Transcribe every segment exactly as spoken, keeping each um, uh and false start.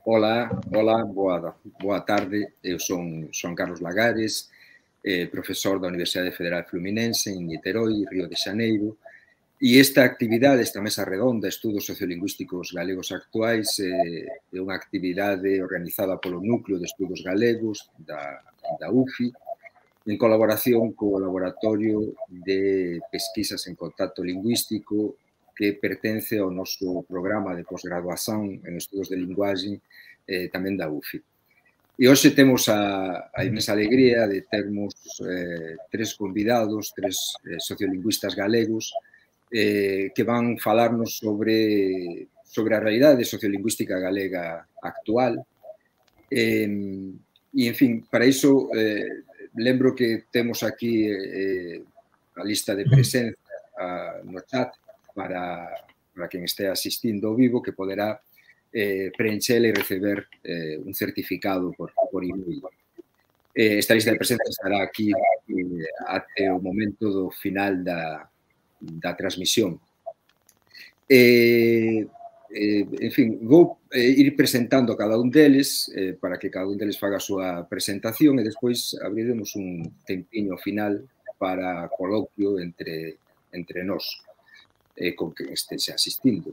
Ola, ola, boa, boa tarde. Eu son, son Carlos Lagares, eh, profesor da Universidade Federal Fluminense en Niterói, Río de Xaneiro, e esta actividade, esta mesa redonda, Estudos Sociolingüísticos Galegos Actuais, eh, é unha actividade organizada polo Núcleo de Estudos Galegos da, da U F I, en colaboración co Laboratorio de Pesquisas en Contacto Lingüístico que pertence ao noso programa de posgraduación en Estudos de Linguaxe eh, tamén da U F I. E hoxe temos a, a inmensa alegría de termos eh, tres convidados, tres eh, sociolingüistas galegos eh, que van falarnos sobre, sobre a realidade sociolingüística galega actual. Eh, e, en fin, para iso, eh, lembro que temos aquí eh, a lista de presencia a, no chat para, para quen este asistindo ao vivo, que poderá eh, preenchela e receber eh, un certificado por, por email. Eh, esta lista de presencia estará aquí eh, até o momento do final da, da transmisión. Eh, eh, en fin, vou eh, ir presentando a cada un deles eh, para que cada un deles faga a súa presentación e despois abriremos un tempiño final para coloquio entre, entre nós, eh, con que estese asistindo.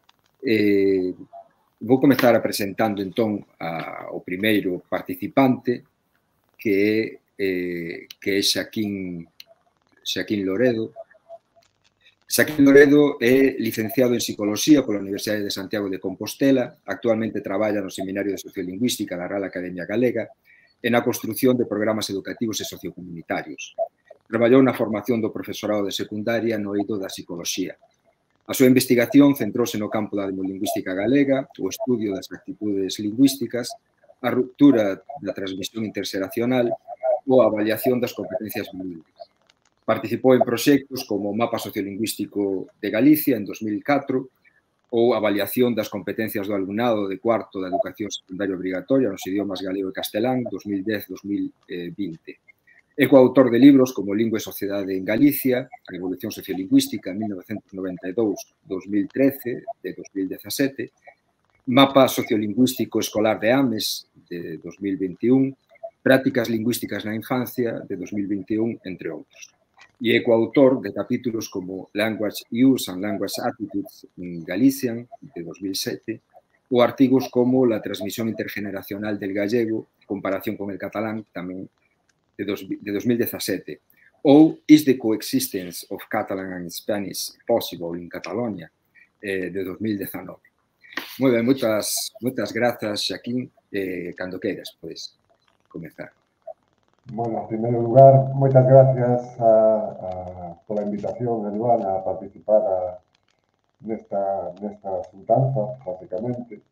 Eh, vou comezar a presentando entón a, o primeiro participante, que é, eh, que é Xaquín, Xaquín Loredo. Xaquín Loredo é licenciado en Psicoloxía pola Universidade de Santiago de Compostela, actualmente traballa no Seminario de Sociolingüística da Real Academia Galega e na construción de programas educativos e sociocomunitarios. Traballou na formación do profesorado de secundaria no eido da psicoloxía. A súa investigación centrouse no campo da demolingüística galega, o estudio das actitudes lingüísticas, a ruptura da transmisión interxeracional ou a avaliación das competencias bilingües. Participou en proxectos como o Mapa Sociolingüístico de Galicia en dos mil catro ou a avaliación das competencias do alumnado de cuarto da educación secundaria obrigatoria nos idiomas galego e castelán dos mil dez a dos mil vinte. É coautor de libros como Lingua e Sociedade en Galicia, a Evolución Sociolingüística mil novecentos noventa e dous a dos mil trece, de dos mil dezasete, Mapa Sociolingüístico Escolar de Ames, de dos mil veintiún, Prácticas Lingüísticas na Infancia, de dos mil veintiún, entre outros. E é coautor de capítulos como Language Use and Language Attitudes in Galician, de dos mil sete, ou artigos como La transmisión intergeneracional del gallego, comparación con el catalán, tamén de, dos, de dos mil dezasete, ou Is the Coexistence of Catalan and Spanish Possible in Catalonia, eh, de dos mil dezanove. Moi ben, moitas, moitas grazas, Xaquín, eh, cando queiras, podes comezar. Bueno, en primeiro lugar, moitas gracias a, a, pola invitación, Eduardo, a participar a, nesta, nesta xuntanza, basicamente.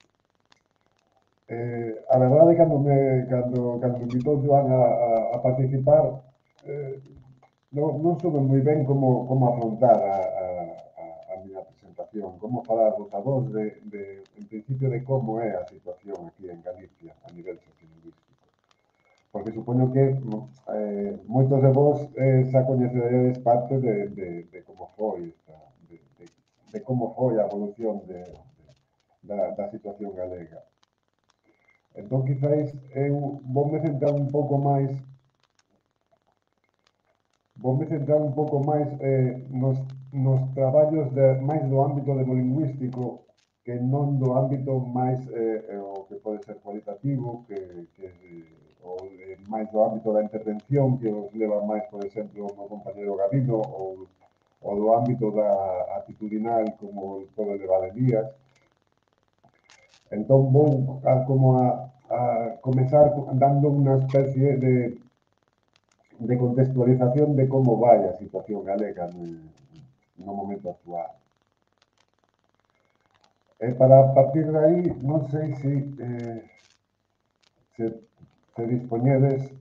Eh, a verdade, cando me cando, cando invitou Joan a, a, a participar, eh, non, non soube moi ben como, como afrontar a, a, a, a miña presentación, como falar dos avós de, de, en principio, de como é a situación aquí en Galicia a nivel sociolingüístico. Porque supoño que eh, moitos de vos eh, xa coñeceredes parte de, de, de como foi esta, de, de, de como foi a evolución de, de, da, da situación galega. Entón, quizáis, eu voume centrar un pouco máis voume centrar un pouco máis eh, nos, nos traballos de, máis do ámbito demolingüístico que non do ámbito máis eh, o que pode ser cualitativo, que, que ou eh, máis do ámbito da intervención, que os leva máis, por exemplo, o meu compañero Gavino, ou, ou do ámbito da actitudinal, como todo de Valelías. Entón, vou a, como a, a comezar dando unha especie de, de contextualización de como vai a situación galega no, no momento actual. E para partir de aí, non sei se, eh, se, se dispoñedes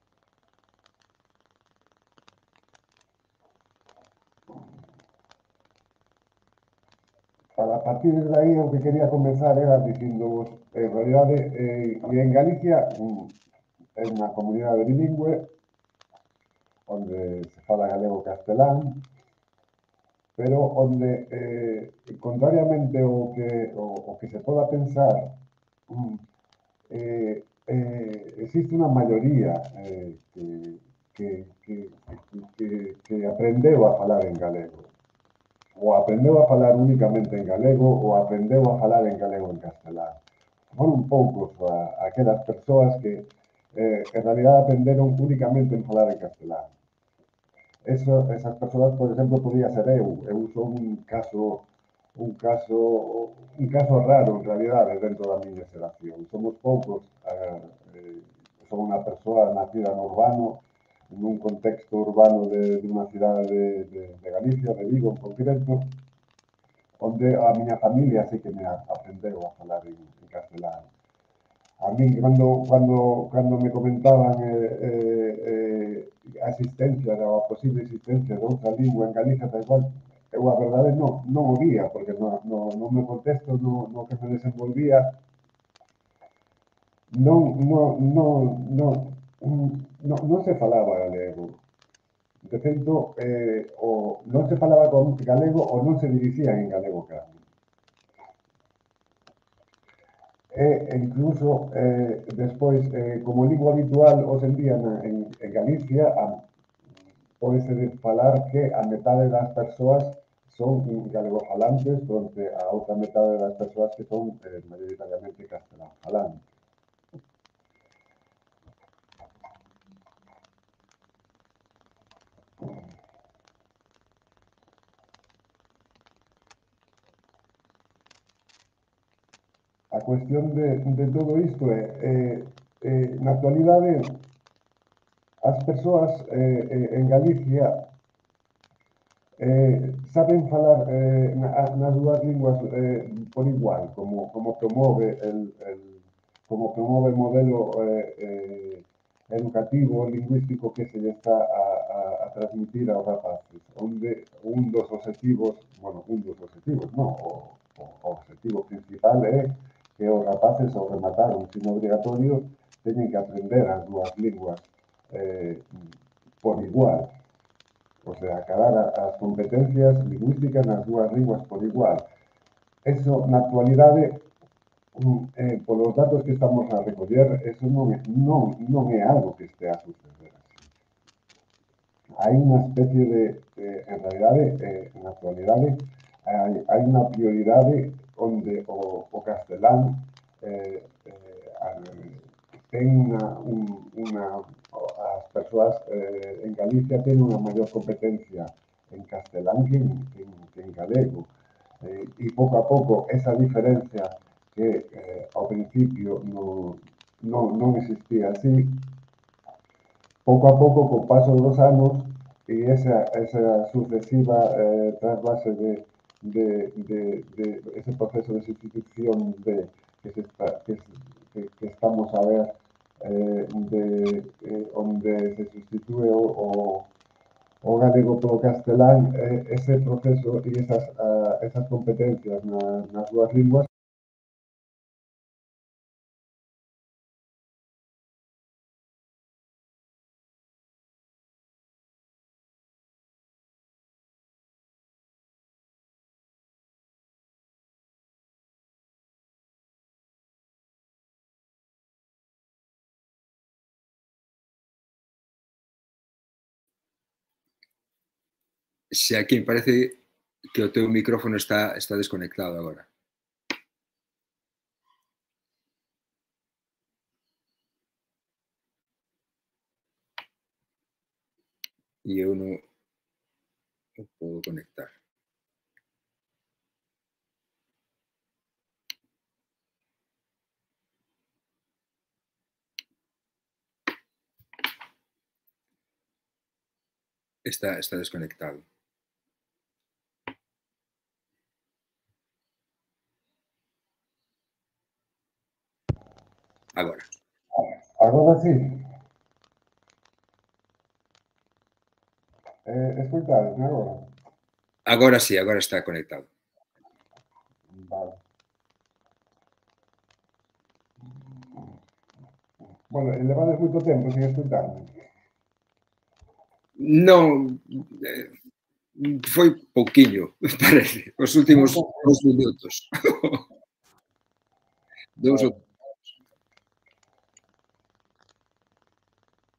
para partir de aí o que quería comenzar era dicindo, en realidade, eh, en Galicia é unha comunidade bilingüe onde se fala galego castelán, pero onde, eh, contrariamente ao que, o, o que se poda pensar, eh, eh, existe unha maioría eh, que, que, que, que, que aprendeu a falar en galego. Ou aprendeu a falar únicamente en galego ou aprendeu a falar en galego en castelán. Foron poucos a, aquelas persoas que eh, en realidad aprenderon únicamente en falar en castelán. Eso, esas persoas, por exemplo, podía ser eu. Eu son un caso un caso un caso raro, en realidade, dentro da miña xeración. Somos poucos. Eh, eh, son unha persoa nacida no urbano, nun contexto urbano de, de unha cidade de, de, de Galicia, de Vigo en concreto, onde a miña familia sí que me aprendeu a falar en, en castelán. A mí, cando, cando, cando me comentaban eh, eh, eh, a existencia, a posible existencia de outra lingua en Galicia, tal cual, eu a verdade non, non o vía, porque no, no, no meu contexto, no, no que me desenvolvía, non, non, non, non, non, non se falaba galego. De feito, eh, o, non se falaba con galego ou non se dirixían en galego, claro. E incluso eh, despois, eh, como lingua habitual hoxe en día na, en, en Galicia, a, podese falar que a metade das persoas son galegofalantes fronte a outra metade das persoas que son eh, mayoritariamente castelán-falantes. A cuestión de, de todo isto é, eh, eh, na actualidade, as persoas eh, en Galicia eh, saben falar eh, nas dúas linguas eh, por igual, como, como promove el, el, como promove o modelo eh, eh, educativo, lingüístico que se lle está a, a, a transmitir aos rapaces, onde un dos objetivos, bueno, un dos objetivos, non, o, o, o objetivo principal é que os rapaces ao rematar o ensino obrigatorio teñen que aprender as dúas linguas eh, por igual. O sea, acabar as competencias lingüísticas nas dúas linguas por igual. Eso, na actualidade, eh, polos datos que estamos a recoller, eso non é, non, non é algo que estea a suceder así. Hai unha especie de, eh, en realidade, eh, na actualidade, hai, hai unha prioridade onde o, o castelán eh, eh, ten unha, un, unha, as persoas eh, en Galicia ten unha maior competencia en castelán que en, que en, que en galego. Eh, e pouco a pouco esa diferencia que eh, ao principio non, non, non existía así, pouco a pouco, co paso dos anos e esa, esa sucesiva eh, trasvase de, de, de, de ese proceso de sustitución de, que, se está, que, que, que estamos a ver eh, de, eh, onde se sustitúe o, o, o galego polo castelán, eh, ese proceso e esas, uh, esas competencias na, nas dúas linguas Se aquí me parece que o teu micrófono está, está desconectado agora. E eu non o podo conectar. Está, está desconectado. Agora. Agora sí. Eh, escoitadesme agora? Agora sí, agora está conectado. Vale. Bueno, e levades moito tempo sin escoitarme? Non, eh, foi pouquiño, parece, os últimos dous minutos. Dous ou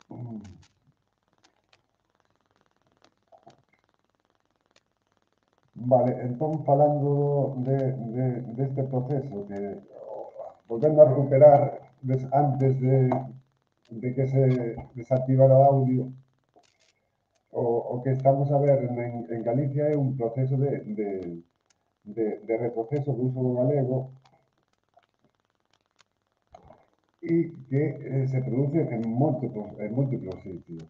Vale, entón, falando de, de, deste proceso, que volvendo a recuperar des, antes de, de que se desactivara o audio, o, o que estamos a ver en, en Galicia é un proceso de, de, de, de retroceso do uso do galego e que eh, se produce en múltiplos, en múltiplos sitios.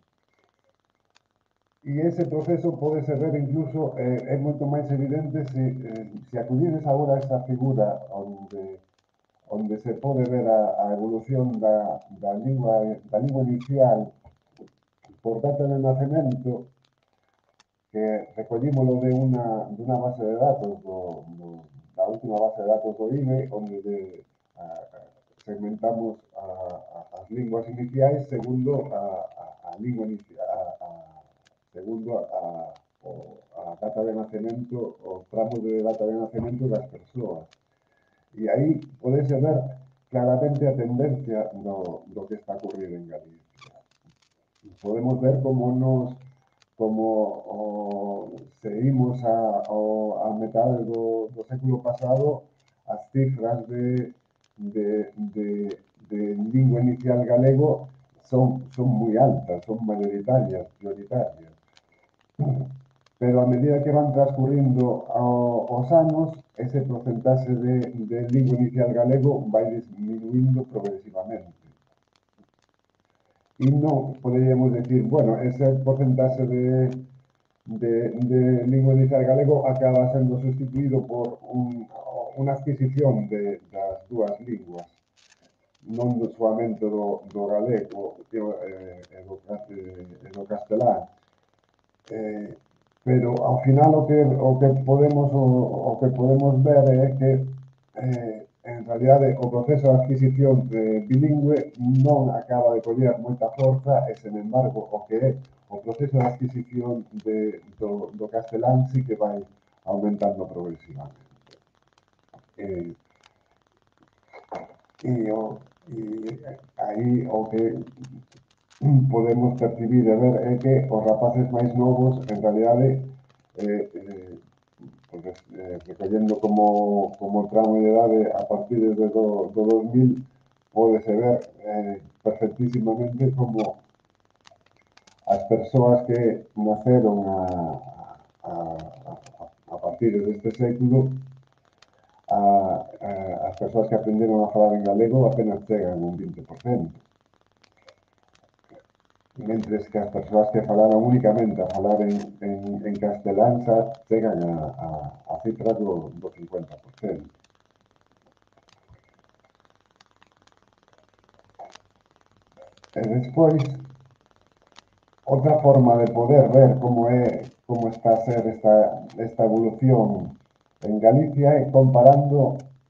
E ese proceso pode ser ver incluso, eh, é moito máis evidente se, eh, se acudides agora a esta figura onde, onde se pode ver a, a evolución da, da, lingua, da lingua inicial por data de nacemento, que recollimos de unha, de unha base de datos, do, do, da última base de datos do I N E, onde de, a, segmentamos a, a, as linguas iniciais segundo a, a, a lingua inicial, a, a, segundo a, a, a data de nacemento, os tramos de data de nacemento das persoas. E aí podese ver claramente a tendencia do, do que está a ocurrir en Galicia. Podemos ver como nos como o, seguimos a, o, a metade do, do século pasado, as cifras de, de, de, de lingua inicial galego son, son moi altas, son mayoritarias, prioritarias. Pero a medida que van transcurrindo os anos, ese porcentaxe de, de lingua inicial galego vai disminuindo progresivamente. E non poderíamos decir, bueno, ese porcentaxe de, de, de lingua inicial galego acaba sendo sustituído por un, unha adquisición de, das dúas linguas, non solamente do, do galego e eh, do, eh, do castelán. Eh, pero ao final o que, o que podemos o, o que podemos ver é que eh, en realidade o proceso de adquisición de bilingüe non acaba de coller moita forza e, sen embargo, o que é o proceso de adquisición de, do, do castelán sí que vai aumentando progresivamente. Eh, e, o, e aí o que podemos percibir e ver é que os rapaces máis novos, en realidade, eh, eh, pues, eh, recollendo como, como tramo de idade a partir de do, do dos mil, podese ver eh, perfectísimamente como as persoas que naceron a, a, a, a partir deste século, a, a, as persoas que aprenderon a falar en galego apenas chegan un vinte por cento. Mentres que as persoas que falaron únicamente a falar en, en, en castelán xa chegan a, a, a cifras do, do cincuenta por cento. E despois, outra forma de poder ver como é como está a ser esta, esta evolución en Galicia é comparando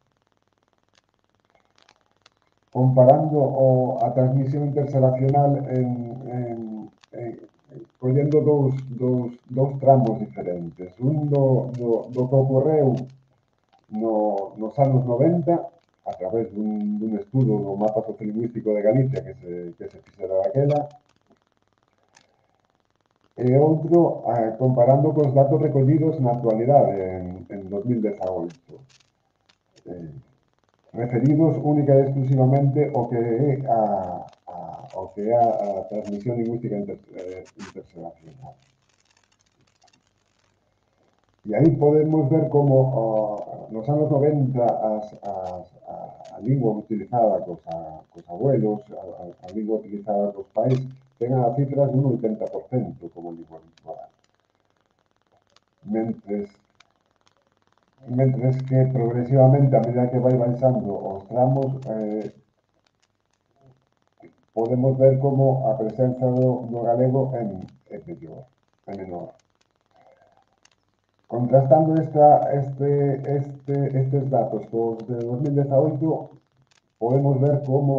comparando o, a transmisión interxeracional en, en, en collendo dous, dous, dous tramos diferentes. Un do, do, do que ocorreu no, nos anos noventa, a través dun, dun estudo do mapa sociolingüístico de Galicia que se, que se fixera daquela, e outro eh, comparando cos datos recollidos na actualidade, en, en dos mil dezaoito. Eh, referidos única e exclusivamente ao que é a, a, ao que é a, a transmisión lingüística inter, eh, interxeracional. E aí podemos ver como oh, nos anos noventa as, as, a, a lingua utilizada cos, a, cos abuelos, a, a lingua utilizada cos pais, tengan as cifras dun oitenta por cento como lingua habitual. Mentres Mentres que progresivamente, a medida que vai baixando os tramos, eh, podemos ver como a presenza do, do galego é, é mellor, é menor. Contrastando esta, este, este, estes datos cos de dos mil dezaoito, podemos ver como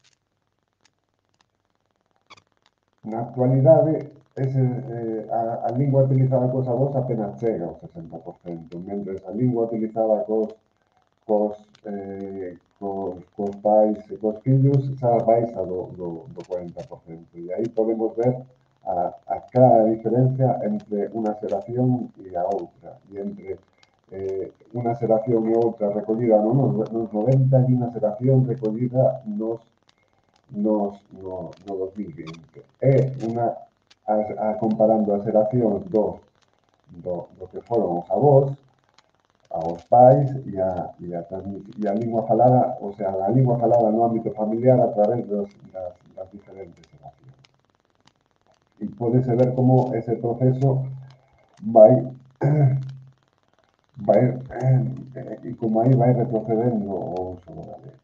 na actualidade ese, eh, a, a lingua utilizada cos avós apenas chega ao sesenta por cento, mentres a lingua utilizada cos, cos, eh, cos, cos pais e cos fillos xa baixa do, do, do cuarenta por cento. E aí podemos ver a, a clara diferencia entre unha xeración e a outra, e entre eh, unha xeración e outra recollida no, nos, nos noventa e unha xeración recollida nos, nos, no, no dos mil vinte. É unha, a, a comparando as xeracións dos, do, do que foron os avós, aos pais e a, e a, e a lingua falada, o sea, a lingua falada no ámbito familiar a través dos, das, das diferentes xeracións. E podese ver como ese proceso vai vai e como aí vai retrocedendo o uso do galego.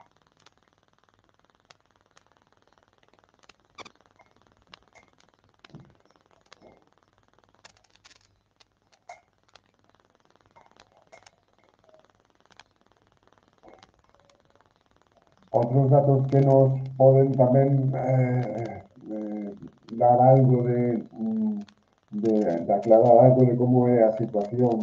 Outros datos que nos poden tamén eh, eh, dar algo de, de, de aclarar algo de como é a situación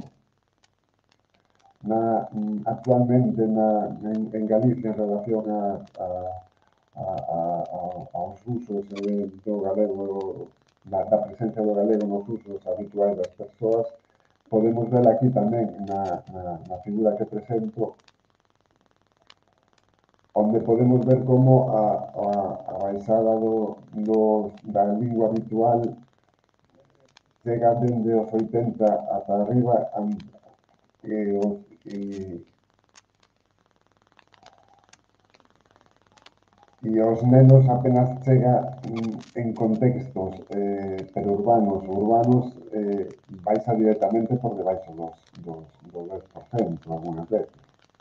na, actualmente na, en, en Galicia en relación a, a, a, a, aos usos do galego, da, da presencia do galego nos usos habituais das persoas. Podemos ver aquí tamén na, na, na figura que presento, onde podemos ver como a, a, a baixada do, do, da lingua habitual chega dende os oitenta ata arriba e, os, e, e os nenos apenas chega en contextos eh, perurbanos ou urbanos eh, baixa directamente por debaixo dos, dos, do dez por cento algunas veces.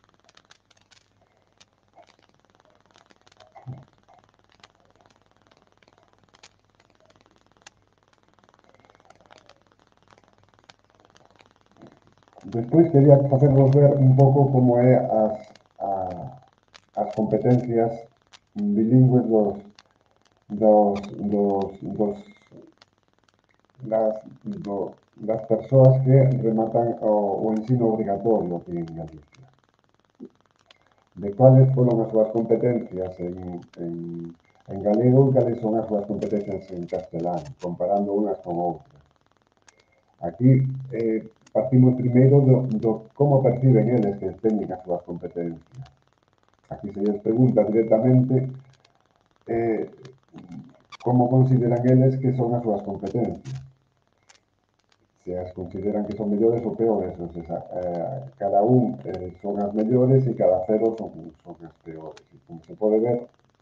Despois quería facervos ver un pouco como é as, a, as competencias bilingües dos, dos, dos, dos das, do, das persoas que rematan o, o ensino obrigatorio aquí en Galicia. De cuáles foron as súas competencias en, en, en galego e cales son as súas competencias en castelán, comparando unhas con outras. Aquí eh, partimos primeiro do, do como perciben eles que teñen as súas competencias. Aquí se lles pregunta directamente eh, como consideran eles que son as súas competencias. Se as consideran que son mellores ou peores, ou sea, eh, cada un eh, son as mellores e cada cero son, son as peores. E como se pode ver,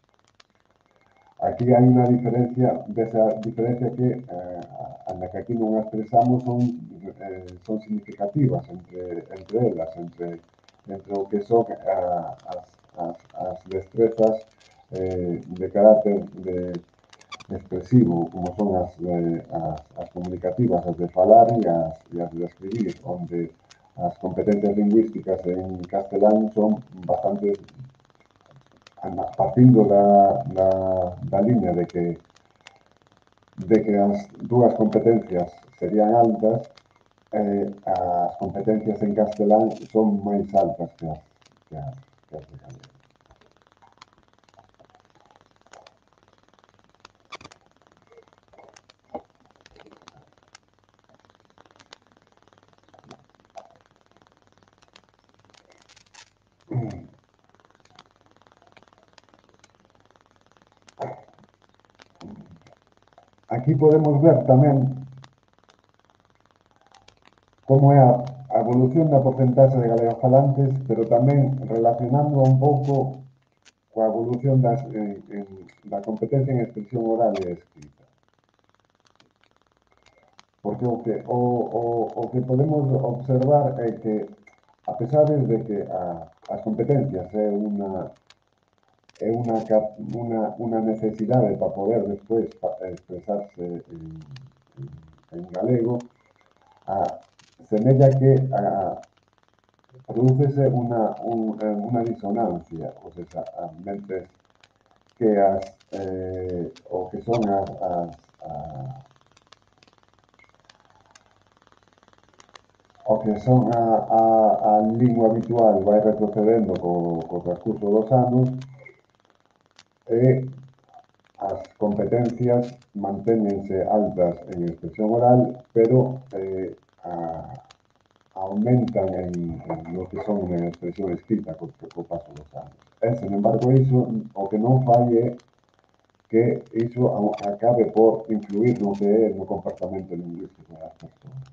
aquí hai unha diferencia, desa diferencia que, eh, anda que aquí non as expresamos, son, eh, son significativas entre, entre elas, entre, entre o que son eh, as, as, as destrezas eh, de carácter de, expresivo, como son as, eh, as, as comunicativas, as de falar e as, e as de escribir, onde as competencias lingüísticas en castelán son bastante, partindo da, da, da línea de que de que as dúas competencias serían altas, eh, as competencias en castelán son máis altas que as, que as, que as de galego. Aquí podemos ver tamén como é a, a evolución da porcentaxe de galegofalantes, pero tamén relacionando un pouco coa evolución das, en, en, da competencia en expresión oral e escrita. Porque o que, o, o, o que podemos observar é que, a pesar de que a, as competencias é unha é unha, unha, unha necesidade para poder despois expresarse en, en, en galego, a, semella que a, prodúcese unha, un, unha disonancia, ou seja, mentre que as, eh, o que son as, as, as o que son a, a, a lingua habitual vai retrocedendo co, co transcurso dos anos, e as competencias mantéñense altas en expresión oral, pero eh, a, aumentan en, en lo que son en expresión escrita co, co paso dos anos. E, sen embargo, iso o que non fai é que iso acabe por influir no que é no comportamento lingüístico das persoas.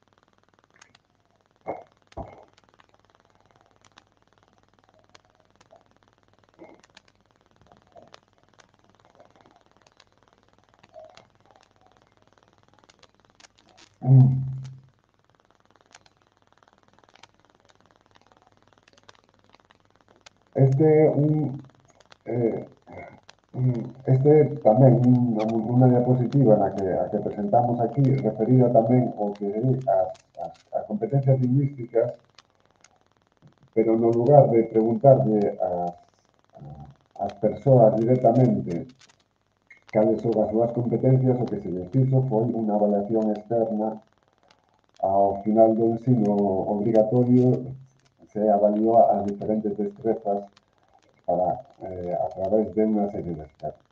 Este é un eh, este é tamén unha, unha diapositiva na que, a que presentamos aquí referida tamén ao que é as, as, as competencias lingüísticas, pero no lugar de preguntarle ás, ás persoas directamente cales son as súas competencias, o que se les fixo foi unha avaliación externa ao final do ensino obrigatorio. Se avaliou as diferentes destrezas para, eh, a través de unha serie de expertos.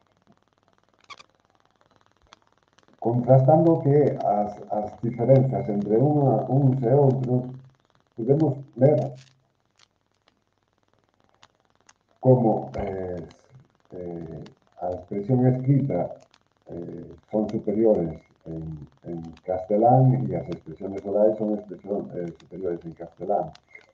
Contrastando que as, as diferenzas entre unha, uns e outros, podemos ver como eh, eh, a expresión escrita eh, son superiores en, en castelán e as expresiones orais son expresión, eh, superiores en castelán.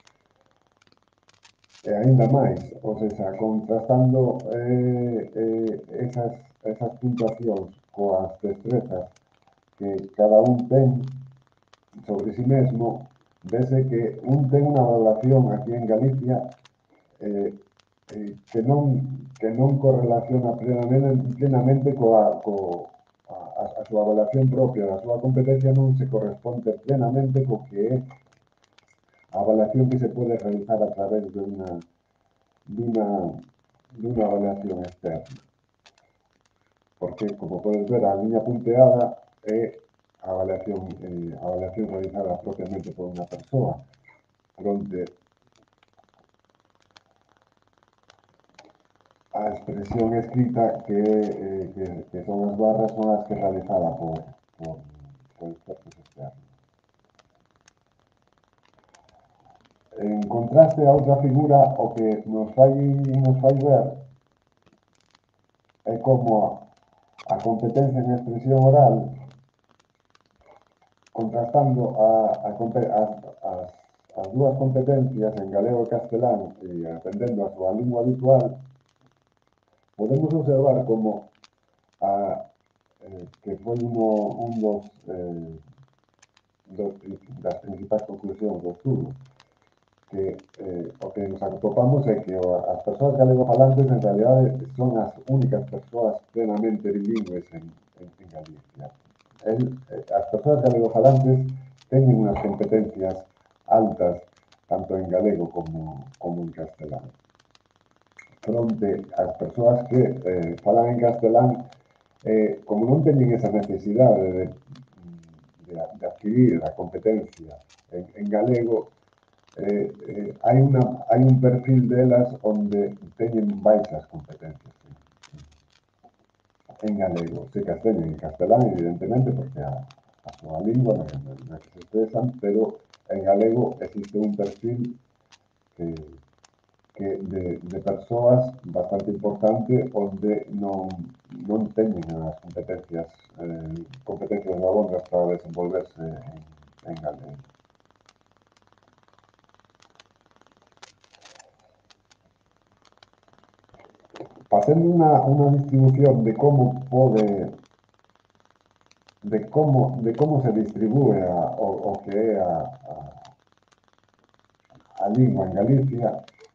E ainda máis, ou seja, contrastando eh, eh, esas, esas puntuacións coas destrezas que cada un ten sobre si mesmo, vese que un ten unha valoración aquí en Galicia eh, eh, que non que non correlaciona plenamente, plenamente coa, co, a, a súa valoración propia, a súa competencia non se corresponde plenamente co que é a avaliación que se pode realizar a través de unha dunha, dunha avaliación externa. Porque, como podes ver, a liña punteada é a avaliación, eh, a avaliación realizada propiamente por unha persoa, onde a expresión escrita que, eh, que, que son as barras son as que é realizada por, por, por expertos externos. En contraste a outra figura, o que nos fai, nos fai ver é como a, a competencia en expresión oral, contrastando a, a, a, as, as dúas competencias en galego e castelán e aprendendo a súa lingua habitual, podemos observar como a, eh, que foi uno, un dos, eh, dos das principais conclusións do estudo, que eh, o que nos atopamos é que as persoas galegofalantes en realidade son as únicas persoas plenamente bilingües en, en, en Galicia. El, eh, as persoas galegofalantes teñen unhas competencias altas tanto en galego como, como en castelán. Fronte ás persoas que eh, falan en castelán, eh, como non teñen esa necesidade de, de, de adquirir a competencia en, en galego, eh, eh, hai, una, hai un perfil delas onde teñen baixas competencias en, en galego. Se que as teñen en castelán, evidentemente, porque a, a súa lingua na, na que se expresan, pero en galego existe un perfil que que de, de persoas bastante importante onde non, non teñen as competencias eh, competencias labondas para desenvolverse en, en galego. Facendo unha, unha distribución de como pode de como, de como se distribúe a, o, o que é a, a, a lingua en Galicia,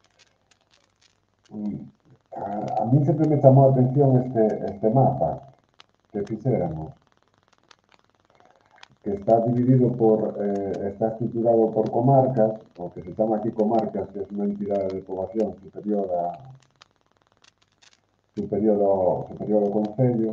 a, a mí sempre me chamou a atención este, este mapa que fixéramos, que está dividido por, eh, está estructurado por comarcas, o que se chama aquí comarcas, que es unha entidade de poboación superior a superior ao, superior ao concello,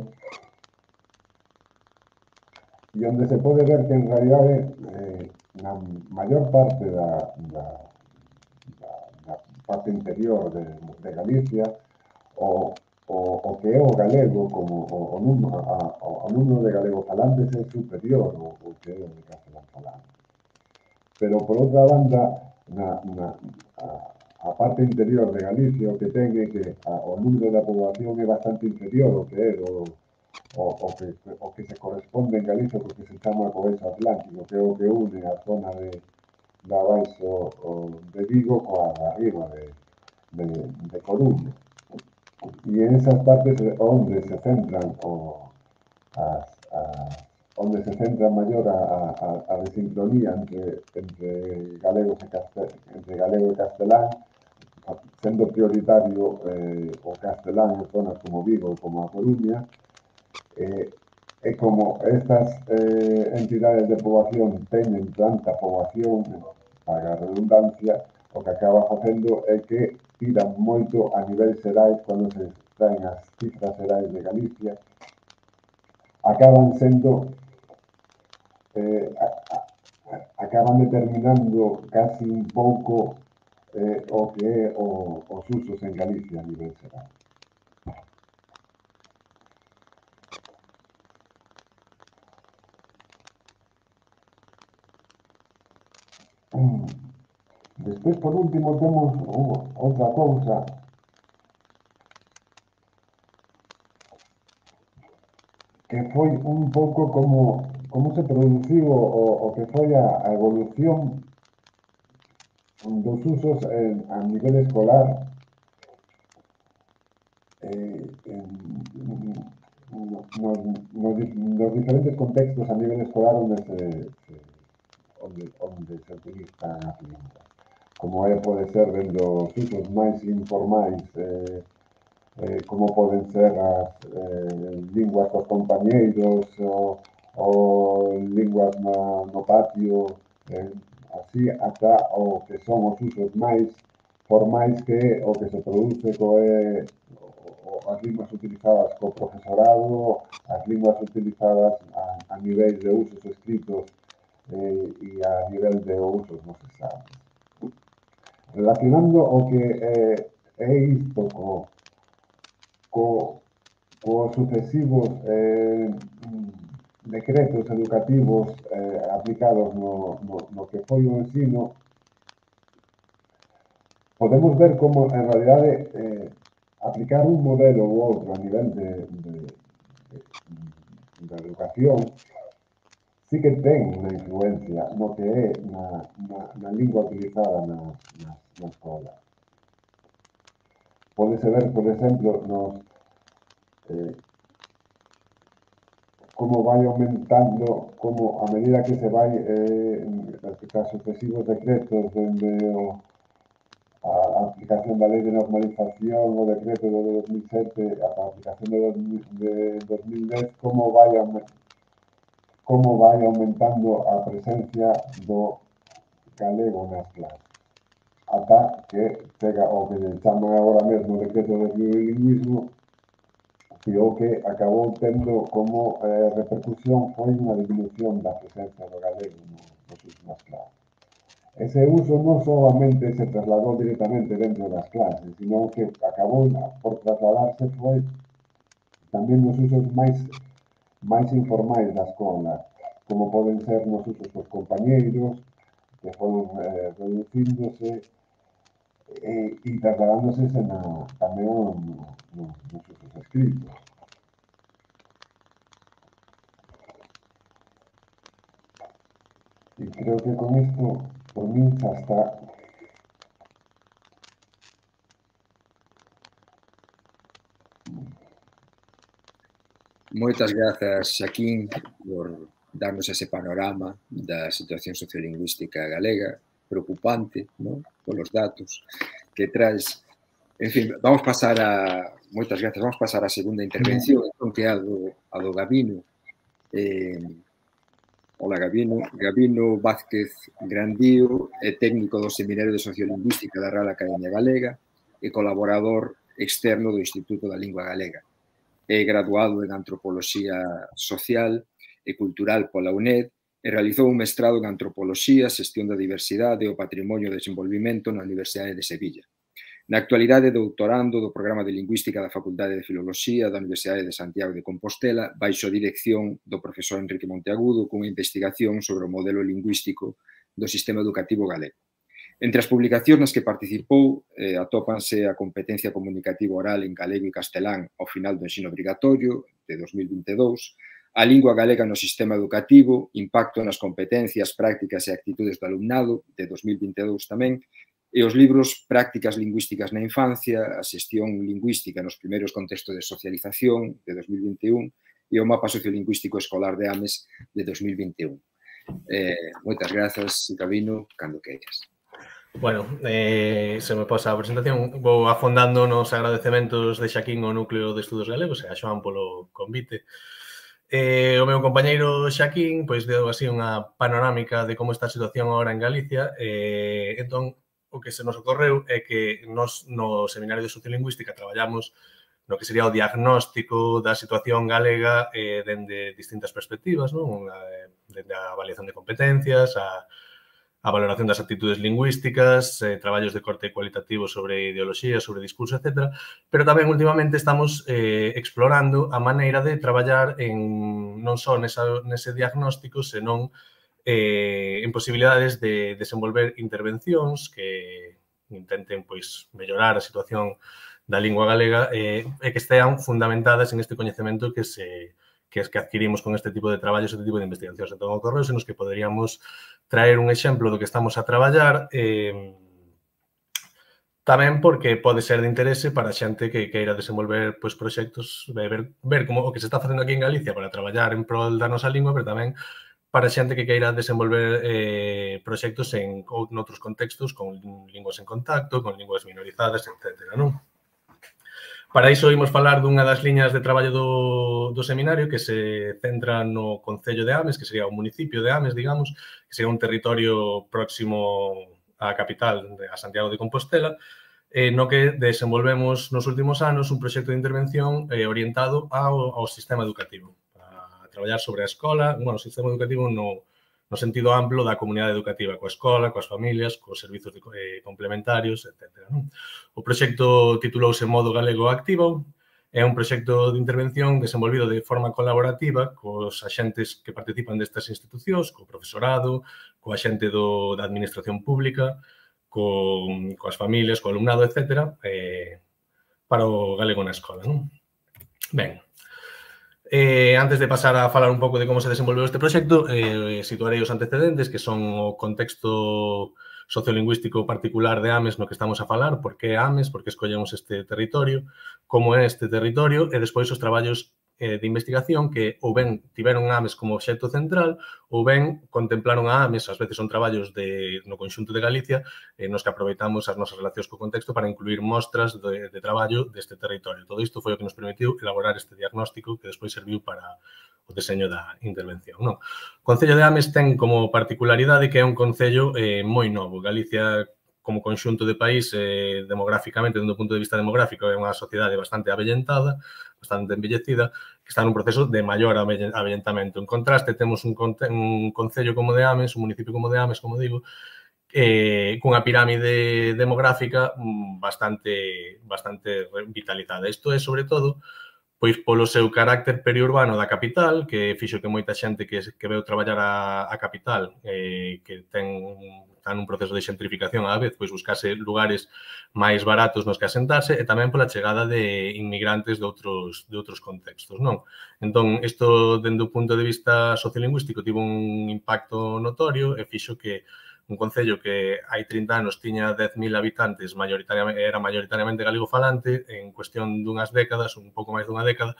e onde se pode ver que en realidade eh, na maior parte da, da, da, da parte interior de, de Galicia, o o, o que é o galego, como o, o, número, a, o número de galegofalantes é superior ao, ao que é o de castelán falante. Pero, por outra banda, na, na, a, a parte interior de Galicia o que ten é que a, o número da poboación é bastante inferior ao que é o, o, o, que, o que se corresponde en Galicia porque se chama Coeso Atlántico, que é o que une a zona de, de abaixo de Vigo coa arriba de, de, de Coruña. E en esas partes onde se centran o, as, as, onde se centra maior a, a, a desincronía entre, entre, galego e castel, entre galego e castelán, sendo prioritario eh, o castelán en zonas como Vigo ou como a Coruña, eh, e como estas eh, entidades de poboación teñen tanta poboación, para a redundancia, o que acaba facendo é que tiran moito a nivel xerais cando se traen as cifras xerais de Galicia, acaban sendo eh, a, a, acaban determinando casi un pouco eh, o que é o, os usos en Galicia a nivel xeral. Despois, por último, temos outra cousa que foi un pouco como, como se produciu o, o que foi a, a evolución dos usos en, a nivel escolar eh, en, nos, nos, nos diferentes contextos a nivel escolar onde se, se onde, onde se utilizan as linguas. Como é, pode ser, dentro dos usos máis informais, eh, eh, como poden ser as eh, linguas dos compañeiros ou, ou linguas no, no patio, eh, así ata o que son os usos máis formais que o que se produce co é o, as linguas utilizadas co profesorado, as linguas utilizadas a, a nivel de usos escritos eh, e a nivel de usos nos exames. Relacionando o que eh, é isto co, co, co sucesivos eh, decretos educativos eh, aplicados no, no, no que foi o ensino, podemos ver como, en realidade, eh, aplicar un modelo ou outro a nivel de, de, de, de educación sí que ten unha influencia no que é na, na, na lingua utilizada na, na, na escola. Pódese ver, por exemplo, nos, eh, como vai aumentando, como a medida que se vai eh, os sucesivos decretos dende o, a, a aplicación da lei de normalización, o decreto de dos mil sete, a aplicación de, de dos mil dez, como vai aumentando como vai aumentando a presencia do galego nas clases. Ata que chega o que se chama agora mesmo decreto de bilingüismo, que o que acabou tendo como eh, repercusión foi unha disminución da presencia do galego nos usos nas clases. Ese uso non solamente se trasladou directamente dentro das clases, sino que acabou por trasladarse foi tamén nos usos máis máis informais da escola, como poden ser nos usos dos compañeiros, que foron eh, reducíndose e, e trasladándose na, tamén no, no, nos usos escritos. E creo que con isto, por min, xa está. Moitas grazas, Xaquín, por darnos ese panorama da situación sociolingüística galega, preocupante, non? Polos datos que traes. En fin, vamos pasar a... Moitas grazas, vamos pasar a segunda intervención, entón, que é a do, a do Gabino. Eh, hola, Gabino. Gabino Vázquez Grandío é técnico do Seminario de Sociolingüística da Real Academia Galega e colaborador externo do Instituto da Lingua Galega. É graduado en Antropoloxía Social e Cultural pola UNED e realizou un mestrado en Antropoloxía, Xestión da Diversidade e o Patrimonio e Desenvolvimento na Universidade de Sevilla. Na actualidade, doutorando do Programa de Lingüística da Facultade de Filoloxía da Universidade de Santiago de Compostela, baixo a dirección do profesor Enrique Monteagudo, cunha investigación sobre o modelo lingüístico do sistema educativo galego. Entre as publicacións nas que participou eh, atópanse a competencia comunicativa oral en galego e castelán ao final do ensino obrigatorio, de dos mil vinte e dous, a lingua galega no sistema educativo, impacto nas competencias, prácticas e actitudes do alumnado, de dos mil vinte e dous tamén, e os libros Prácticas lingüísticas na infancia, a xestión lingüística nos primeiros contextos de socialización, de dos mil vinte e un, e o mapa sociolingüístico escolar de Ames, de dos mil vinte e un. Eh, moitas grazas, Gabino, cando queiras. Bueno, eh, se me pasa a presentación, vou afondando nos agradecementos de Xaquín ao Núcleo de Estudos Galegos e a Xoán polo convite. Eh, o meu compañeiro Xaquín pois deu así unha panorámica de como está a situación agora en Galicia. Eh, entón, o que se nos ocorreu é que nos no Seminario de Sociolingüística traballamos no que sería o diagnóstico da situación galega eh, dende distintas perspectivas, non? Dende a avaliación de competencias, a, a valoración das actitudes lingüísticas, eh, traballos de corte cualitativo sobre ideoloxía, sobre discurso, etcétera. Pero tamén últimamente estamos eh, explorando a maneira de traballar en non só nesa, nese diagnóstico, senón Eh, en posibilidades de desenvolver intervencións que intenten pois mellorar a situación da lingua galega eh, e que estean fundamentadas en este coñecemento que se que es que adquirimos con este tipo de traballos, este tipo de investigacións. Entón, ocorreuse nos que poderíamos traer un exemplo do que estamos a traballar eh, tamén porque pode ser de interese para a xente que queira desenvolver pois, proxectos, ver, ver como o que se está facendo aquí en Galicia para traballar en prol da nosa lingua, pero tamén para xente que queira desenvolver eh, proxectos en outros contextos, con linguas en contacto, con linguas minorizadas, etcétera, non? Para iso imos falar dunha das liñas de traballo do, do seminario que se centra no Concello de Ames, que sería o municipio de Ames, digamos, que sería un territorio próximo á capital, a Santiago de Compostela, eh, no que desenvolvemos nos últimos anos un proxecto de intervención eh, orientado ao, ao sistema educativo. Traballar sobre a escola, bueno, o sistema educativo no, no sentido amplo da comunidade educativa, coa escola, coas familias, cos servizos de, eh, complementarios, etcétera. Non? O proxecto titulouse Modo Galego Activo, é un proxecto de intervención desenvolvido de forma colaborativa cos axentes que participan destas institucións, co profesorado, coa xente do, da administración pública, co, coas familias, co alumnado, etcétera, eh, para o galego na escola. Non? Ben, Eh, antes de pasar a falar un pouco de como se desenvolveu este proxecto, eh, situarei os antecedentes, que son o contexto sociolingüístico particular de Ames no que estamos a falar, por que Ames, por que escollemos este territorio, como é este territorio, e despois os traballos eh, de investigación que ou ben tiveron Ames como obxecto central ou ben contemplaron a Ames, ás veces son traballos de, no conxunto de Galicia, eh, nos que aproveitamos as nosas relacións co contexto para incluir mostras de, de traballo deste territorio. Todo isto foi o que nos permitiu elaborar este diagnóstico que despois serviu para o deseño da intervención. Non? O Concello de Ames ten como particularidade que é un concello eh, moi novo. Galicia, como conxunto de país, eh, demográficamente, dende o punto de vista demográfico, é unha sociedade bastante avellentada, bastante envellecida, que está nun proceso de maior avellentamento. En contraste, temos un, un concello como de Ames, un municipio como de Ames, como digo, eh, cunha pirámide demográfica bastante, bastante vitalizada. Isto é, sobre todo, pois polo seu carácter periurbano da capital, que fixo que moita xente que, que veu traballar a, a capital, eh, que ten está nun proceso de xentrificación á vez, pois buscase lugares máis baratos nos que asentarse e tamén pola chegada de inmigrantes de outros, de outros contextos, non? Entón, isto, dende o punto de vista sociolingüístico, tivo un impacto notorio e fixo que un concello que hai trinta anos tiña dez mil habitantes, mayoritariamente, era mayoritariamente galego falante, en cuestión dunhas décadas, un pouco máis dunha década,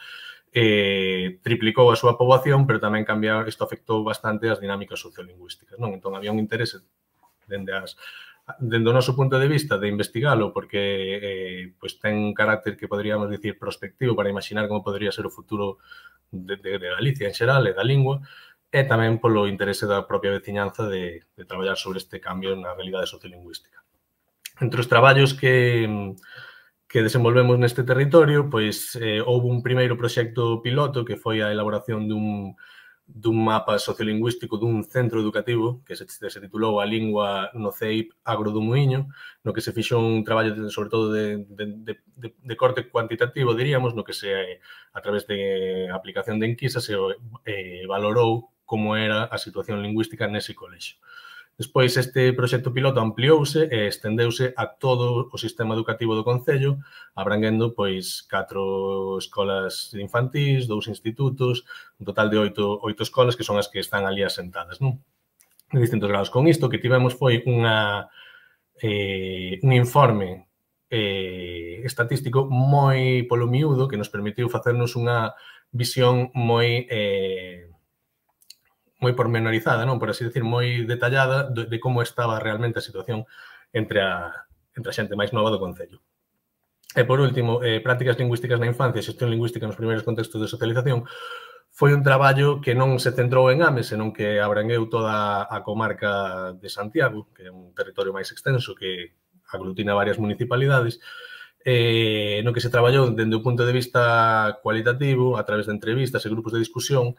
eh, triplicou a súa poboación, pero tamén cambiou, isto afectou bastante as dinámicas sociolingüísticas, non? Entón, había un interese dende as dende o noso punto de vista de investigalo, porque eh, pues ten un carácter que poderíamos dicir prospectivo para imaginar como podría ser o futuro de, de, de Galicia en xeral e da lingua, e tamén polo interese da propia veciñanza de, de traballar sobre este cambio na realidade sociolingüística. Entre os traballos que, que desenvolvemos neste territorio, pois eh, houve un primeiro proxecto piloto que foi a elaboración dun dun mapa sociolingüístico dun centro educativo que se, se titulou A Lingua no C E I P Agro do Muiño, no que se fixou un traballo de, sobre todo de, de, de, de corte cuantitativo, diríamos, no que se, a través de aplicación de enquisa, se eh, valorou como era a situación lingüística nese colexio. Despois, este proxecto piloto ampliouse e estendeuse a todo o sistema educativo do Concello, abranguendo pois catro escolas infantís, dous institutos, un total de oito, oito escolas que son as que están ali asentadas, non? De distintos grados. Con isto, que tivemos foi unha, eh, un informe eh, estatístico moi polo miúdo que nos permitiu facernos unha visión moi... Eh, moi pormenorizada, non? Por así decir, moi detallada de, de como estaba realmente a situación entre a, entre a xente máis nova do Concello. E, por último, eh, prácticas lingüísticas na infancia e xestión lingüística nos primeiros contextos de socialización foi un traballo que non se centrou en Ames, senón que abrangueu toda a comarca de Santiago, que é un territorio máis extenso que aglutina varias municipalidades, eh, no que se traballou dende o punto de vista cualitativo, a través de entrevistas e grupos de discusión,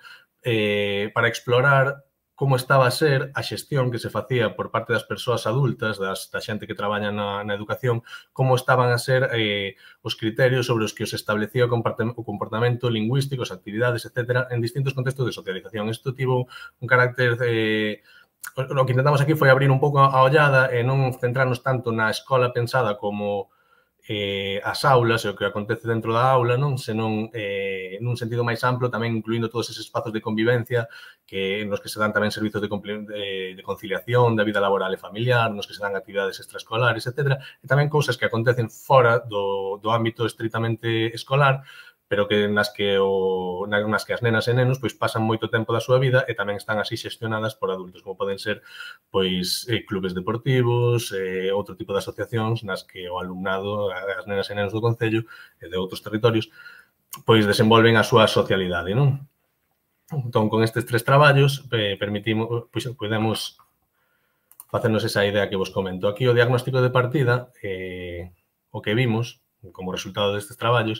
eh, para explorar como estaba a ser a xestión que se facía por parte das persoas adultas, das, da xente que traballa na, na educación, como estaban a ser eh, os criterios sobre os que os establecía o comportamento lingüístico, as actividades, etcétera, en distintos contextos de socialización. Isto tivo un carácter... Eh, o que intentamos aquí foi abrir un pouco a ollada e non centrarnos tanto na escola pensada como eh, as aulas e o que acontece dentro da aula, non? Senón eh, nun sentido máis amplo, tamén incluindo todos eses espazos de convivencia que nos que se dan tamén servizos de, de, de conciliación da vida laboral e familiar, nos que se dan actividades extraescolares, etcétera, e tamén cousas que acontecen fora do, do ámbito estritamente escolar, pero que nas que o nas que as nenas e nenos pois pasan moito tempo da súa vida e tamén están así xestionadas por adultos, como poden ser pois eh, clubes deportivos, eh, outro tipo de asociacións nas que o alumnado, as nenas e nenos do Concello e de outros territorios, pois desenvolven a súa socialidade, non? Entón, con estes tres traballos, eh, permitimos, pois, podemos facernos esa idea que vos comento. Aquí o diagnóstico de partida, eh, o que vimos, como resultado destes traballos,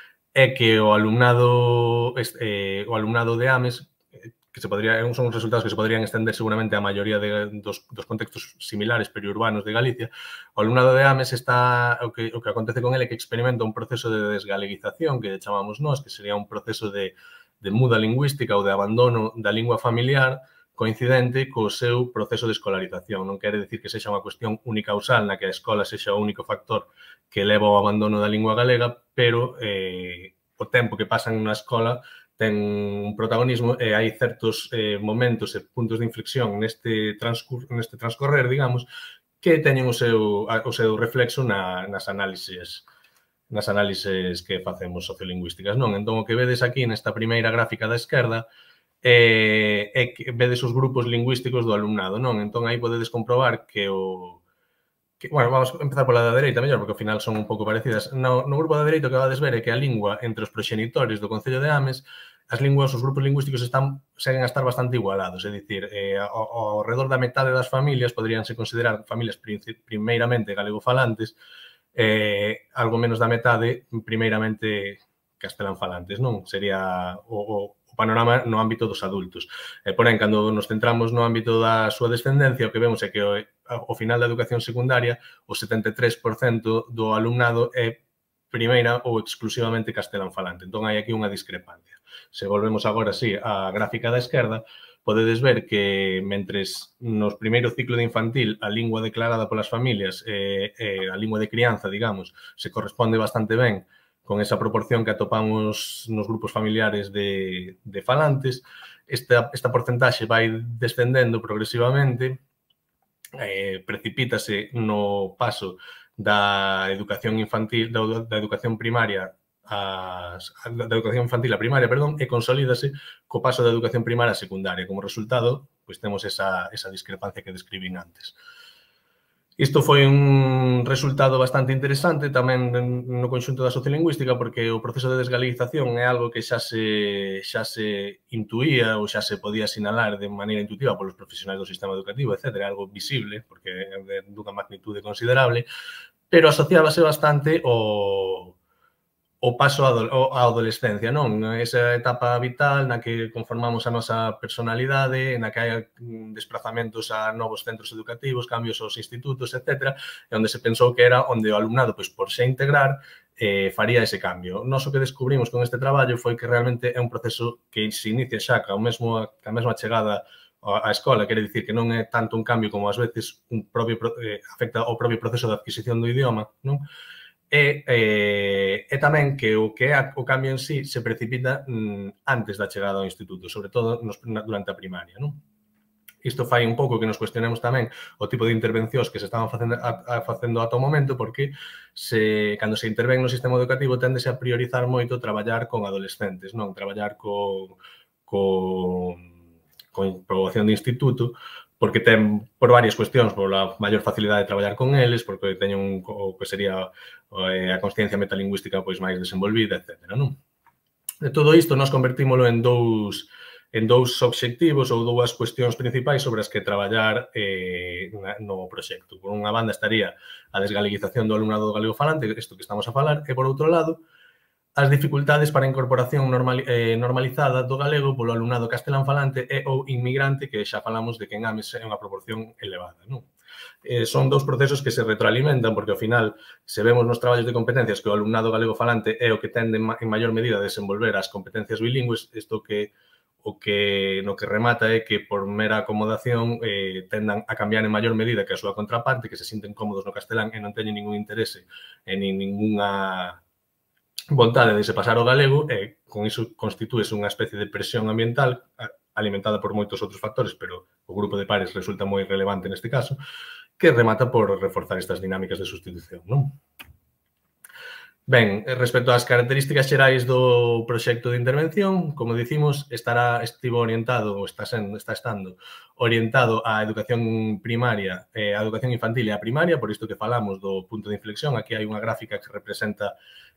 é que o alumnado eh, o alumnado de Ames, que se podría, son os resultados que se podrían extender seguramente a maioría de, dos, dos contextos similares periurbanos de Galicia, o alumnado de Ames está, o que, o que acontece con ele é que experimenta un proceso de desgaleguización, que chamamos nós, que sería un proceso de, de muda lingüística ou de abandono da lingua familiar, coincidente co seu proceso de escolarización. Non quere decir que sexa unha cuestión unicausal na que a escola sexa o único factor que leva ao abandono da lingua galega, pero eh, o tempo que pasan na escola ten un protagonismo e hai certos eh, momentos e puntos de inflexión neste, transcur neste transcorrer, digamos, que teñen o seu, o seu reflexo na, nas análises nas análises que facemos sociolingüísticas, non? Entón, o que vedes aquí nesta primeira gráfica da esquerda é eh, que vedes os grupos lingüísticos do alumnado, non? Entón, aí podedes comprobar que o Que, bueno, vamos a empezar pola da dereita mellor, porque ao final son un pouco parecidas. No, no grupo da dereita o que vades ver é que a lingua entre os proxenitores do Concello de Ames, as linguas, os grupos lingüísticos están, seguen a estar bastante igualados, é dicir, eh, ao, ao redor da metade das familias poderíanse considerar familias primeiramente galegofalantes, eh, algo menos da metade primeiramente castelanfalantes, non? Sería o, o panorama no ámbito dos adultos. Eh, porén, cando nos centramos no ámbito da súa descendencia, o que vemos é que o, ao final da educación secundaria, o setenta e tres por cento do alumnado é primeira ou exclusivamente castelanfalante. Entón, hai aquí unha discrepancia. Se volvemos agora, sí, á gráfica da esquerda, podedes ver que, mentres nos primeiro ciclo de infantil a lingua declarada polas familias, eh, eh, a lingua de crianza, digamos, se corresponde bastante ben con esa proporción que atopamos nos grupos familiares de, de falantes, esta, esta porcentaxe vai descendendo progresivamente, eh, precipítase no paso da educación infantil, da, da educación primaria a, da educación infantil a primaria, perdón, e consolídase co paso da educación primaria a secundaria. Como resultado, pois temos esa, esa discrepancia que describín antes. Isto foi un resultado bastante interesante tamén no conxunto da sociolingüística, porque o proceso de desgaleguización é algo que xa se, xa se intuía ou xa se podía sinalar de maneira intuitiva polos profesionais do sistema educativo, etcétera, algo visible, porque é dunha magnitude considerable, pero asociábase bastante ao, o paso á adolescencia, non? Esa etapa vital na que conformamos a nosa personalidade, na que hai desplazamentos a novos centros educativos, cambios aos institutos, etcétera, e onde se pensou que era onde o alumnado, pois, por se integrar, eh, faría ese cambio. Nós o que descubrimos con este traballo foi que realmente é un proceso que se inicia xa ca mesmo, ca mesma chegada á escola, quere dicir que non é tanto un cambio como ás veces un propio, eh, afecta ao propio proceso de adquisición do idioma, non? E, eh, e tamén que o que é o cambio en sí se precipita mm, antes da chegada ao instituto, sobre todo nos, durante a primaria, non? Isto fai un pouco que nos cuestionemos tamén o tipo de intervencións que se estaban facendo, a, a, facendo ata o momento, porque se, cando se interven no sistema educativo tendese a priorizar moito traballar con adolescentes, non? Traballar con, con, con poboación de instituto, porque ten, por varias cuestións, por a maior facilidade de traballar con eles, porque teñen un, o que sería eh, a consciencia metalingüística pois máis desenvolvida, etcétera, non? De todo isto, nós convertímolo en dous, en dous obxectivos ou dúas cuestións principais sobre as que traballar eh, no proxecto. Por unha banda estaría a desgaleguización do alumnado galego falante, isto que estamos a falar, e por outro lado, as dificultades para a incorporación normal, eh, normalizada do galego polo alumnado castelán falante e ou inmigrante, que xa falamos de que en Ames é unha proporción elevada, non? Eh, son dous procesos que se retroalimentan, porque ao final, se vemos nos traballos de competencias que o alumnado galego falante é o que tende en maior medida a desenvolver as competencias bilingües, isto que o que no que remata é que por mera acomodación eh, tendan a cambiar en maior medida que a súa contraparte, que se sinten cómodos no castelán e non teñen ningún interese en ninguna vontade de se pasar ao galego, e con iso constitúese unha especie de presión ambiental alimentada por moitos outros factores, pero o grupo de pares resulta moi relevante neste caso, que remata por reforzar estas dinámicas de sustitución, non? Ben, respecto ás características xerais do proxecto de intervención, como dicimos, estará estivo orientado, ou está, sendo, está estando orientado á educación primaria, eh, á educación infantil e á primaria, por isto que falamos do punto de inflexión. Aquí hai unha gráfica que representa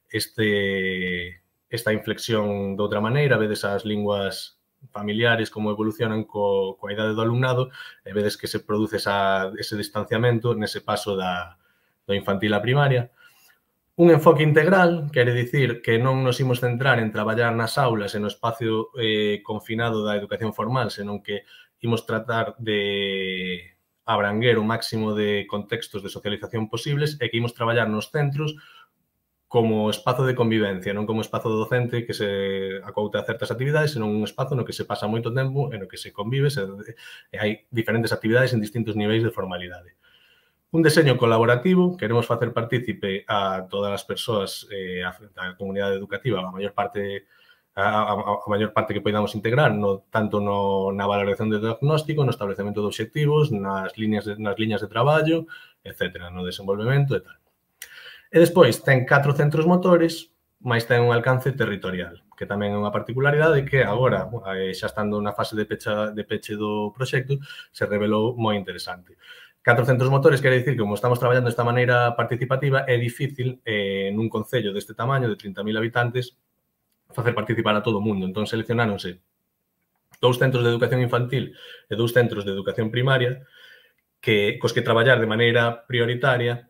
este, esta inflexión de outra maneira, vedes as linguas familiares como evolucionan co, coa idade do alumnado, e vedes que se produce esa, ese distanciamento nese paso da, do infantil á primaria. Un enfoque integral, quere dicir que non nos imos centrar en traballar nas aulas e no espacio eh, confinado da educación formal, senón que imos tratar de abranguer o máximo de contextos de socialización posibles e que imos traballar nos centros como espazo de convivencia, non como espazo docente que se acouta a certas actividades, senón un espazo no que se pasa moito tempo e no que se convive e hai diferentes actividades en distintos niveis de formalidade. Un deseño colaborativo, queremos facer partícipe a todas as persoas eh, a comunidade educativa, a maior parte a, a, a maior parte que podamos integrar, no, tanto no, na valoración de diagnóstico, no establecemento de obxectivos, nas liñas de, nas liñas de traballo, etcétera, no desenvolvemento e tal. E despois, ten catro centros motores, máis ten un alcance territorial, que tamén é unha particularidade que agora, xa estando na fase de, pecha, de peche do proxecto, se revelou moi interesante. Catro centros motores, quere dicir que, como estamos traballando desta maneira participativa, é difícil eh, nun concello deste tamaño, de trinta mil habitantes, facer participar a todo o mundo. Entón, seleccionáronse dous centros de educación infantil e dous centros de educación primaria que, cos que traballar de maneira prioritaria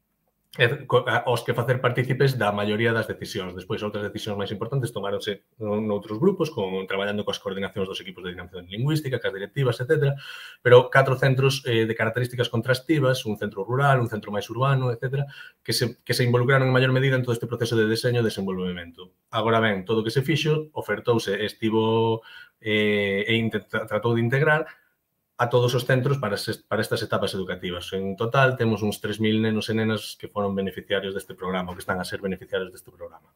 os que facer partícipes da maioría das decisións. Despois, outras decisións máis importantes tomáronse noutros grupos, con, traballando coas coordinacións dos equipos de dinamización lingüística, cas directivas, etcétera, pero catro centros eh, de características contrastivas, un centro rural, un centro máis urbano, etcétera, que se, que se involucraron en maior medida en todo este proceso de deseño e desenvolvemento. Agora ben, todo o que se fixo, ofertouse, estivo eh, e tratou de integrar a todos os centros para, para estas etapas educativas. En total, temos uns tres mil nenos e nenas que foron beneficiarios deste programa, ou que están a ser beneficiarios deste programa.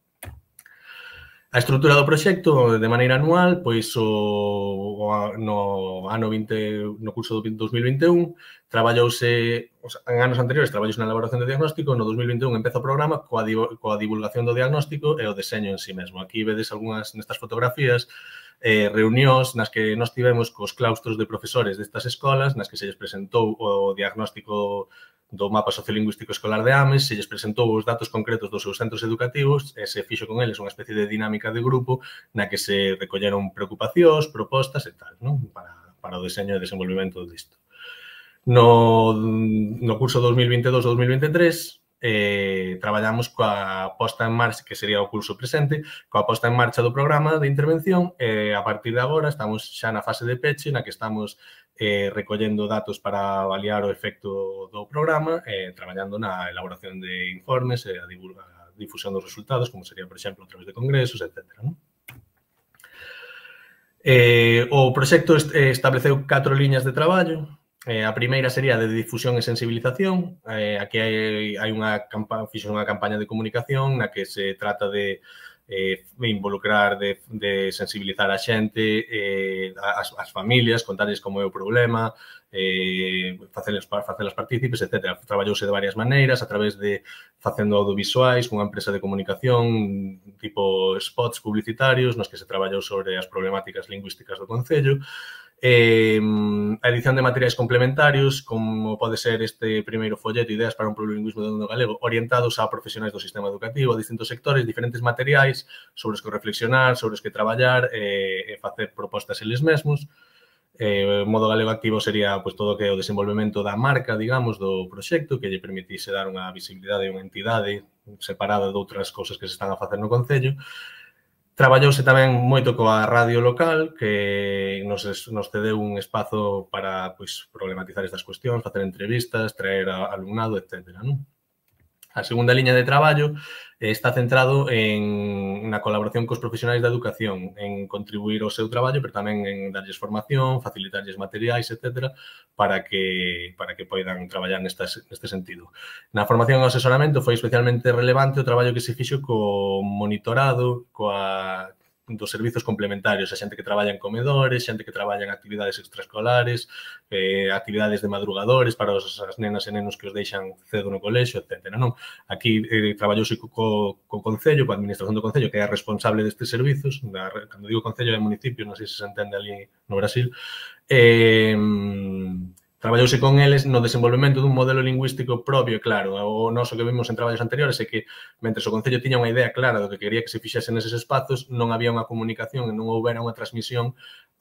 A estrutura do proxecto, de maneira anual, pois o, o, no ano vinte, no curso do dos mil vinte e un, traballouse, en anos anteriores, traballouse na elaboración de diagnóstico, no dos mil vinte e un empeza o programa coa, coa divulgación do diagnóstico e o deseño en sí mesmo. Aquí vedes algunhas nestas fotografías, Eh, reunións nas que nós tivemos cos claustros de profesores destas escolas, nas que se lles presentou o diagnóstico do mapa sociolingüístico escolar de Ames, se lles presentou os datos concretos dos seus centros educativos e se fixo con eles unha especie de dinámica de grupo na que se recolleron preocupacións, propostas e tal, non? Para, para o deseño e desenvolvemento disto. No, no curso dos mil vinte e dous a dos mil vinte e tres eh, traballamos coa posta en marcha, que sería o curso presente, coa posta en marcha do programa de intervención, e a partir de agora estamos xa na fase de peche, na que estamos eh, recollendo datos para avaliar o efecto do programa, eh, traballando na elaboración de informes e a, a difusión dos resultados, como sería, por exemplo, a través de congresos, etcétera, non? Eh, o proxecto estableceu catro liñas de traballo. Eh, a primeira sería de difusión e sensibilización. Eh, aquí hai, hai unha, fixo unha campaña de comunicación na que se trata de eh, involucrar, de, de sensibilizar a xente, eh, as, as familias, contarles como é o problema, eh, facelas, facelas partícipes, etcétera. Traballouse de varias maneiras, a través de facendo audiovisuais, unha empresa de comunicación tipo spots publicitarios, nos que se traballou sobre as problemáticas lingüísticas do Concello. Eh, a edición de materiais complementarios, como pode ser este primeiro folleto, Ideas para un plurilingüismo do mundo galego, orientados a profesionais do sistema educativo, a distintos sectores, diferentes materiais sobre os que reflexionar, sobre os que traballar e eh, facer propostas eles mesmos. Eh, o modo galego activo sería pues, todo o que é o desenvolvemento da marca, digamos, do proxecto, que lle permitise dar unha visibilidade e unha entidade separada de outras cousas que se están a facer no Concello. Traballouse tamén moito coa radio local, que nos, nos cedeu un espazo para pues, problematizar estas cuestións, facer entrevistas, traer a alumnado, etcétera, non? A segunda liña de traballo está centrado en na colaboración cos profesionais da educación, en contribuir ao seu traballo, pero tamén en darlles formación, facilitarlles materiais, etcétera, para que para que poidan traballar neste, neste sentido. Na formación e asesoramento foi especialmente relevante o traballo que se fixo co monitorado, coa dos servizos complementarios, a xente que traballa en comedores, xente que traballa en actividades extraescolares, eh, actividades de madrugadores para os, as nenas e nenos que os deixan cedo no colexio, etcétera. Non? Aquí eh, traballouse co, co, co Concello, coa Administración do Concello, que é a responsable destes servizos. Da, cando digo Concello é municipio, non sei se se entende ali no Brasil. Eh, Traballouse con eles no desenvolvemento dun modelo lingüístico propio, claro. O noso que vimos en traballos anteriores é que, mentre o Concello tiña unha idea clara do que quería que se fixese neses espazos, non había unha comunicación e non houbera unha transmisión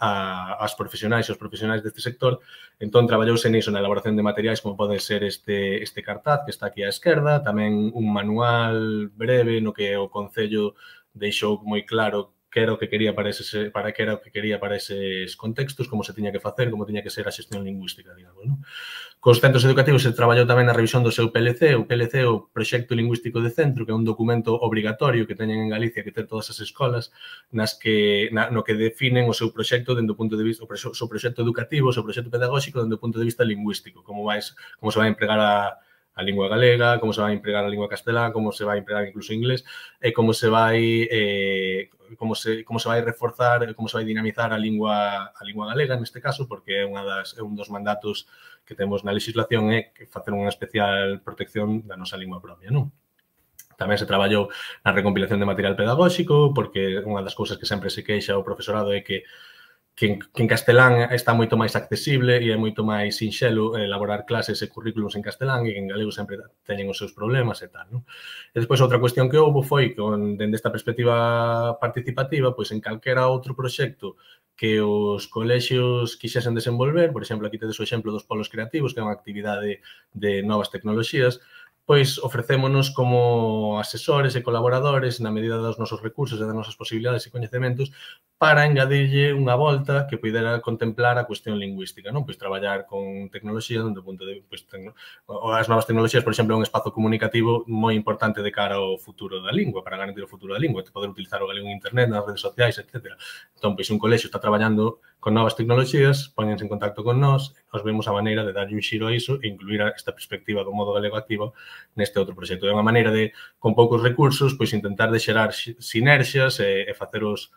a, as profesionais e os profesionais deste sector. Entón, traballouse niso, na elaboración de materiais como pode ser este, este cartaz que está aquí á esquerda, tamén un manual breve no que o Concello deixou moi claro que era o que quería para ese, para que era o que quería para eses contextos, como se tiña que facer, como tiña que ser a xestión lingüística, digamos, non? Cos centros educativos se traballou tamén na revisión do seu P L C, o P L C, o Proxecto Lingüístico de Centro, que é un documento obrigatorio que teñen en Galicia que ter todas as escolas, nas que, na, no que definen o seu proxecto dende o punto de vista, o seu proxecto educativo, o seu proxecto pedagóxico dende o punto de vista lingüístico, como vais, como se vai empregar a a lingua galega, como se vai empregar a lingua castelá, como se vai empregar incluso inglés, e como se vai eh, como se como se vai reforzar, como se vai dinamizar a lingua a lingua galega neste caso, porque é unha das é un dos mandatos que temos na legislación é que facer unha especial protección da nosa lingua propia, non? Tamén se traballou na recompilación de material pedagóxico, porque unha das cousas que sempre se queixa o profesorado é que que en, que en castelán está moito máis accesible e é moito máis sinxelo elaborar clases e currículos en castelán e en galego sempre teñen os seus problemas e tal, non? E despois outra cuestión que houve foi que dende esta perspectiva participativa, pois en calquera outro proxecto que os colexios quixesen desenvolver, por exemplo, aquí tedes o exemplo dos polos creativos, que é unha actividade de novas tecnoloxías, pois ofrecémonos como asesores e colaboradores na medida dos nosos recursos e das nosas posibilidades e coñecementos para engadirlle unha volta que pudera contemplar a cuestión lingüística, non? Pois traballar con tecnoloxía dende o punto de pois, tecno... as novas tecnoloxías, por exemplo, é un espazo comunicativo moi importante de cara ao futuro da lingua, para garantir o futuro da lingua, de poder utilizar o galego en internet, nas redes sociais, etcétera. Entón, pois, un colexio está traballando con novas tecnoloxías, póñense en contacto con nós, nos vemos a maneira de darlle un xiro a iso e incluir esta perspectiva do modo galego activo neste outro proxecto. É unha maneira de, con poucos recursos, pois intentar de xerar sinerxias e, e facer os,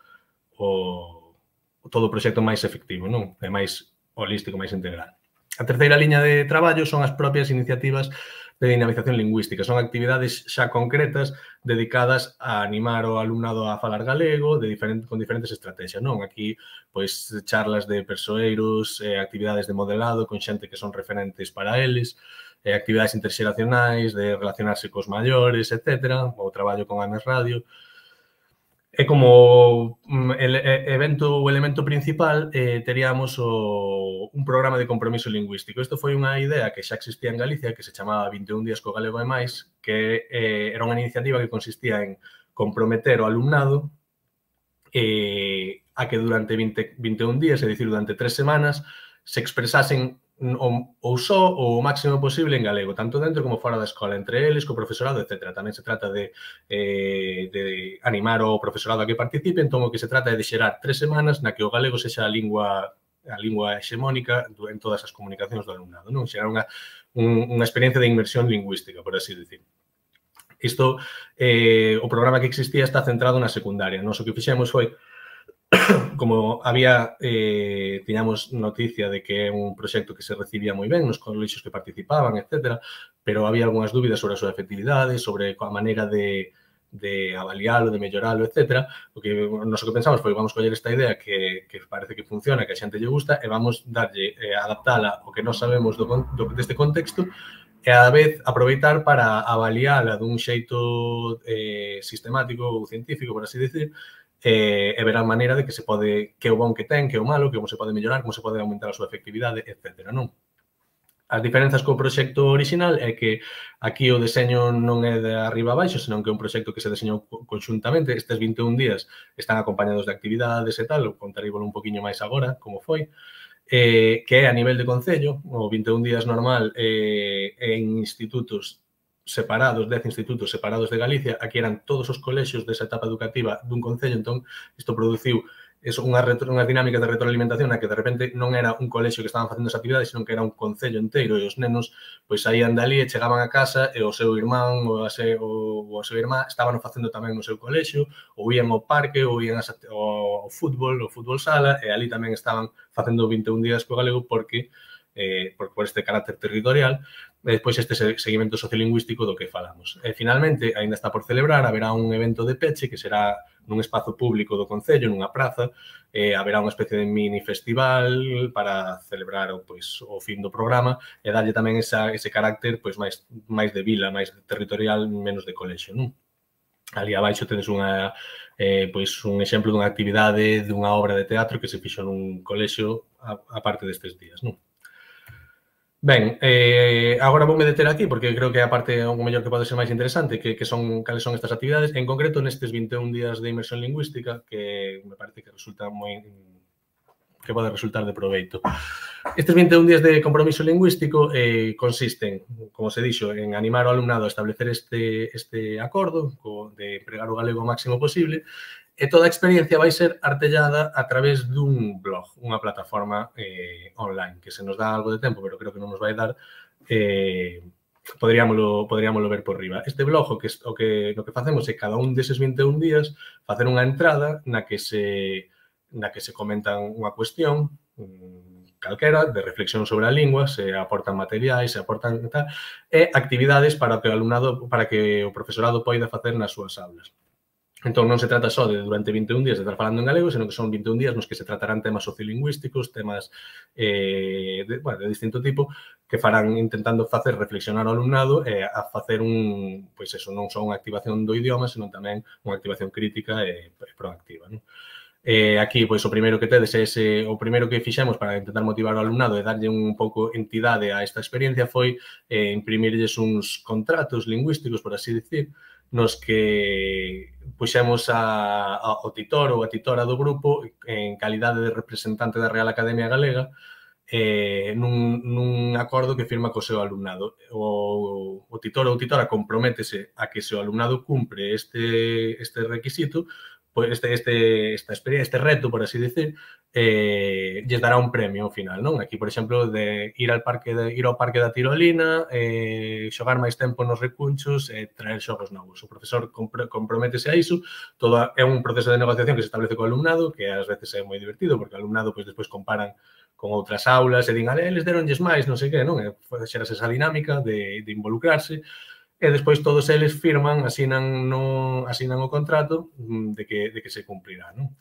o, todo o proxecto máis efectivo, non? É máis holístico, máis integral. A terceira liña de traballo son as propias iniciativas de dinamización lingüística. Son actividades xa concretas dedicadas a animar o alumnado a falar galego de diferente, con diferentes estrategias, non? Aquí, pois, charlas de persoeiros, eh, actividades de modelado con xente que son referentes para eles, eh, actividades interxeracionais, de relacionarse cos maiores, etcétera, o traballo con Ames Radio. E como el evento ou elemento principal eh, teríamos o, un programa de compromiso lingüístico. Isto foi unha idea que xa existía en Galicia, que se chamaba vinte e un días co galego e máis, que eh, era unha iniciativa que consistía en comprometer o alumnado eh, a que durante vinte, vinte e un días, é dicir, durante tres semanas, se expresasen ou, ou só o máximo posible en galego, tanto dentro como fora da escola, entre eles, co profesorado, etcétera. Tamén se trata de, eh, de animar o profesorado a que participe, entón o que se trata é de xerar tres semanas na que o galego sexa a lingua a lingua hexemónica en todas as comunicacións do alumnado, non? Xerar unha, un, unha experiencia de inmersión lingüística, por así decir. Isto, eh, o programa que existía está centrado na secundaria. Nos o que fixemos foi, como había, eh, tiñamos noticia de que é un proxecto que se recibía moi ben nos colexios que participaban, etcétera, pero había algunhas dúbidas sobre a súa efectividade, sobre a maneira de, de avalialo, de melloralo, etcétera. O que nos o que pensamos foi, vamos coller esta idea que, que parece que funciona, que a xente lle gusta, e vamos darlle, eh, adaptala o que non sabemos do, do, deste contexto, e a vez aproveitar para avaliala dun xeito eh, sistemático ou científico, por así decir, eh, e ver a maneira de que se pode, que o bon que ten, que o malo, que como se pode mellorar, como se pode aumentar a súa efectividade, etcétera, non? As diferenzas co proxecto original é que aquí o deseño non é de arriba a baixo, senón que é un proxecto que se deseñou conxuntamente. Estes vinte e un días están acompañados de actividades e tal, contaríbolo un poquinho máis agora, como foi, eh, que é a nivel de concello, o vinte e un días normal eh, en institutos separados, dez institutos separados de Galicia, aquí eran todos os colexios desa etapa educativa dun concello, entón isto produciu eso, unha, retro, unha dinámica de retroalimentación na que de repente non era un colexio que estaban facendo esa actividade, senón que era un concello inteiro e os nenos pois saían dali e chegaban a casa e o seu irmán ou a seu, ou a seu irmá estaban facendo tamén no seu colexio, ou ían ao parque, ou ían ao, ao fútbol, ao fútbol sala, e ali tamén estaban facendo vinte e un días co galego porque eh, por, por este carácter territorial, e despois este seguimento sociolingüístico do que falamos. E, finalmente, aínda está por celebrar, haberá un evento de peche que será nun espazo público do concello, nunha praza, eh, haberá unha especie de mini festival para celebrar o, pois, o fin do programa e darlle tamén esa, ese carácter pois, máis, máis de vila, máis territorial, menos de colexio, non? Ali abaixo tedes unha, eh, pois, un exemplo dunha actividade, dunha obra de teatro que se fixo nun colexio a, a parte destes días, non? Ben, eh, agora voume deter aquí porque creo que é a parte o mellor que pode ser máis interesante, que, que son cales son estas actividades, en concreto nestes vinte e un días de inmersión lingüística, que me parece que resulta moi que pode resultar de proveito. Estes vinte e un días de compromiso lingüístico eh, consisten, como se dixo, en animar ao alumnado a establecer este, este acordo de empregar o galego o máximo posible. E toda a experiencia vai ser artellada a través dun blog, unha plataforma eh, online, que se nos dá algo de tempo, pero creo que non nos vai dar, eh, poderíamolo, poderíamolo ver por riba. Este blog, o que, o que, no que facemos é cada un deses vinte e un días facer unha entrada na que se, na que se comentan unha cuestión calquera de reflexión sobre a lingua, se aportan materiais, se aportan tal, e actividades para que o alumnado, para que o profesorado poida facer nas súas aulas. Entón, non se trata só de durante vinte e un días de estar falando en galego, senón que son vinte e un días nos que se tratarán temas sociolingüísticos, temas eh, de, bueno, de distinto tipo, que farán intentando facer reflexionar ao alumnado e a facer un, pois eso, non só unha activación do idioma, senón tamén unha activación crítica e, e proactiva, non? Eh, aquí, pois, o primeiro que tedes é ese, o primeiro que fixemos para intentar motivar ao alumnado e darlle un pouco entidade a esta experiencia foi eh, imprimirlles uns contratos lingüísticos, por así dicir, nos que puxemos a, a, o titor ou a titora do grupo en calidade de representante da Real Academia Galega eh, nun, nun acordo que firma co seu alumnado. O, o titor ou titora comprométese a que se o alumnado cumpre este, este requisito, pues este, este, esta experiencia, este reto, por así decir, eh, lles dará un premio ao final, non? Aquí, por exemplo, de ir ao parque de, ir ao parque da tirolina, eh, xogar máis tempo nos recunchos e eh, traer xogos novos. O profesor compr comprométese a iso. Todo é un proceso de negociación que se establece co alumnado, que ás veces é moi divertido, porque o alumnado pois, despois comparan con outras aulas e din, ale, eles deronlles máis, non sei que, non? E xerase esa dinámica de, de involucrarse. E despois todos eles firman, asinan, no, asinan o contrato de que, de que se cumprirá, non?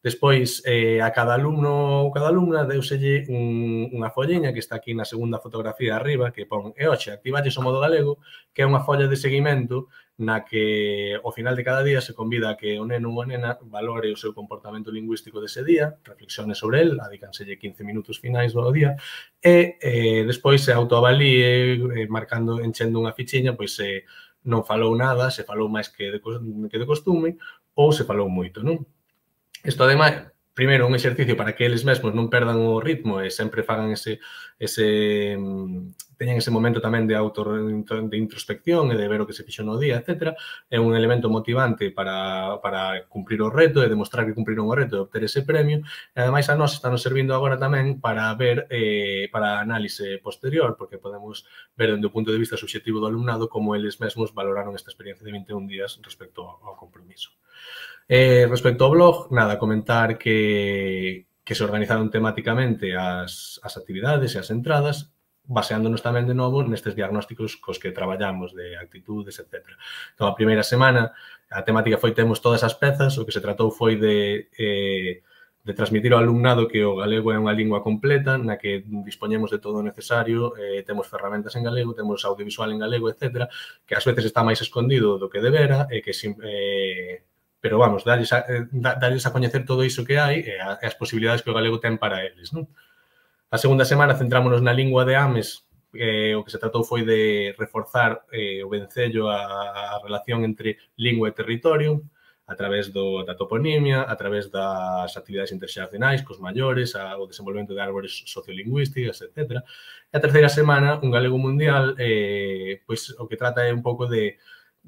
Despois, eh, a cada alumno ou cada alumna deuselle un, unha folliña que está aquí na segunda fotografía arriba, que pon, e hoxe, activalles o modo galego, que é unha folla de seguimento na que ao final de cada día se convida a que o neno ou a nena valore o seu comportamento lingüístico dese día, reflexione sobre el, adícanselle quince minutos finais do día, e eh, despois se autoavalíe, eh, marcando, enchendo unha fichiña, pois se non falou nada, se falou máis que de, que de costume, ou se falou moito, non? Isto, ademais, primeiro, un exercicio para que eles mesmos non perdan o ritmo e sempre fagan ese, ese teñan ese momento tamén de auto de introspección e de ver o que se fixo no día, etcétera. É un elemento motivante para, para cumprir o reto e demostrar que cumpriron o reto e obter ese premio. E, ademais, a nós está nos servindo agora tamén para ver, eh, para análise posterior, porque podemos ver dende o punto de vista subxectivo do alumnado como eles mesmos valoraron esta experiencia de vinte e un días respecto ao compromiso. Eh, respecto ao blog, nada, comentar que, que se organizaron temáticamente as, as actividades e as entradas, baseándonos tamén de novo nestes diagnósticos cos que traballamos de actitudes, etcétera. Entón, a primeira semana, a temática foi temos todas as pezas, o que se tratou foi de, eh, de transmitir ao alumnado que o galego é unha lingua completa, na que dispoñemos de todo o necesario, eh, temos ferramentas en galego, temos audiovisual en galego, etcétera, que ás veces está máis escondido do que debera, e que eh, pero vamos, darles a, darles a coñecer todo iso que hai e as posibilidades que o galego ten para eles, non? A segunda semana centrámonos na lingua de Ames, eh, o que se tratou foi de reforzar eh, o vencello a, a relación entre lingua e territorio a través do, da toponimia, a través das actividades interxeracionais cos maiores, a, o desenvolvemento de árbores sociolingüísticas, etcétera. E a terceira semana, un galego mundial, eh, pois o que trata é un pouco de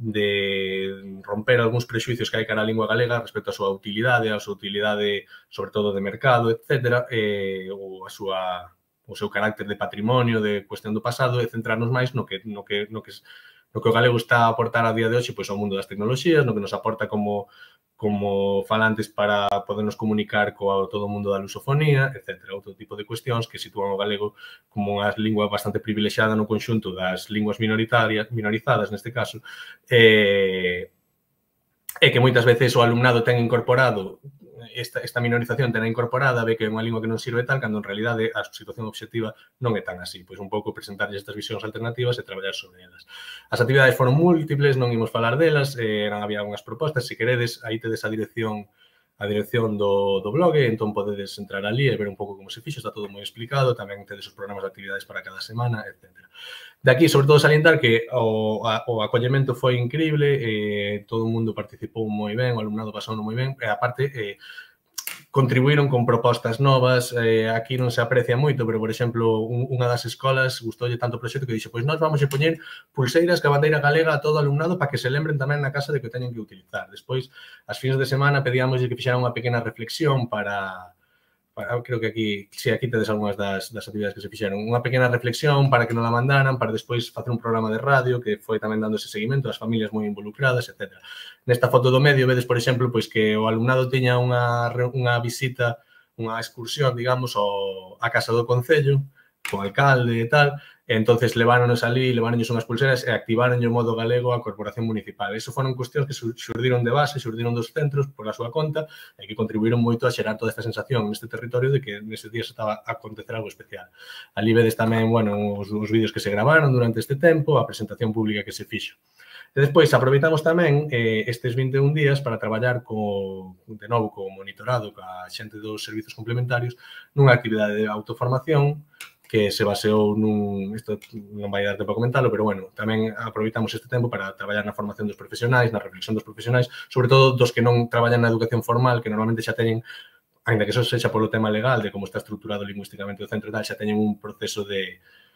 de romper algúns prexuicios que hai cara a lingua galega respecto á súa utilidade, a súa utilidade, sobre todo, de mercado, etcétera, eh, ou a súa, o seu carácter de patrimonio, de cuestión do pasado, e centrarnos máis no que, no que, no que, no que o galego está a aportar a día de hoxe pois, ao mundo das tecnoloxías, no que nos aporta como, como falantes para podernos comunicar co todo o mundo da lusofonía, etcétera. Outro tipo de cuestións que sitúan o galego como unha lingua bastante privilexiada no conxunto das linguas minoritarias, minorizadas, neste caso, e, e que moitas veces o alumnado ten incorporado esta, esta minorización ten incorporada, ve que é unha lingua que non sirve tal, cando en realidade a situación obxectiva non é tan así. Pois un pouco presentarles estas visións alternativas e traballar sobre elas. As actividades foron múltiples, non imos falar delas, eh, eran, había unhas propostas, se queredes, aí tedes a dirección a dirección do, do blog, entón podedes entrar ali e ver un pouco como se fixo, está todo moi explicado, tamén tedes os programas de actividades para cada semana, etcétera. De aquí, sobre todo, salientar que o, a, o acollemento foi increíble, eh, todo o mundo participou moi ben, o alumnado pasou moi ben, e aparte, eh, contribuíron con propostas novas, eh, aquí non se aprecia moito, pero, por exemplo, un, unha das escolas gustoulle tanto o proxecto que dixo, pois nós vamos a poñer pulseiras que a bandeira galega a todo o alumnado para que se lembren tamén na casa de que o teñen que utilizar. Despois, as fins de semana, pedíamos que fixeran unha pequena reflexión para... creo que aquí, sí, aquí tedes algunhas das, das actividades que se fixeron. Unha pequena reflexión para que non la mandaran, para despois facer un programa de radio que foi tamén dando ese seguimento, as familias moi involucradas, etcétera. Nesta foto do medio vedes, por exemplo, pois que o alumnado tiña unha, unha visita, unha excursión, digamos, ao, a casa do Concello, co alcalde e tal, e entonces leváronos ali, leváronnos unhas pulseras e activaron o modo galego a Corporación Municipal. Eso foron cuestións que xurdiron de base, xurdiron dos centros por a súa conta e que contribuíron moito a xerar toda esta sensación neste territorio de que nese día se estaba a acontecer algo especial. Ali vedes tamén, bueno, os, os vídeos que se gravaron durante este tempo, a presentación pública que se fixo. E despois aproveitamos tamén eh, estes vinte e un días para traballar co, de novo co monitorado, ca xente dos servizos complementarios, nunha actividade de autoformación que se baseou nun, isto non vai dar tempo a comentarlo, pero bueno, tamén aproveitamos este tempo para traballar na formación dos profesionais, na reflexión dos profesionais, sobre todo dos que non traballan na educación formal, que normalmente xa teñen, ainda que eso sexa polo tema legal, de como está estruturado lingüísticamente o centro e tal, xa teñen un proceso de,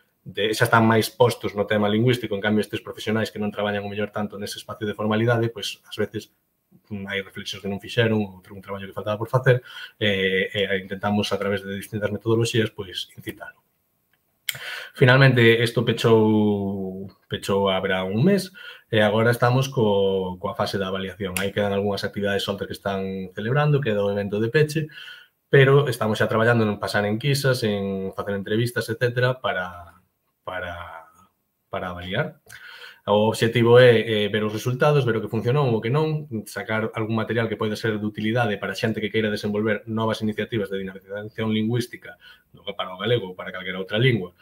de xa están máis postos no tema lingüístico, en cambio estes profesionais que non traballan o mellor tanto nese espacio de formalidade, pois ás veces hai reflexións que non fixeron, outro un traballo que faltaba por facer, e, e intentamos a través de distintas metodoloxías, pois, incitalo. Finalmente, isto pechou, pechou habrá un mes e agora estamos co, coa fase da avaliación. Aí quedan algunhas actividades soltas que están celebrando, queda o evento de peche, pero estamos xa traballando en pasar enquisas, en facer entrevistas, etcétera, para, para, para avaliar. O objetivo é eh, ver os resultados, ver o que funcionou, o que non, sacar algún material que pode ser de utilidade para xente que queira desenvolver novas iniciativas de dinamización lingüística para o galego ou para calquera outra lingua,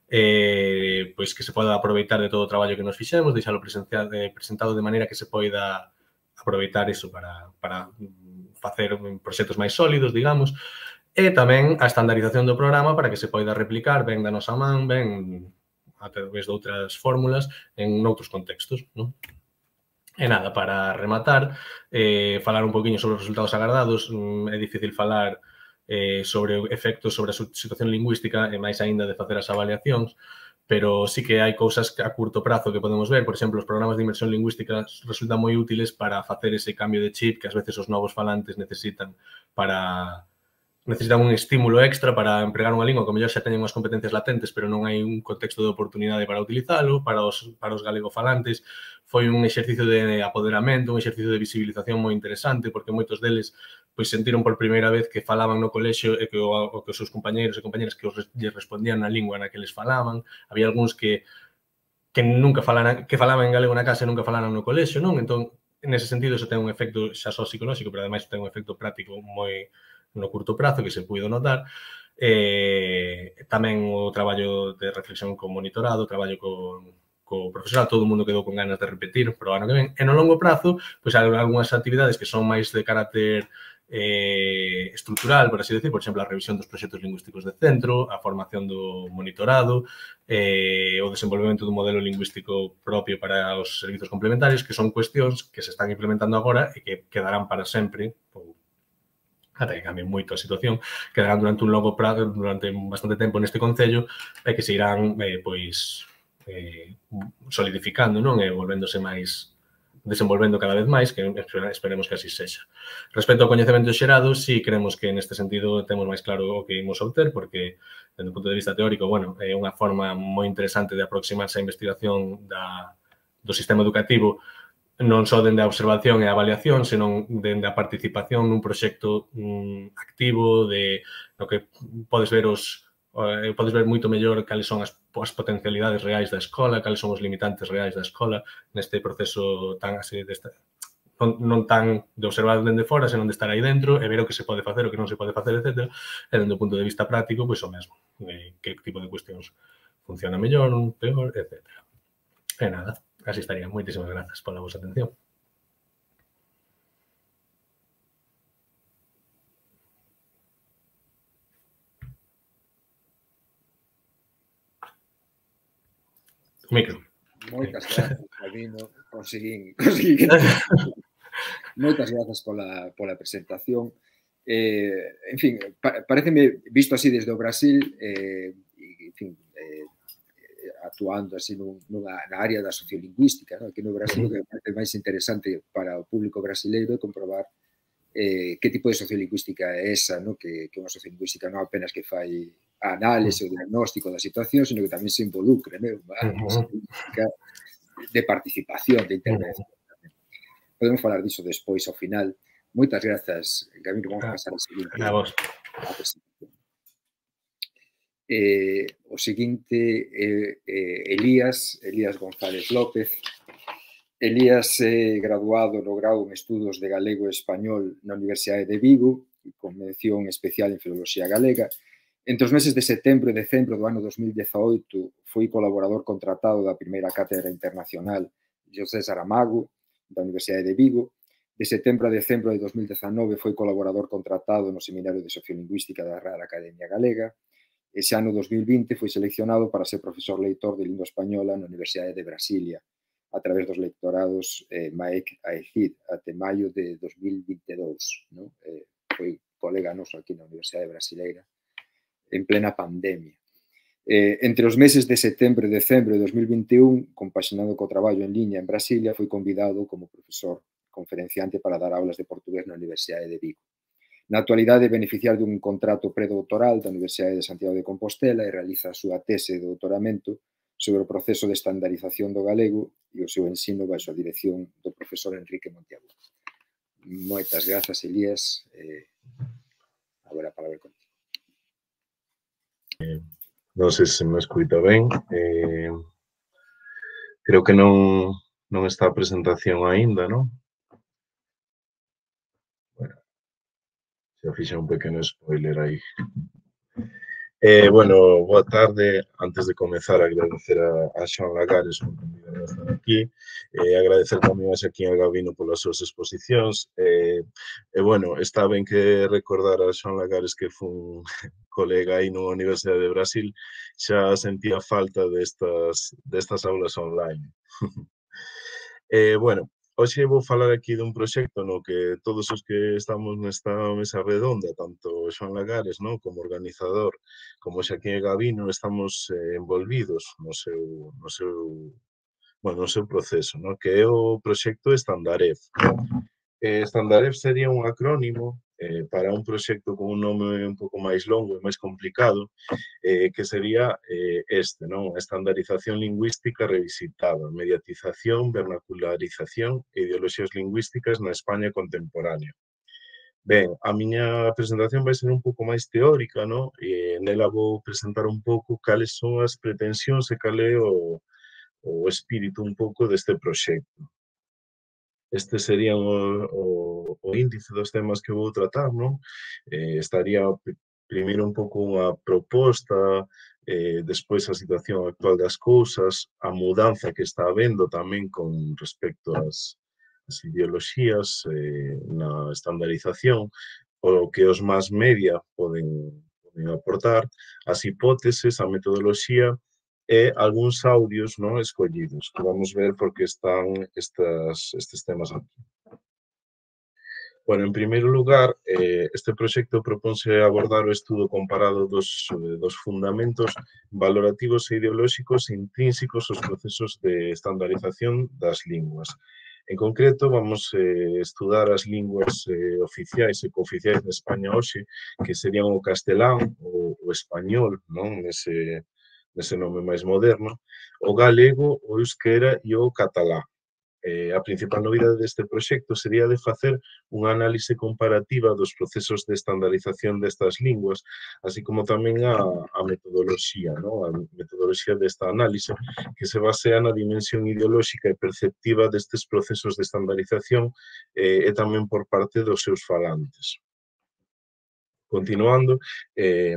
eh, pois que se poda aproveitar de todo o traballo que nos fixemos, deixalo eh, presentado de maneira que se poida aproveitar iso para, para facer proxectos máis sólidos, digamos, e tamén a estandarización do programa para que se poida replicar ben da nosa man, ben a través de outras fórmulas en outros contextos, non? E nada, para rematar, eh, falar un poquinho sobre os resultados agardados, é difícil falar eh, sobre efectos sobre a situación lingüística e máis aínda de facer as avaliacións, pero sí que hai cousas a curto prazo que podemos ver. Por exemplo, os programas de inmersión lingüística resultan moi útiles para facer ese cambio de chip que ás veces os novos falantes necesitan para necesitan un estímulo extra para empregar unha lingua que mellor xa teñen unhas competencias latentes, pero non hai un contexto de oportunidade para utilizalo. Para os, para os galegofalantes foi un exercicio de apoderamento, un exercicio de visibilización moi interesante, porque moitos deles pois sentiron por primeira vez que falaban no colexio e que, o, o que os seus compañeros e compañeras que os respondían na lingua na que les falaban. Había algúns que que nunca falaran, que falaban en galego na casa e nunca falaran no colexio, non? Entón, nese sentido, iso ten un efecto xa só psicolóxico, pero ademais ten un efecto práctico moi no curto prazo, que se puido notar. Eh, tamén o traballo de reflexión con monitorado, o traballo con, co profesorado, todo o mundo quedou con ganas de repetir pro ano que ven. E no longo prazo, pois hai algunhas actividades que son máis de carácter eh, estrutural, por así decir, por exemplo, a revisión dos proxectos lingüísticos de centro, a formación do monitorado, eh, o desenvolvemento dun modelo lingüístico propio para os servizos complementarios, que son cuestións que se están implementando agora e que quedarán para sempre, ou ata que cambie moito a situación, quedarán durante un longo prazo, durante bastante tempo neste concello, e que se irán, eh, pois, eh, solidificando, non? E volvéndose máis, desenvolvendo cada vez máis, que esperemos que así sexa. Respecto ao coñecemento xerado, sí, creemos que neste sentido temos máis claro o que imos obter, porque, dende o punto de vista teórico, bueno, é unha forma moi interesante de aproximarse á investigación da, do sistema educativo, non só dende a observación e a avaliación, senón dende a participación nun proxecto mm, activo de no que podes ver os eh, podes ver moito mellor cales son as, as potencialidades reais da escola, cales son os limitantes reais da escola neste proceso tan así desta, non, non tan de observar dende fora, senón de estar aí dentro e ver o que se pode facer, o que non se pode facer, etcétera. E dende o punto de vista práctico, pois o mesmo. Eh, que tipo de cuestións funciona mellor, peor, etcétera. E nada. Así estaría. Moitísimas grazas pola vosa atención. O micro. Moitas grazas, Gabino. Conseguín, conseguín. Moitas grazas pola, pola presentación. Eh, en fin, pa, pareceme, visto así desde o Brasil, eh, en fin, eh, actuando así nun, nunha, na área da sociolingüística, ¿no? Aquí no Brasil, o que me parece máis interesante para o público brasileiro é comprobar eh, que tipo de sociolingüística é esa, ¿no? Que, que unha sociolingüística non apenas que fai a análise, o diagnóstico da situación, sino que tamén se involucre, ¿no? Unha sociolingüística de participación, de intervención. Podemos falar diso despois, ao final. Moitas grazas, Gabino. Vamos a pasar ao seguinte. A vos. A presentación. Eh, o seguinte é eh, eh, Elías, Elías González López. Elías é graduado no grau en Estudos de Galego e Español na Universidade de Vigo, con mención especial en Filoloxía Galega. Entre os meses de setembro e decembro do ano dos mil dezaoito foi colaborador contratado da primeira cátedra internacional José Saramago da Universidade de Vigo. De setembro a decembro de dos mil dezanove foi colaborador contratado no Seminario de Sociolingüística da Real Academia Galega. Ese ano dos mil vinte foi seleccionado para ser profesor leitor de lingua española na Universidade de Brasilia, a través dos lectorados eh, Maek Aegid, até maio de dos mil vinte e dous. ¿No? Eh, foi colega noso aquí na Universidade Brasileira, en plena pandemia. Eh, entre os meses de setembro e decembro de dos mil vinte e un, compaxinando co traballo en liña en Brasilia, foi convidado como profesor conferenciante para dar aulas de portugués na Universidade de Vigo. Na actualidade, beneficiar dun contrato predoutoral da Universidade de Santiago de Compostela e realiza a súa tese de doutoramento sobre o proceso de estandarización do galego e o seu ensino baixo a dirección do profesor Enrique Monteagudo. Moitas grazas, Elías. Eh, agora a palabra contigo. Eh, non sei se me escuita ben. Eh, Creo que non, non está a presentación aínda, non? Bueno, xa fixa un pequeno spoiler aí. Eh, bueno, boa tarde. Antes de comezar, agradecer a, a Xoán Lagares por convidarme a estar aquí. Eh, agradecer tamén a Xaquín Gabino polas súas exposicións. Eh, e, bueno, está ben que recordar a Xoán Lagares que fun colega aí nunha Universidade de Brasil, xa sentía falta destas, destas aulas online. eh, bueno, hoxe vou falar aquí dun proxecto no que todos os que estamos nesta mesa redonda, tanto Xoán Lagares, no, como organizador, como Xaquín Gabino, estamos eh, envolvidos no seu, no seu, bueno, no seu proceso, no, que é o proxecto Estandaref. Eh, Estandaref sería un acrónimo eh, para un proxecto con un nome un pouco máis longo e máis complicado, eh, que sería eh, este, non? Estandarización lingüística revisitada, mediatización, vernacularización e ideoloxías lingüísticas na España contemporánea. Ben, a miña presentación vai ser un pouco máis teórica, non? E nela vou presentar un pouco cales son as pretensións e cal é o, o espírito un pouco deste proxecto. Este sería o, o, o índice dos temas que vou tratar, non? Eh, estaría primeiro un pouco unha proposta, eh, despois a situación actual das cousas, a mudanza que está habendo tamén con respecto ás, ás ideoloxías eh, na estandarización, o que os más media poden, poden aportar, as hipóteses, a metodoloxía, e algúns audios, non, escollidos, que vamos ver porque están estas, estes temas aquí. Bueno, en primeiro lugar, eh, este proxecto proponse abordar o estudo comparado dos, dos fundamentos valorativos e ideolóxicos intrínsecos aos procesos de estandarización das linguas. En concreto, vamos eh, estudar as linguas eh, oficiais e cooficiais de España hoxe, que serían o castelán, o, o español, non, nese nese nome máis moderno, o galego, o euskera e o catalá. Eh, a principal novidade deste proxecto sería de facer unha análise comparativa dos procesos de estandarización destas linguas, así como tamén a, a metodoloxía, no? A metodoloxía desta análise, que se basea na dimensión ideolóxica e perceptiva destes procesos de estandarización eh, e tamén por parte dos seus falantes. Continuando, eh,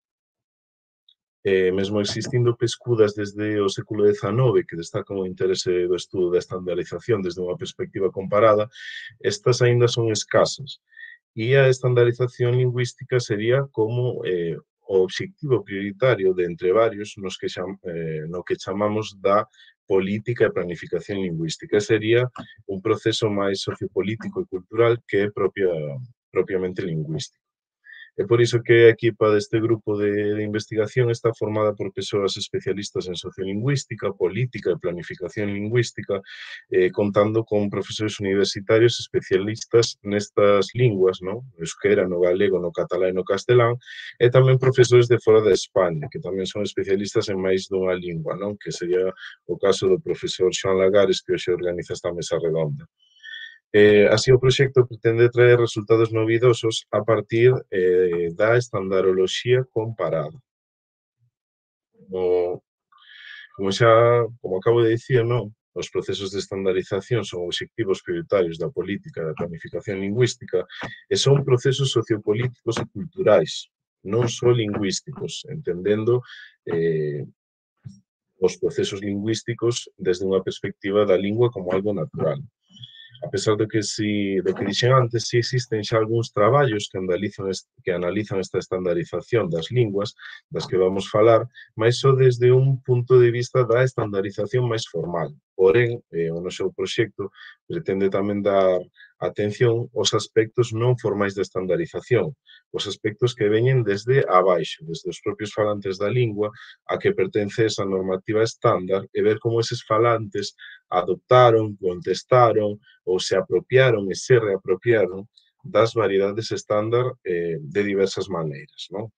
Eh, mesmo existindo pescudas desde o século dezanove que destacan o interese do estudo da estandarización desde unha perspectiva comparada, estas aínda son escasas. E a estandarización lingüística sería como eh, o obxectivo prioritario de entre varios nos que xam, eh, no que chamamos da política e planificación lingüística. Sería un proceso máis sociopolítico e cultural que é propia, propiamente lingüístico. É por iso que a equipa deste grupo de, de investigación está formada por persoas especialistas en sociolingüística, política e planificación lingüística, eh, contando con profesores universitarios especialistas nestas linguas, no? No euskera, no galego, no catalá e no castelán, e tamén profesores de fora de España, que tamén son especialistas en máis dunha lingua, non? Que sería o caso do profesor Xoán Lagares, que hoxe organiza esta mesa redonda. Eh, así, o proxecto pretende traer resultados novidosos a partir eh, da estandaroloxía comparada. Como, como xa, como acabo de dicir, non? Os procesos de estandarización son obxectivos prioritarios da política da planificación lingüística e son procesos sociopolíticos e culturais, non só lingüísticos, entendendo eh, os procesos lingüísticos desde unha perspectiva da lingua como algo natural. A pesar de que, si, de que dixen antes, si existen xa algúns traballos que analizan, que analizan esta estandarización das linguas, das que vamos falar, mas só desde un punto de vista da estandarización máis formal. Porén, eh, o noso proxecto pretende tamén dar atención aos aspectos non formais da estandarización, os aspectos que veñen desde abaixo, desde os propios falantes da lingua, a que pertence esa normativa estándar, e ver como eses falantes adoptaron, contestaron, ou se apropiaron e se reapropiaron das variedades estándar eh, de diversas maneiras, non?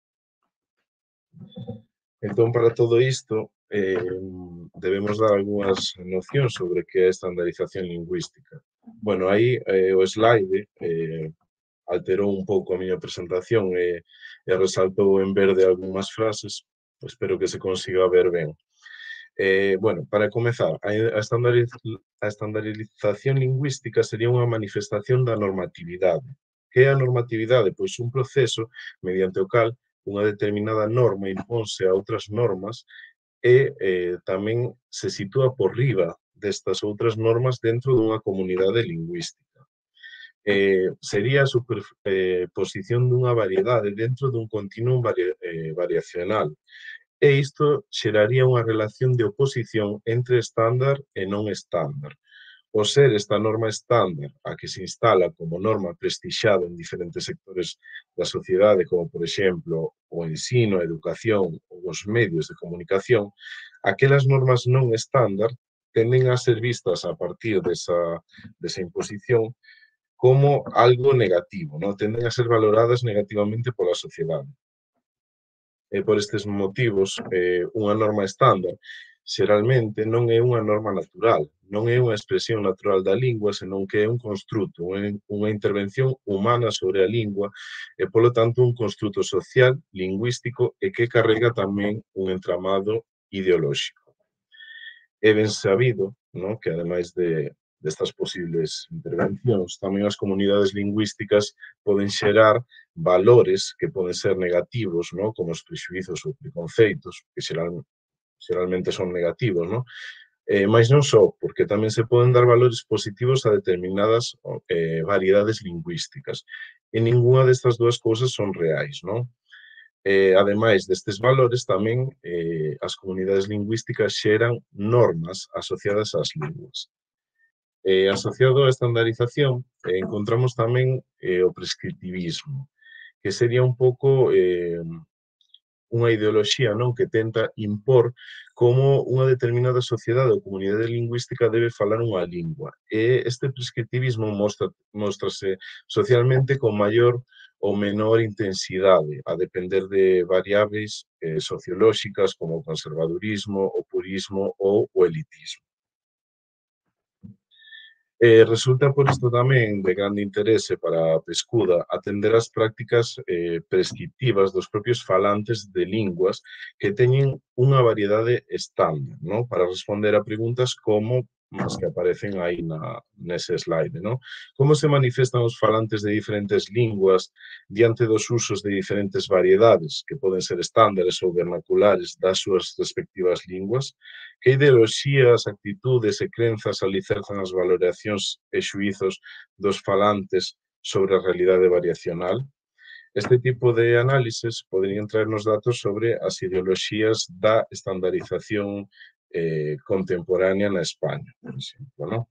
Entón, para todo isto, eh, debemos dar algunhas nocións sobre que é a estandarización lingüística. Bueno, aí eh, o slide eh, alterou un pouco a miña presentación e, e resaltou en verde algunhas frases, espero que se consiga ver ben. Eh, bueno, para comezar, a estandariz a estandarización lingüística sería unha manifestación da normatividade. Que é a normatividade? Pois un proceso mediante o cal unha determinada norma imponse a outras normas e eh, tamén se sitúa por riba destas outras normas dentro dunha comunidade lingüística. Eh, sería a superposición dunha variedade dentro dun continuum vari eh, variacional. E isto xeraría unha relación de oposición entre estándar e non estándar. O ser esta norma estándar a que se instala como norma prestixada en diferentes sectores da sociedade, como, por exemplo, o ensino, a educación ou os medios de comunicación, aquelas normas non estándar tenden a ser vistas a partir desa, desa imposición como algo negativo, non? Tenden a ser valoradas negativamente pola sociedade. E por estes motivos, eh, unha norma estándar xeralmente non é unha norma natural, non é unha expresión natural da lingua, senón que é un construto, unha intervención humana sobre a lingua e, polo tanto, un construto social, lingüístico e que carrega tamén un entramado ideolóxico. É ben sabido, no, que ademais de destas posibles intervencións, tamén as comunidades lingüísticas poden xerar valores que poden ser negativos, no, como os prexuizos ou preconceitos, que xeral, xeralmente son negativos, no? Eh, mas non só, porque tamén se poden dar valores positivos a determinadas eh, variedades lingüísticas. E ningunha destas dúas cousas son reais, non? Eh, ademais destes valores, tamén eh, as comunidades lingüísticas xeran normas asociadas ás linguas. Eh, asociado á estandarización, eh, encontramos tamén eh, o prescriptivismo, que sería un pouco eh, unha ideoloxía, non, que tenta impor como unha determinada sociedade ou comunidade lingüística debe falar unha lingua. E este prescriptivismo mostra, mostrase socialmente con maior ou menor intensidade, a depender de variables eh, sociolóxicas como o conservadurismo, o purismo ou o elitismo. Eh, resulta por isto tamén de grande interese para a pescuda atender as prácticas eh, prescriptivas dos propios falantes de linguas que teñen unha variedade estándar, ¿no? Para responder a preguntas como as que aparecen aí na, nese slide, ¿no? Como se manifestan os falantes de diferentes linguas diante dos usos de diferentes variedades, que poden ser estándares ou vernaculares das súas respectivas linguas? Que ideoloxías, actitudes e crenzas alicerzan as valoracións e xuízos dos falantes sobre a realidade variacional? Este tipo de análises poderían traernos datos sobre as ideoloxías da estandarización eh, contemporánea na España, por exemplo, non?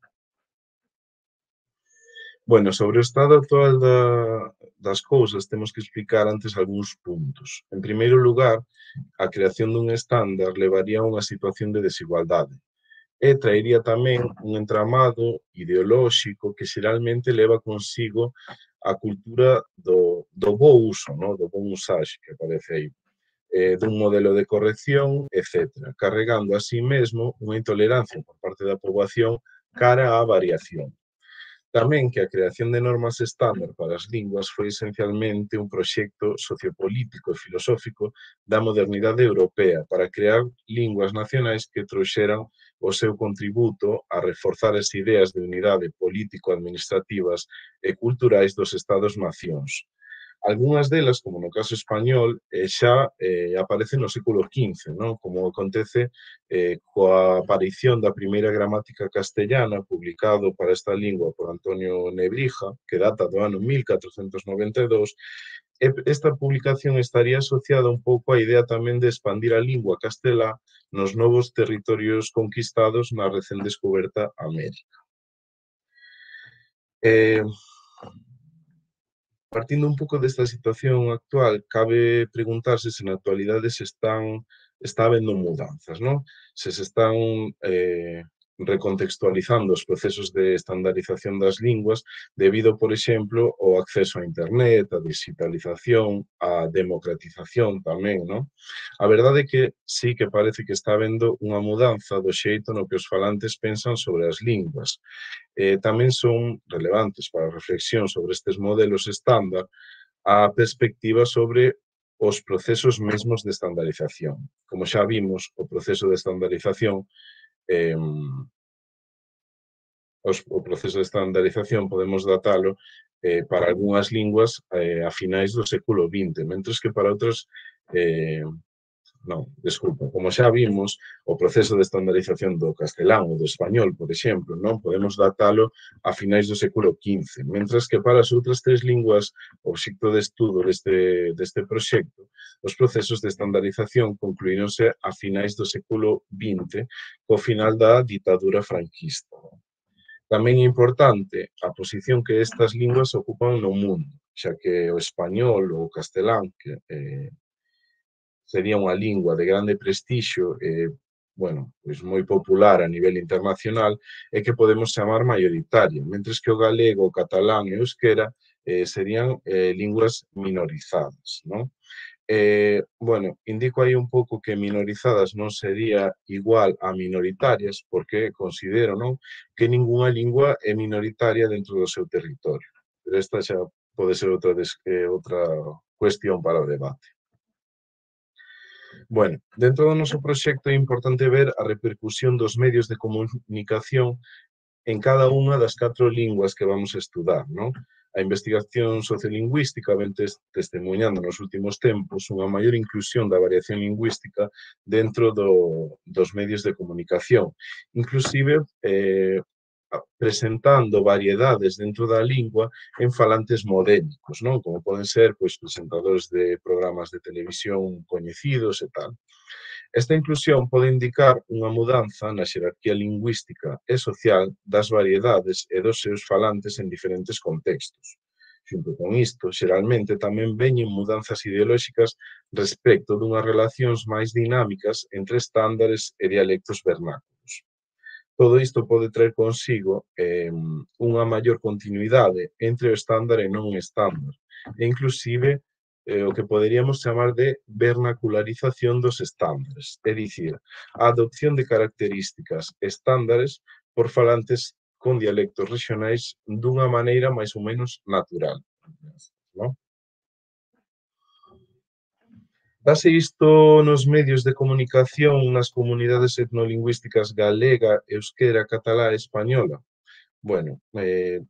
Bueno, sobre o estado actual da, das cousas, temos que explicar antes algúns puntos. En primeiro lugar, a creación dun estándar levaría a unha situación de desigualdade e traería tamén un entramado ideolóxico que xeralmente leva consigo a cultura do, do bo uso, no? Do bon usaxe que aparece aí, eh, dun modelo de corrección, etcétera, carregando así mesmo unha intolerancia por parte da poboación cara á variación. Tamén que a creación de normas estándar para as linguas foi esencialmente un proxecto sociopolítico e filosófico da modernidade europea para crear linguas nacionais que trouxeran o seu contributo a reforzar as ideas de unidade político-administrativas e culturais dos Estados-nacións. Algúnas delas, como no caso español, eh, xa eh, aparecen no século quince, non? Como acontece eh, coa aparición da primeira gramática castellana, publicado para esta lingua por Antonio Nebrija, que data do ano mil catrocentos noventa e dous, e esta publicación estaría asociada un pouco á idea tamén de expandir a lingua castelá nos novos territorios conquistados na recén descoberta América. Eh, Partindo un pouco desta situación actual, cabe preguntarse se na actualidade se están, está habendo mudanzas, non? Se se están eh, recontextualizando os procesos de estandarización das linguas debido, por exemplo, ao acceso a internet, a digitalización, a democratización tamén, non? A verdade é que sí que parece que está habendo unha mudanza do xeito no que os falantes pensan sobre as linguas. Eh, tamén son relevantes para a reflexión sobre estes modelos estándar a perspectiva sobre os procesos mesmos de estandarización. Como xa vimos, o proceso de estandarización eh, os, o proceso de estandarización podemos datalo eh, para algunhas linguas eh, a finais do século vinte, mentres que para outras eh, non, desculpa, como xa vimos, o proceso de estandarización do castelán ou do español, por exemplo, non podemos datalo a finais do século quince, mentras que para as outras tres linguas obxecto de estudo deste, deste proxecto, os procesos de estandarización concluíronse a finais do século vinte co final da ditadura franquista. Tamén é importante a posición que estas linguas ocupan no mundo, xa que o español ou o castelán, que eh, sería unha lingua de grande prestixio e, eh, bueno, pois moi popular a nivel internacional e que podemos chamar maioritaria, mentres que o galego, o catalán e o euskera eh, serían eh, linguas minorizadas, non? Eh, bueno, indico aí un pouco que minorizadas non sería igual a minoritarias, porque considero, non, que ningunha lingua é minoritaria dentro do seu territorio. Pero esta xa pode ser outra, eh, outra cuestión para o debate. Bueno, dentro do noso proxecto é importante ver a repercusión dos medios de comunicación en cada unha das catro linguas que vamos a estudar, non? A investigación sociolingüística ven testemunhando nos últimos tempos unha maior inclusión da variación lingüística dentro do, dos medios de comunicación, inclusive eh, presentando variedades dentro da lingua en falantes modélicos, non? Como poden ser pois, presentadores de programas de televisión coñecidos e tal. Esta inclusión pode indicar unha mudanza na xerarquía lingüística e social das variedades e dos seus falantes en diferentes contextos. Xunto con isto, xeralmente tamén veñen mudanzas ideolóxicas respecto dunhas relacións máis dinámicas entre estándares e dialectos vernáculos. Todo isto pode traer consigo eh, unha maior continuidade entre o estándar e non estándar, e inclusive eh, o que poderíamos chamar de vernacularización dos estándares, é dicir, a adopción de características estándares por falantes con dialectos regionais dunha maneira máis ou menos natural, non? Dase isto nos medios de comunicación nas comunidades etnolingüísticas galega, euskera, catalá e española? Bueno, eh,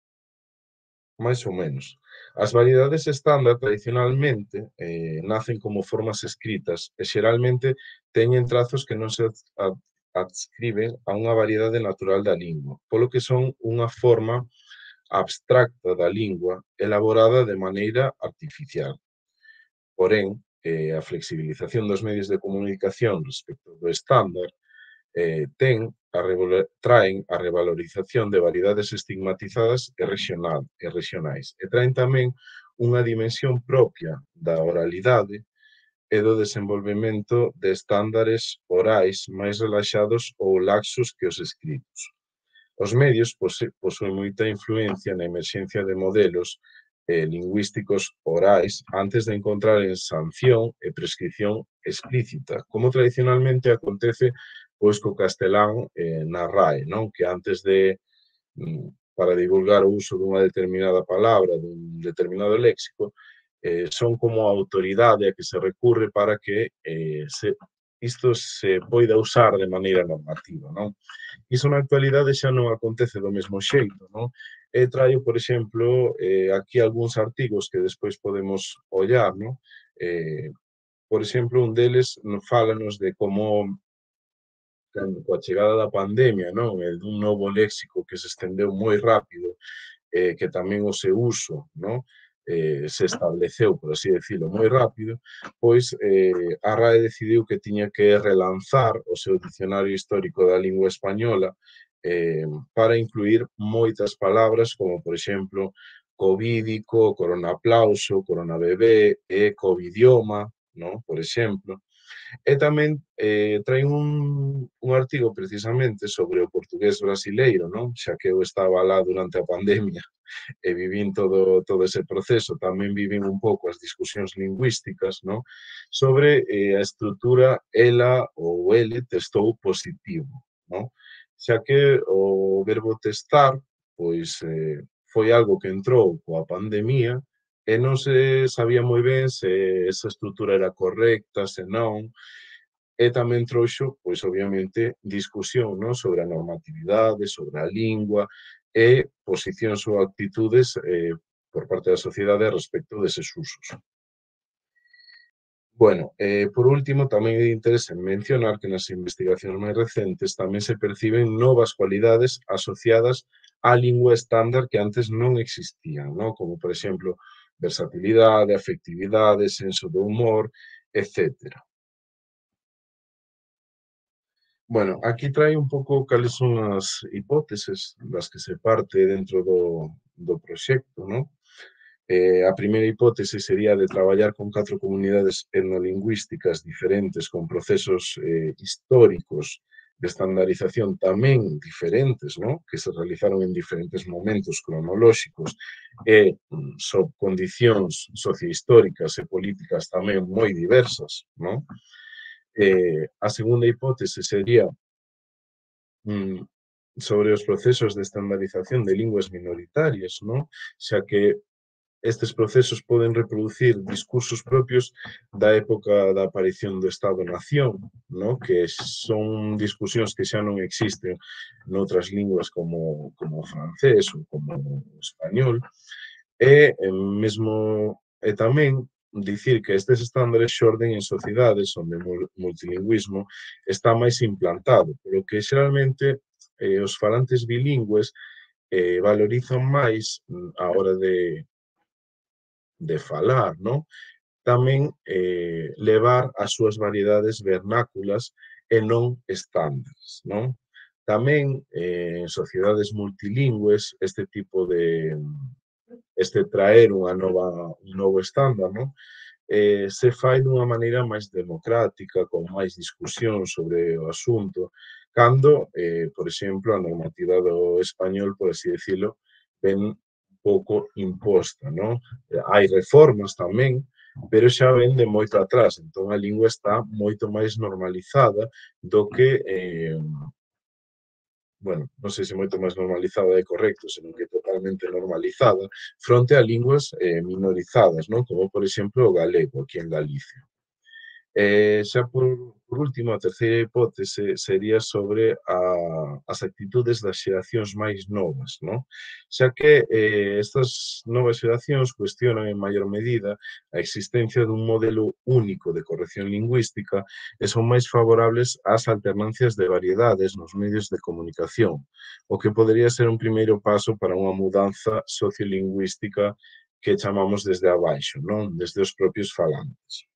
máis ou menos. As variedades estándar tradicionalmente eh, nacen como formas escritas e xeralmente teñen trazos que non se adscriben a unha variedade natural da lingua, polo que son unha forma abstracta da lingua elaborada de maneira artificial. Porén, eh, a flexibilización dos medios de comunicación respecto do estándar eh, ten a traen a revalorización de variedades estigmatizadas e, regional, e regionais e traen tamén unha dimensión propia da oralidade e do desenvolvemento de estándares orais máis relaxados ou laxos que os escritos. Os medios posúen moita influencia na emerxencia de modelos eh, lingüísticos orais antes de encontrar en sanción e prescripción explícita, como tradicionalmente acontece pois co castelán eh, na R A E, non? Que antes de, para divulgar o uso dunha determinada palabra, dun determinado léxico, eh, son como a autoridade a que se recurre para que eh, se, isto se poida usar de maneira normativa, non? Iso na actualidade xa non acontece do mesmo xeito, non? E traio, por exemplo, eh, aquí algúns artigos que despois podemos ollar, non? Eh, por exemplo, un deles fálanos de como coa chegada da pandemia, non? E dun novo léxico que se estendeu moi rápido, eh, que tamén o seu uso, non? Eh, se estableceu, por así decirlo, moi rápido, pois eh, a R A E decidiu que tiña que relanzar o seu dicionario histórico da lingua española eh, para incluir moitas palabras, como, por exemplo, covídico, coronaplauso, coronabebé e covidioma, non? Por exemplo. E tamén eh, traen un, un artigo precisamente sobre o portugués brasileiro, non? Xa que eu estaba lá durante a pandemia e vivín todo, todo ese proceso, tamén vivín un pouco as discusións lingüísticas, non? Sobre eh, a estrutura ela ou ele testou positivo, non? Xa que o verbo testar, pois, eh, foi algo que entrou coa pandemia e non se sabía moi ben se esa estrutura era correcta, se non, e tamén trouxo, pois, obviamente, discusión, non, sobre a normatividade, sobre a lingua e posicións ou actitudes eh, por parte da sociedade respecto deses usos. Bueno, eh, por último, tamén é de interese mencionar que nas investigacións máis recentes tamén se perciben novas cualidades asociadas á lingua estándar que antes non existían, non? Como, por exemplo, versatilidade, afectividade, senso do humor, etcétera. Bueno, aquí trae un pouco cales son as hipóteses das que se parte dentro do, do proxecto, non? Eh, a primeira hipótese sería de traballar con catro comunidades etnolingüísticas diferentes con procesos eh, históricos de estandarización tamén diferentes, ¿no? Que se realizaron en diferentes momentos cronolóxicos e mm, sob condicións sociohistóricas e políticas tamén moi diversas, ¿no? Eh, a segunda hipótese sería mm, sobre os procesos de estandarización de linguas minoritarias, ¿no? Xa que estes procesos poden reproducir discursos propios da época da aparición do Estado-nación, ¿no? Que son discusións que xa non existen noutras linguas como, como o francés ou como o español, e mesmo e tamén dicir que estes estándares xorden en sociedades onde o multilingüismo está máis implantado, polo que xeralmente eh, os falantes bilingües eh, valorizan máis a hora de de falar, non? Tamén eh, levar as súas variedades vernáculas e non estándares, non? Tamén eh, en sociedades multilingües este tipo de este traer unha nova, un novo estándar, non? Eh, se fai dunha maneira máis democrática, con máis discusión sobre o asunto, cando, eh, por exemplo, a normativa do español, por así decirlo, ven pouco imposta, non? Hai reformas tamén, pero xa ven de moito atrás, entón a lingua está moito máis normalizada do que, eh, bueno, non sei se moito máis normalizada é correcto, senón que totalmente normalizada, fronte a linguas eh, minorizadas, non? Como, por exemplo, o galego, aquí en Galicia. E xa por, por último, a terceira hipótese sería sobre a, as actitudes das xeracións máis novas, non? Xa que eh, estas novas xeracións cuestionan en maior medida a existencia dun modelo único de corrección lingüística e son máis favorables ás alternancias de variedades nos medios de comunicación, o que podería ser un primeiro paso para unha mudanza sociolingüística que chamamos desde abaixo, non? Desde os propios falantes.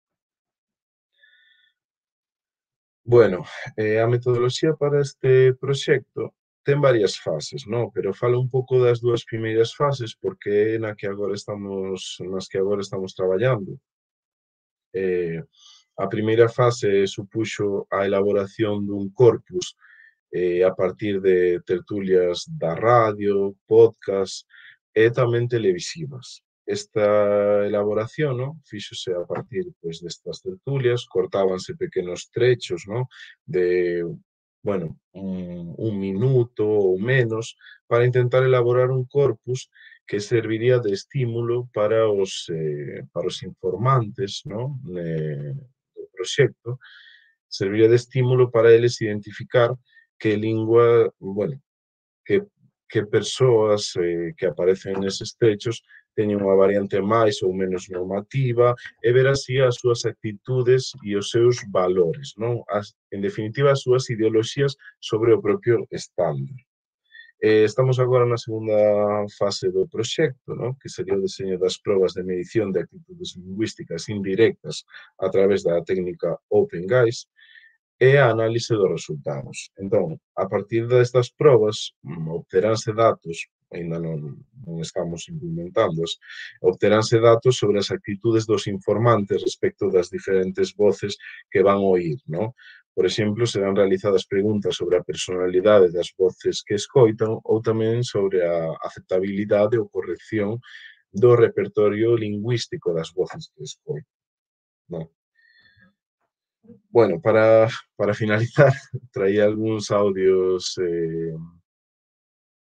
Bueno, eh, a metodoloxía para este proxecto ten varias fases, non? Pero falo un pouco das dúas primeiras fases porque é na que agora estamos, nas que agora estamos traballando. Eh, a primeira fase supuxo a elaboración dun corpus eh, a partir de tertulias da radio, podcast e tamén televisivas. Esta elaboración, no, fíxose a partir pois, destas tertulias, cortábanse pequenos trechos, no, de, bueno, un, un minuto ou menos, para intentar elaborar un corpus que serviría de estímulo para os, eh, para os informantes, no, eh, do proxecto, serviría de estímulo para eles identificar que lingua, bueno, que, que persoas eh, que aparecen neses trechos teñen unha variante máis ou menos normativa e ver así as súas actitudes e os seus valores, non? As, en definitiva, as súas ideoloxías sobre o propio estándar. Eh, estamos agora na segunda fase do proxecto, non? Que sería o deseño das probas de medición de actitudes lingüísticas indirectas a través da técnica Open Guys, e a análise dos resultados. Entón, a partir destas probas, obteránse datos, ainda non, non estamos implementándoas, obteránse datos sobre as actitudes dos informantes respecto das diferentes voces que van oír, non? Por exemplo, serán realizadas preguntas sobre a personalidade das voces que escoitan ou tamén sobre a aceptabilidade ou corrección do repertorio lingüístico das voces que escoitan, non? Bueno, para, para finalizar, traía algúns audios eh,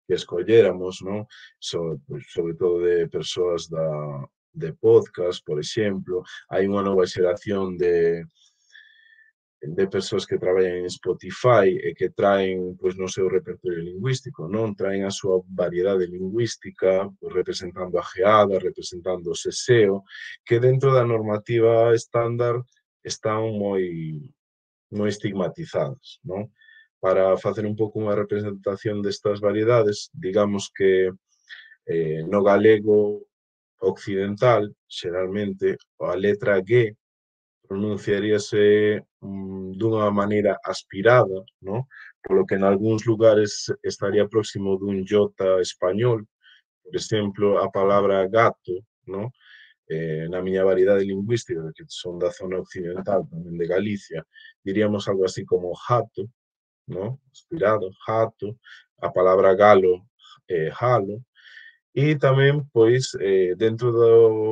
que escolléramos, non? So, sobre todo de persoas da, de podcast, por exemplo. Hai unha nova xeración de de persoas que traballan en Spotify e que traen, pois, no seu repertorio lingüístico, non? Traen a súa variedade lingüística, pois, representando a geada, representando o seseo, que dentro da normativa estándar están moi, moi estigmatizadas, non? Para facer un pouco unha representación destas variedades, digamos que eh, no galego occidental, xeralmente, a letra G pronunciaríase um, dunha maneira aspirada, ¿no? Polo que en algúns lugares estaría próximo dun jota español, por exemplo, a palabra gato, ¿no? Eh, na miña variedade lingüística, que son da zona occidental, tamén de Galicia, diríamos algo así como jato, ¿no? Aspirado, jato, a palabra galo, eh, jalo, e tamén, pois, eh, dentro do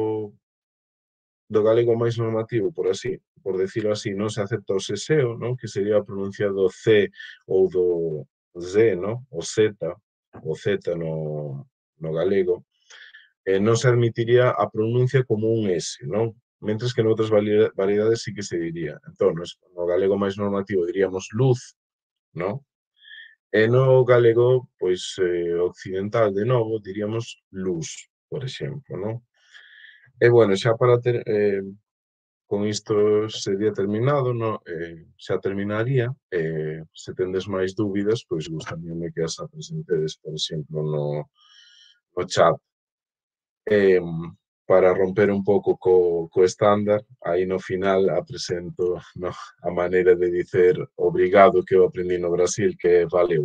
do galego máis normativo, por así, por decirlo así, non se acepta o seseo, non? Que sería pronunciado C ou do Z, non? O Z, o Z no, no galego, eh, non se admitiría a pronuncia como un S, non? Mentres que noutras variedades sí que se diría. Entón, no galego máis normativo diríamos luz, non? E no galego, pois, eh, occidental, de novo, diríamos luz, por exemplo, non? E, bueno, xa para ter... Eh, con isto sería terminado, no? eh, xa terminaría. Eh, se tendes máis dúbidas, pois gustaríame que as apresentedes, por exemplo, no, no chat. Eh, para romper un pouco co, co estándar, aí no final apresento, no, a maneira de dicer obrigado que eu aprendi no Brasil, que é valeu.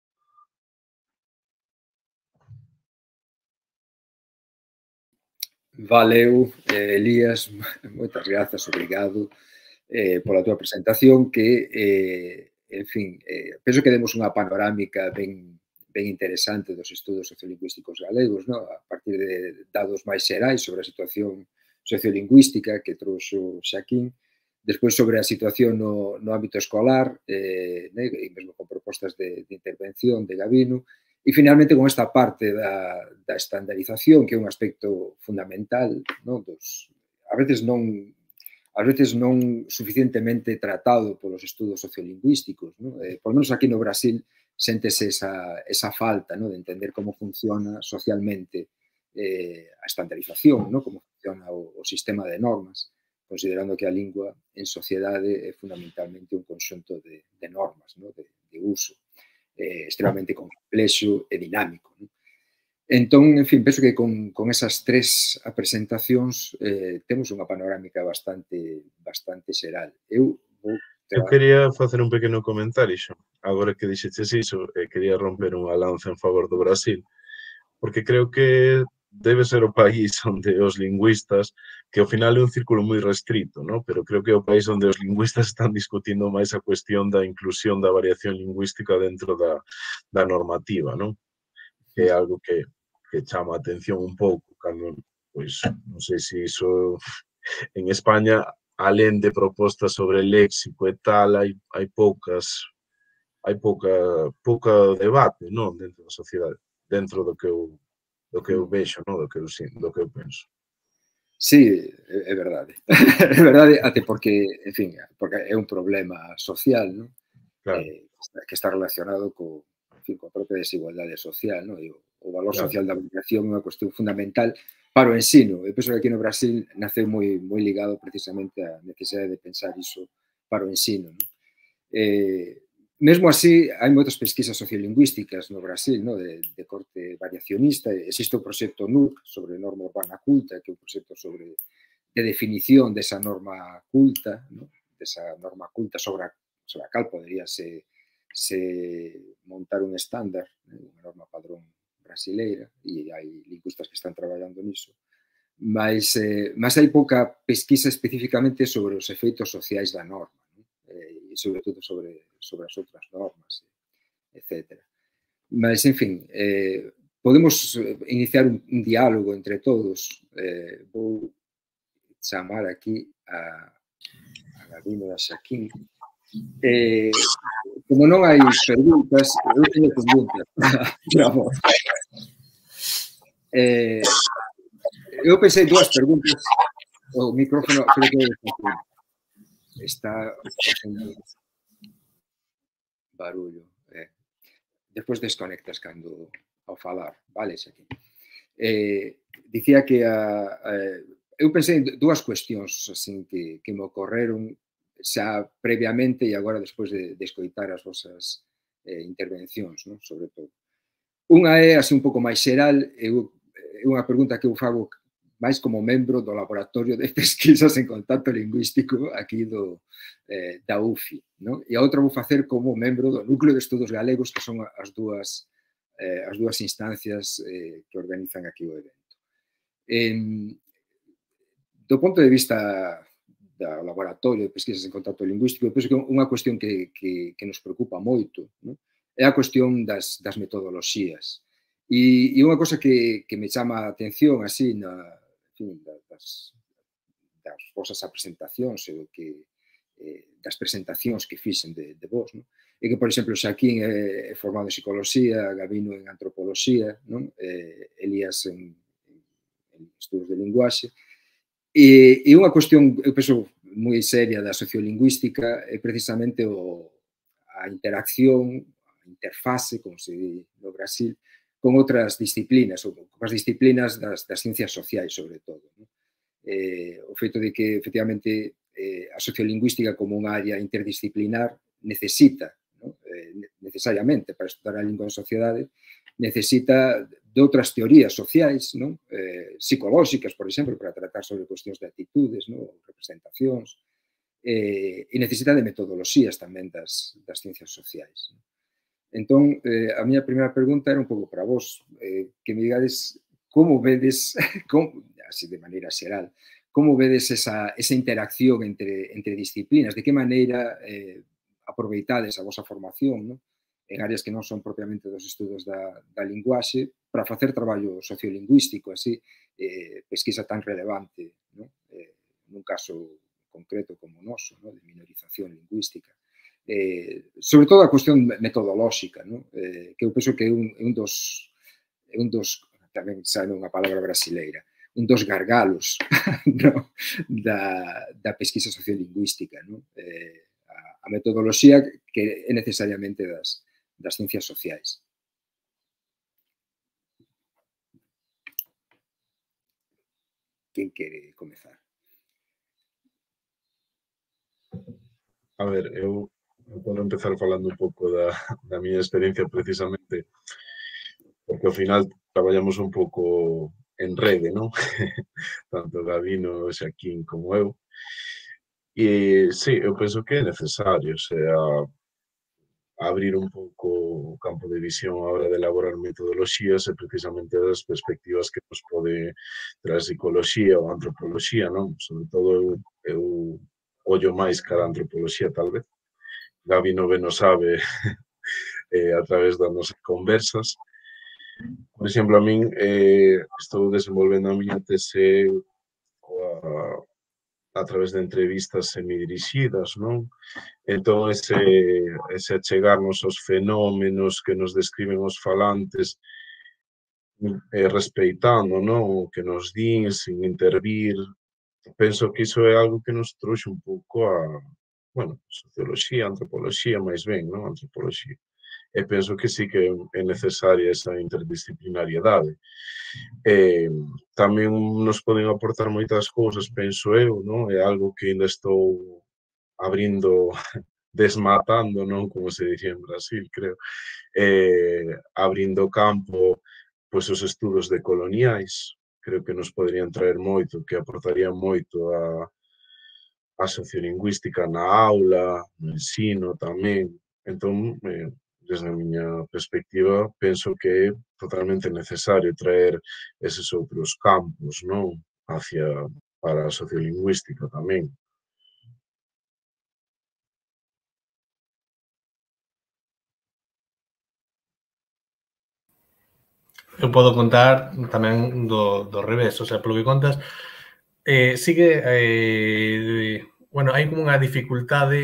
Valeu, eh, Elías, moitas grazas, obrigado eh, pola túa presentación que, eh, en fin, eh, penso que demos unha panorámica ben, ben interesante dos estudos sociolingüísticos galegos, no? A partir de dados máis xerais sobre a situación sociolingüística que trouxo Xaquín, despois sobre a situación no, no ámbito escolar, eh, né? E mesmo con propostas de, de intervención de Gabino, e finalmente con esta parte da, da estandarización, que é un aspecto fundamental, non? Dos, a veces non a veces non suficientemente tratado polos estudos sociolingüísticos, non? Eh, por menos aquí no Brasil séntese esa, esa falta, non? De entender como funciona socialmente eh, a estandarización, non? Como funciona o, o sistema de normas, considerando que a lingua en sociedade é fundamentalmente un conxunto de, de normas, non? De, de uso. Eh, extremamente complexo e dinámico. Non? Entón, en fin, penso que con, con esas tres presentacións eh, temos unha panorámica bastante bastante xeral. Eu vou... Eu quería facer un pequeno comentario, xo. Agora que dixeches iso, eh, quería romper unha lanza en favor do Brasil, porque creo que debe ser o país onde os lingüistas, que ao final é un círculo moi restrito, ¿no? Pero creo que é o país onde os lingüistas están discutindo máis a cuestión da inclusión da variación lingüística dentro da, da normativa, ¿no? Que é algo que, que chama a atención un pouco, cando, pois, non sei se iso en España, alén de propostas sobre léxico e tal, hai, hai poucas, hai pouca, pouca debate, non? Dentro da sociedade, dentro do que eu do que eu vexo, no? do, que eu, do que eu penso. Sí, é verdade. É verdade, até porque, en fin, porque é un problema social, non? Claro. Eh, que está relacionado co, en fin, coa propia desigualdade social, non? E o, o valor Claro. social da educación é unha cuestión fundamental para o ensino. Eu penso que aquí no Brasil nace moi, moi ligado precisamente á necesidade de pensar iso para o ensino, non? Eh, mesmo así, hai moitas pesquisas sociolingüísticas no Brasil, no? de, de corte variacionista. Existe o proxecto N U C sobre norma urbana culta, que é un proxecto sobre de definición desa norma culta, no? Desa norma culta sobre a, sobre a cal podería se, se montar un estándar, né? Unha norma padrón brasileira, e hai lingüistas que están traballando niso. Mas, eh, mas hai pouca pesquisa especificamente sobre os efeitos sociais da norma, non? Eh, e sobre todo sobre, sobre as outras normas, etcétera. Mas, en fin, eh, podemos iniciar un, un diálogo entre todos. Eh, vou chamar aquí a, a Gabino e a Xaquín. Eh, como non hai preguntas, eu teño preguntas para vos. Eh, eu pensei dúas preguntas. O micrófono creo que está facendo barullo. Eh. Despois desconectas cando ao falar, vale, aquí. Eh, dicía que a, a, eu pensei en dúas cuestións así que, que me ocorreron xa previamente e agora despois de, de escoitar as vosas eh, intervencións, ¿no? Sobre todo. Unha é así un pouco máis xeral, eu, é unha pregunta que eu fago máis como membro do Laboratorio de Pesquisas en Contacto Lingüístico aquí do, eh, da U F I, ¿no? E a outra vou facer como membro do Núcleo de Estudos Galegos, que son as dúas, eh, as dúas instancias eh, que organizan aquí o evento. Eh, do punto de vista do Laboratorio de Pesquisas en Contacto Lingüístico, eu penso que unha cuestión que, que, que nos preocupa moito, ¿no? É a cuestión das, das metodoloxías. E, e unha cosa que, que me chama a atención así na, en fin, das, das vosas presentacións e do que, eh, das presentacións que fixen de, de vos, ¿no? E que, por exemplo, Xaquín é formado en Psicoloxía, Gabino en Antropoloxía, ¿no? Eh, Elías en, en Estudos de Linguaxe. E, e unha cuestión, eu penso, moi seria da sociolingüística é precisamente o, a interacción, a interfase, como se di no Brasil, con outras disciplinas, ou con as disciplinas das, das ciencias sociais, sobre todo, ¿no? Eh, o feito de que, efectivamente, eh, a sociolingüística como unha área interdisciplinar necesita, ¿no? eh, necesariamente, para estudar a lingua en sociedade, necesita de outras teorías sociais, ¿no? eh, psicolóxicas, por exemplo, para tratar sobre cuestións de actitudes, ¿no? Representacións, eh, e necesita de metodoloxías tamén das, das ciencias sociais, ¿no? Entón, eh, a miña primeira pregunta era un pouco para vos, eh, que me digades como vedes, como, así de maneira xeral, como vedes esa, esa interacción entre, entre disciplinas, de que maneira eh, aproveitades a vosa formación, ¿no? En áreas que non son propiamente dos estudos da, da linguaxe, para facer traballo sociolingüístico, así, eh, pesquisa tan relevante, ¿no? Eh, nun caso concreto como o noso, ¿no? De minorización lingüística. Eh, sobre todo a cuestión metodolóxica, ¿no? Eh, que eu penso que é un, un dos, un dos, tamén sabe unha palabra brasileira, un dos gargalos, ¿no? da, da pesquisa sociolingüística, ¿no? Eh, a, a metodoloxía que é necesariamente das, das ciencias sociais. Quen quere comezar? A ver, eu podo empezar falando un pouco da, da miña experiencia precisamente porque ao final traballamos un pouco en rede, non? Tanto Gabino, Xaquín como eu. E, sí, eu penso que é necesario, o sea, abrir un pouco o campo de visión a hora de elaborar metodoloxías e precisamente das perspectivas que nos pode traer psicoloxía ou antropoloxía, non? Sobre todo eu, eu ollo máis cara a antropoloxía, tal vez. Gabi non ben o sabe eh, a través das nosas conversas. Por exemplo, a min eh, estou desenvolvendo a miña tese coa, a través de entrevistas semidirixidas, non? Entón, ese, ese achegarnos aos fenómenos que nos describen os falantes, eh, respeitando, non? O que nos din, sin intervir. Penso que iso é algo que nos trouxe un pouco a, bueno, socioloxía, antropoloxía, máis ben, non? Antropoloxía. E penso que sí que é necesaria esa interdisciplinariedade. Eh, tamén nos poden aportar moitas cousas, penso eu, non? É algo que ainda estou abrindo, desmatando, non? Como se dicía en Brasil, creo. Eh, abrindo campo, pois, os estudos decoloniais. Creo que nos poderían traer moito, que aportarían moito a, a sociolingüística na aula, no ensino tamén. Entón, eh, desde a miña perspectiva, penso que é totalmente necesario traer eses outros campos, non? Hacia, para a sociolingüística tamén. Eu podo contar tamén do, do revés, o sea, polo que contas, eh, sigue, eh, bueno, hai como unha dificultade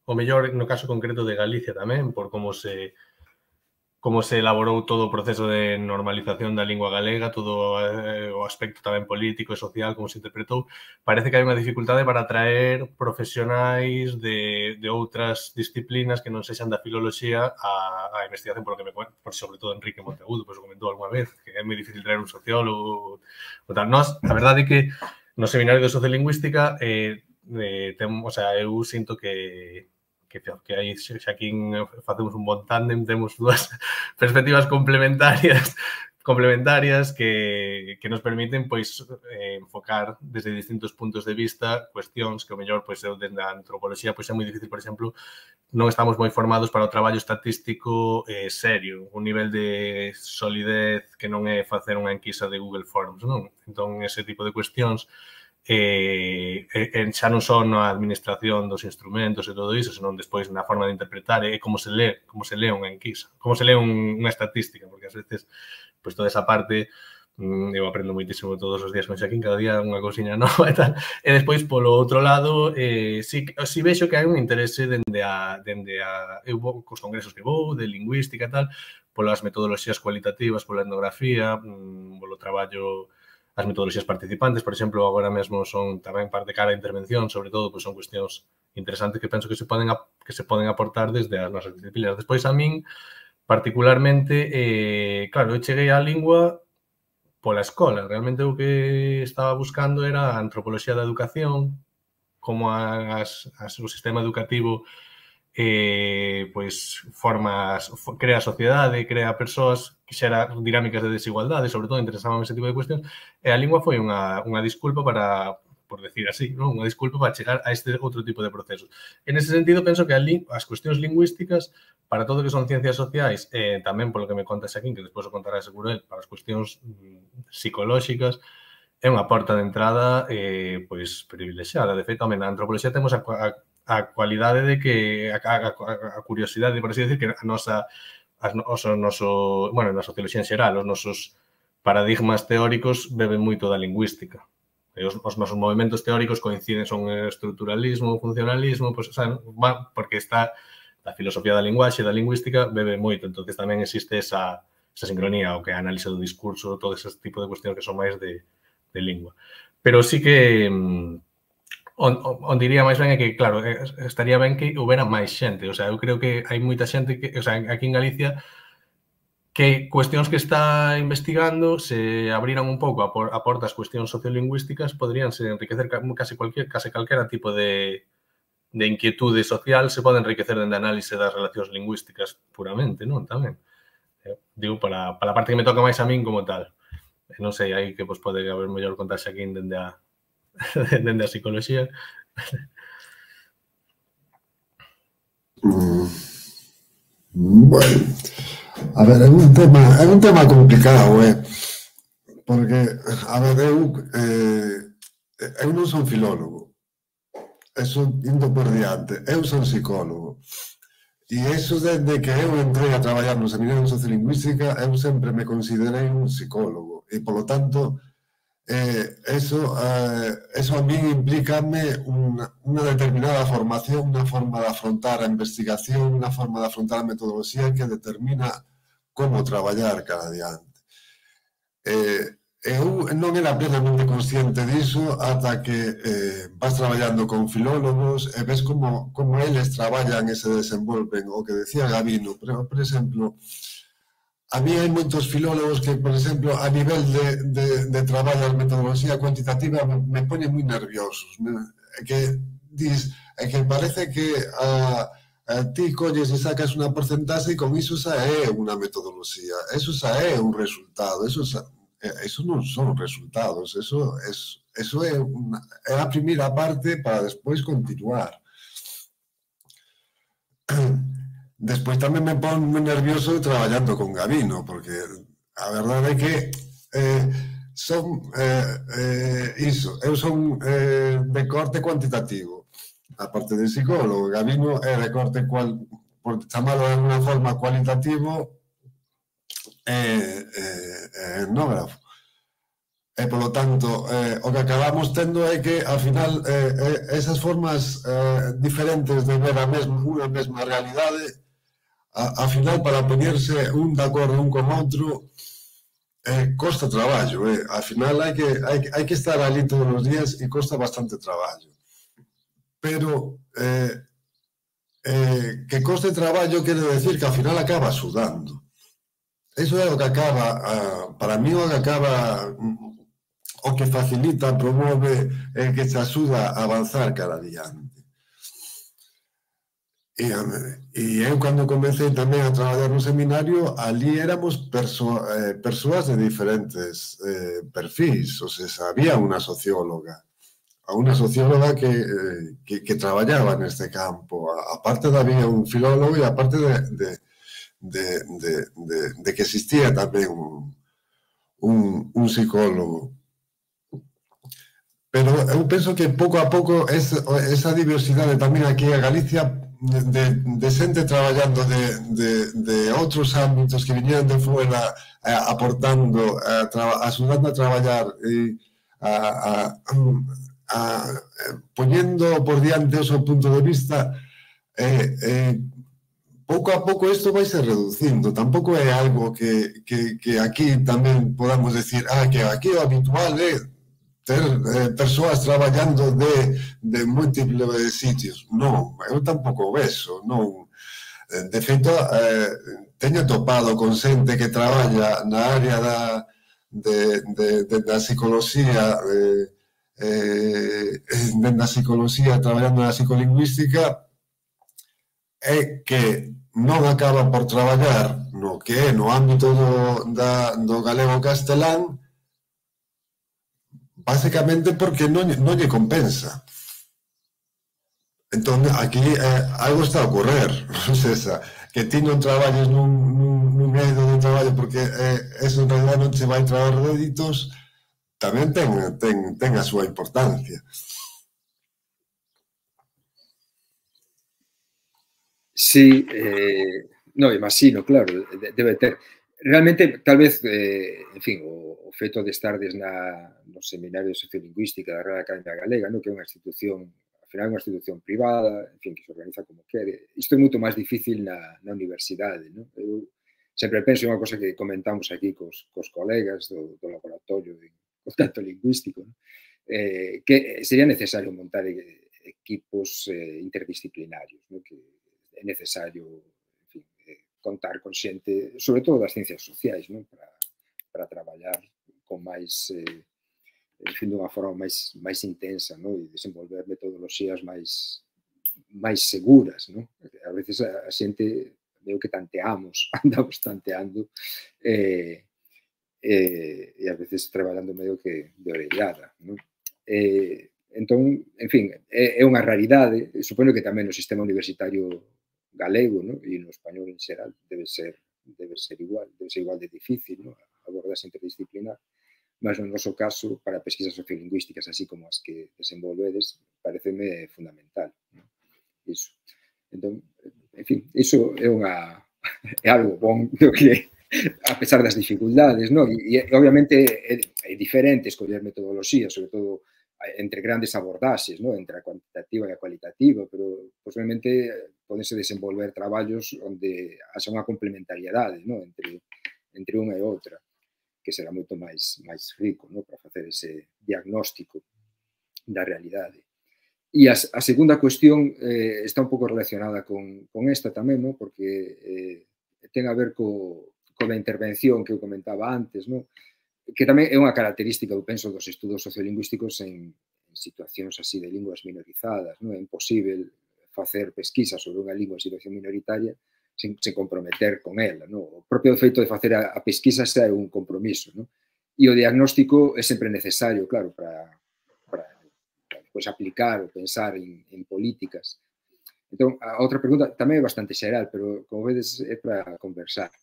o mellor no caso concreto de Galicia tamén, por como se como se elaborou todo o proceso de normalización da lingua galega, todo eh, o aspecto tamén político e social, como se interpretou, parece que hai unha dificultade para atraer profesionais de, de outras disciplinas que non sexan da filoloxía a, a investigación, por lo que me cuento, por sobre todo Enrique Monteagudo, pois o comentou alguna vez, que é moi difícil traer un sociólogo ou tal. Nos, a verdade é que no seminario de sociolingüística eh, eh, tem, o sea, eu sinto que que, que aí xa aquí facemos un bon tándem, temos dúas perspectivas complementarias complementarias que, que nos permiten pois eh, enfocar desde distintos puntos de vista cuestións que o mellor pois eu dende a antropoloxía pois é moi difícil, por exemplo, non estamos moi formados para o traballo estatístico eh, serio, un nivel de solidez que non é facer unha enquisa de Google Forms, non? Entón, ese tipo de cuestións Eh, eh, xa non só na administración dos instrumentos e todo iso, senón despois na forma de interpretar e eh, como se lee, como se lee unha enquisa, como se lee un, unha estatística, porque ás veces pois toda esa parte mm, eu aprendo moitísimo todos os días con Xaquín, cada día unha cousiña nova e tal, e despois polo outro lado eh, si, si vexo que hai un interese dende a, dende a eu vou cos congresos que vou, de lingüística e tal, polas metodoloxías cualitativas, pola etnografía, mm, polo traballo as metodoloxías participantes, por exemplo, agora mesmo son tamén parte cara a intervención, sobre todo, pois son cuestións interesantes que penso que se poden que se poden aportar desde as nosas disciplinas. Despois, a min, particularmente, eh, claro, eu cheguei á lingua pola escola. Realmente o que estaba buscando era a antropoloxía da educación, como as, as, o sistema educativo eh, pois formas, crea sociedade, crea persoas que xera dinámicas de desigualdade, sobre todo interesábame ese tipo de cuestións, e a lingua foi unha, unha disculpa para, por decir así, non? Unha disculpa para chegar a este outro tipo de procesos. En ese sentido, penso que as cuestións lingüísticas, para todo o que son ciencias sociais, eh, tamén polo que me conta Xaquín, que despois o contará seguro él, para as cuestións psicolóxicas, é unha porta de entrada eh, pois privilexiada. De feito, na antropoloxía temos a, a a cualidade de que, a, a, a curiosidade, por así decir, que a nosa, as, o noso, bueno, na socioloxía en xeral, os nosos paradigmas teóricos beben moito da lingüística. E os, os nosos movimentos teóricos coinciden, son estruturalismo, funcionalismo, pues, o sea, porque está a filosofía da linguaxe, da lingüística, bebe moito, entonces tamén existe esa, esa sincronía, o que a análise do discurso, todo ese tipo de cuestións que son máis de, de lingua. Pero sí que On, on diría máis ben é que, claro, estaría ben que houbera máis xente. O sea, eu creo que hai moita xente que, o sea, aquí en Galicia que cuestións que está investigando se abriran un pouco a, por, a portas cuestións sociolingüísticas podríanse enriquecer case cualquier, case calquera tipo de, de inquietude social se pode enriquecer dende a análise das relacións lingüísticas puramente, non? Tamén. Eh, digo, para, para a parte que me toca máis a min como tal. Non sei, aí que pues, pode haber mellor contarse aquí dende a dende a psicoloxía. Mm. Bueno, a ver, é un tema, é un tema complicado, eh? Porque, a ver, eu, eh, eu non son filólogo, eso indo por diante, eu son psicólogo, e eso desde que eu entrei a traballar no seminario de sociolingüística, eu sempre me considerei un psicólogo, e, polo tanto, Eh, eso, eh, eso a mí implícame una, una determinada formación, una forma de afrontar a investigación, una forma de afrontar a metodoloxía que determina como traballar cada diante. Eh, eu non era plenamente consciente diso ata que eh, vas traballando con filólogos e ves como, como eles traballan e se desenvolven, o que decía Gabino, por, por exemplo, a mí hai moitos filólogos que, por exemplo, a nivel de, de, de traballo de metodoloxía cuantitativa me, me pone moi nerviosos. Me, que dis, é que parece que a, a ti colles e sacas unha porcentaxe e con iso xa é unha metodoloxía. Eso xa é un resultado. Eso, xa, eso non son resultados. Eso, es, eso é, una, é a primeira parte para despois continuar. Despois tamén me pon moi nervioso traballando con Gabino, porque a verdade é que eh, son eh, eh, iso, eu son eh, de corte cuantitativo, a parte de psicólogo. Gabino é de corte, cual, por chamalo de alguna forma, cualitativo e eh, eh, etnógrafo. E, polo tanto, eh, o que acabamos tendo é que, ao final, eh, esas formas eh, diferentes de ver a mesma, unha mesma realidade, a, ao final, para poñerse un de acordo un con outro, eh, costa traballo. Eh. Ao final, hai que, hai, hai que estar ali todos os días e costa bastante traballo. Pero eh, eh, que coste traballo quere decir que ao final acaba sudando. Eso é o que acaba, uh, para mí, o que acaba, o que facilita, promove, e que te axuda a avanzar cara adiante. E, e eu, cando comecei tamén a traballar no seminario, ali éramos perso eh, persoas de diferentes eh, perfis, ou sea, había unha socióloga, a unha socióloga que, eh, que, que traballaba neste campo, aparte había un filólogo e aparte de, de De, de, de, de que existía tamén un, un, un psicólogo. Pero eu penso que pouco a pouco esa, esa diversidade tamén aquí en Galicia de, de xente traballando de, de, de outros ámbitos que viñeran de fora eh, aportando, eh, tra, axudando a traballar e a, a, a, a poñendo por diante o seu punto de vista eh, eh, pouco a pouco isto vai se reducindo, tampouco é algo que, que, que aquí tamén podamos decir, ah, que aquí o habitual é ter eh, persoas traballando de, de múltiples sitios. Non, eu tampouco vexo, non. De feito, eh, teño topado con xente que traballa na área da, de, de, de, da psicología, eh, eh, da psicología, traballando na psicolingüística, é que non acaba por traballar no que é no ámbito do, da, do galego-castelán, basicamente porque non, non lle compensa. Entón, aquí eh, algo está a ocorrer, non sei, que ti non traballes nun, nun, nun eido de traballo porque eh, eso en realidad non che vai traer réditos, tamén ten, ten, ten a súa importancia. Sí, eh, no, imagino, claro, debe ter. Realmente, tal vez, eh, en fin, o, o feito de estardes na, no Seminario de Sociolingüística da Real Academia Galega, no, que é unha institución, ao final é unha institución privada, en fin, que se organiza como quere. Isto é moito máis difícil na, na universidade, no? Eu sempre penso unha cosa que comentamos aquí cos, cos colegas do, do laboratorio de contacto lingüístico, no? eh, que sería necesario montar equipos eh, interdisciplinarios, no? Que é necesario, en fin, eh, contar con xente, sobre todo das ciencias sociais, non? Para, para traballar con máis, eh, en fin, dunha forma máis, máis intensa, non? E desenvolver metodoloxías máis, máis seguras, non? A veces a, a xente, veo que tanteamos, andamos tanteando, eh, eh, e a veces traballando medio que de orellada, non? Eh, entón, en fin, é, é unha raridade, supoño que tamén no sistema universitario galego, ¿no? E no español en xeral debe ser, debe ser igual, debe ser igual de difícil, ¿no? Abordarse interdisciplinar, mas no noso caso, para pesquisas sociolingüísticas, así como as que desenvolvedes, pareceme fundamental, ¿no? Iso. Entón, en fin, iso é unha é algo bon, do que, a pesar das dificultades, ¿no? E, e obviamente é, é diferente escoller metodoloxía, sobre todo entre grandes abordaxes, ¿no? Entre a cuantitativa e a cualitativa, pero posiblemente podense desenvolver traballos onde haxa unha complementariedade, ¿no? entre, entre unha e outra, que será moito máis, máis rico, ¿no? Para facer ese diagnóstico da realidade. E a, a segunda cuestión eh, está un pouco relacionada con, con esta tamén, ¿no? Porque eh, ten a ver co, co da intervención que eu comentaba antes, ¿no? Que tamén é unha característica, eu penso, dos estudos sociolingüísticos en, en situacións así de linguas minorizadas, non? É imposible facer pesquisa sobre unha lingua en situación minoritaria sen, sen comprometer con ela, non? O propio feito de facer a, a pesquisa xa é un compromiso, non? E o diagnóstico é sempre necesario, claro, para, para, para pues, aplicar ou pensar en, en políticas. Entón, a outra pregunta tamén é bastante xeral, pero, como vedes, é para conversar.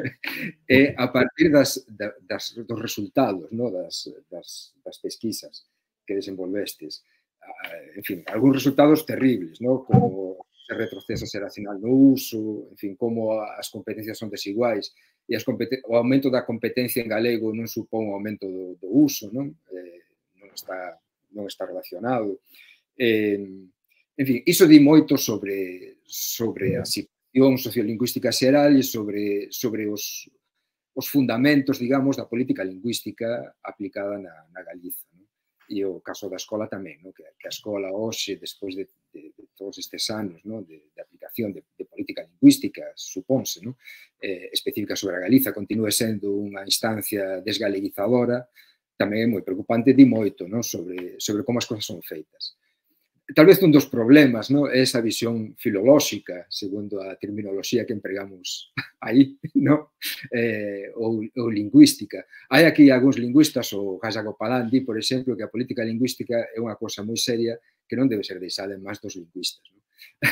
É a partir das, das, dos resultados, no? das, das, das pesquisas que desenvolvestes. En fin, algúns resultados terribles, no? Como se retrocesa xeracional no uso, en fin, como as competencias son desiguais, e as o aumento da competencia en galego non supón o aumento do, do uso, non? Eh, non, está, non está relacionado. Eh, en fin, iso di moito sobre, sobre a situación sociolingüística xeral e sobre, sobre os, os fundamentos, digamos, da política lingüística aplicada na, na Galiza, non? E o caso da escola tamén, no? que, que a escola hoxe, despois de, de, de todos estes anos, no? de, de aplicación de, de política lingüística, supónse, no? eh, específica sobre a Galiza, continúe sendo unha instancia desgaleguizadora, tamén é moi preocupante, di moito, no? sobre, sobre como as cousas son feitas. Tal vez un dos problemas, no? é esa visión filolóxica, segundo a terminoloxía que empregamos aí, no? eh, ou, ou lingüística. Hai aquí algúns lingüistas, o Jasago Palán di, por exemplo, que a política lingüística é unha cosa moi seria que non debe ser deixada en máis dos lingüistas. No?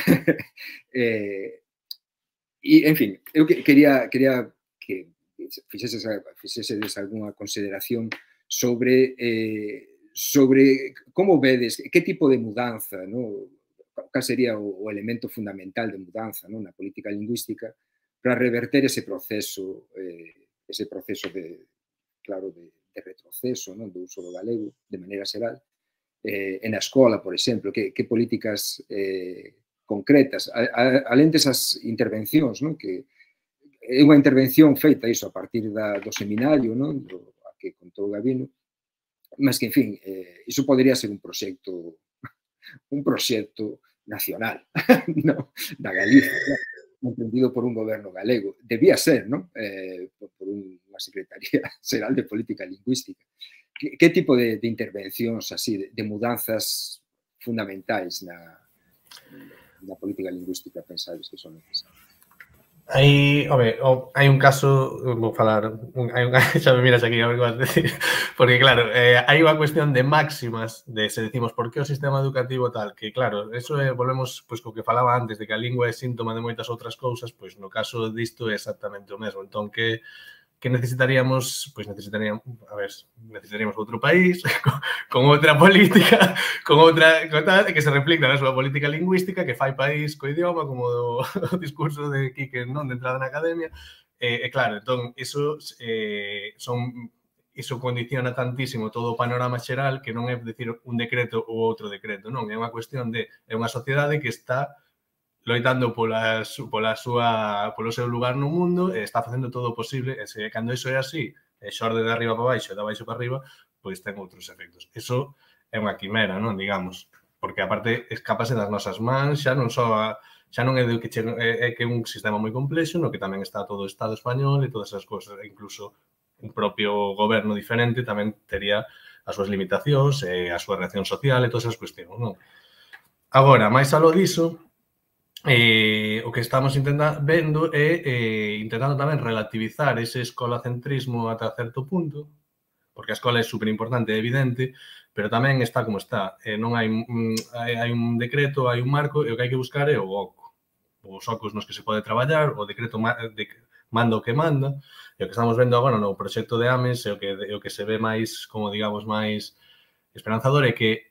eh, e, en fin, eu que, quería, quería que fixeses, fixeses algunha consideración sobre... Eh, sobre como vedes, que tipo de mudanza, ¿no? Cal sería o, o elemento fundamental de mudanza, ¿no? na política lingüística para reverter ese proceso, eh, ese proceso de, claro, de, de retroceso, ¿no? do uso do galego de maneira xeral. Eh, en a escola, por exemplo, que, que políticas eh, concretas, a, a, além desas intervencións, ¿no? que é unha intervención feita iso a partir da, do seminario, ¿no? do, a que contou Gabino, mas que, en fin, eh, iso podería ser un proxecto un proxecto nacional, no? da Galiza, ¿no? entendido por un goberno galego. Debía ser, ¿no? Eh, por, por unha Secretaría Xeral de Política Lingüística. Que, que tipo de, de intervencións así, de, de mudanzas fundamentais na, na política lingüística pensades que son necesarias? Hai, home, hai un caso, vou falar, hai un, xa me miras aquí a ver que vas a decir, porque claro, eh, hai unha cuestión de máximas, de se decimos por que o sistema educativo tal, que claro, eso é, volvemos, pois, co que falaba antes, de que a lingua é síntoma de moitas outras cousas, pois no caso disto é exactamente o mesmo, entón que que necesitaríamos, pois necesitaríamos, a ver, necesitaríamos outro país, con, con outra política, con outra, con tal, que se reflicta na súa política lingüística, que fai país co idioma, como o, o discurso de Quique, non, de entrada na academia, e, e claro, entón, iso eh, son, iso condiciona tantísimo todo o panorama xeral que non é decir un decreto ou outro decreto, non, é unha cuestión de, é unha sociedade que está loitando pola, pola súa, polo seu lugar no mundo e está facendo todo o posible, e se cando iso é así, e xorde de arriba para baixo e de baixo para arriba, pois ten outros efectos. Iso é unha quimera, non, digamos, porque aparte escapase das nosas mans, xa non só a, xa non é de que che, é, é que é un sistema moi complexo, no que tamén está todo o Estado español e todas esas cousas, e incluso un propio goberno diferente tamén tería as súas limitacións e a súa reacción social e todas esas cuestións, non? Agora, máis aló diso, Eh, o que estamos intentando vendo é eh, intentando tamén relativizar ese escolacentrismo ata certo punto, porque a escola é super importante, é evidente, pero tamén está como está. Eh, non hai, mm, hai, hai un decreto, hai un marco, e o que hai que buscar é o oco. Os ocos nos que se pode traballar, o decreto de, manda o que manda, e o que estamos vendo agora no proxecto de AMES, e o que, o que se ve máis, como digamos, máis esperanzador é que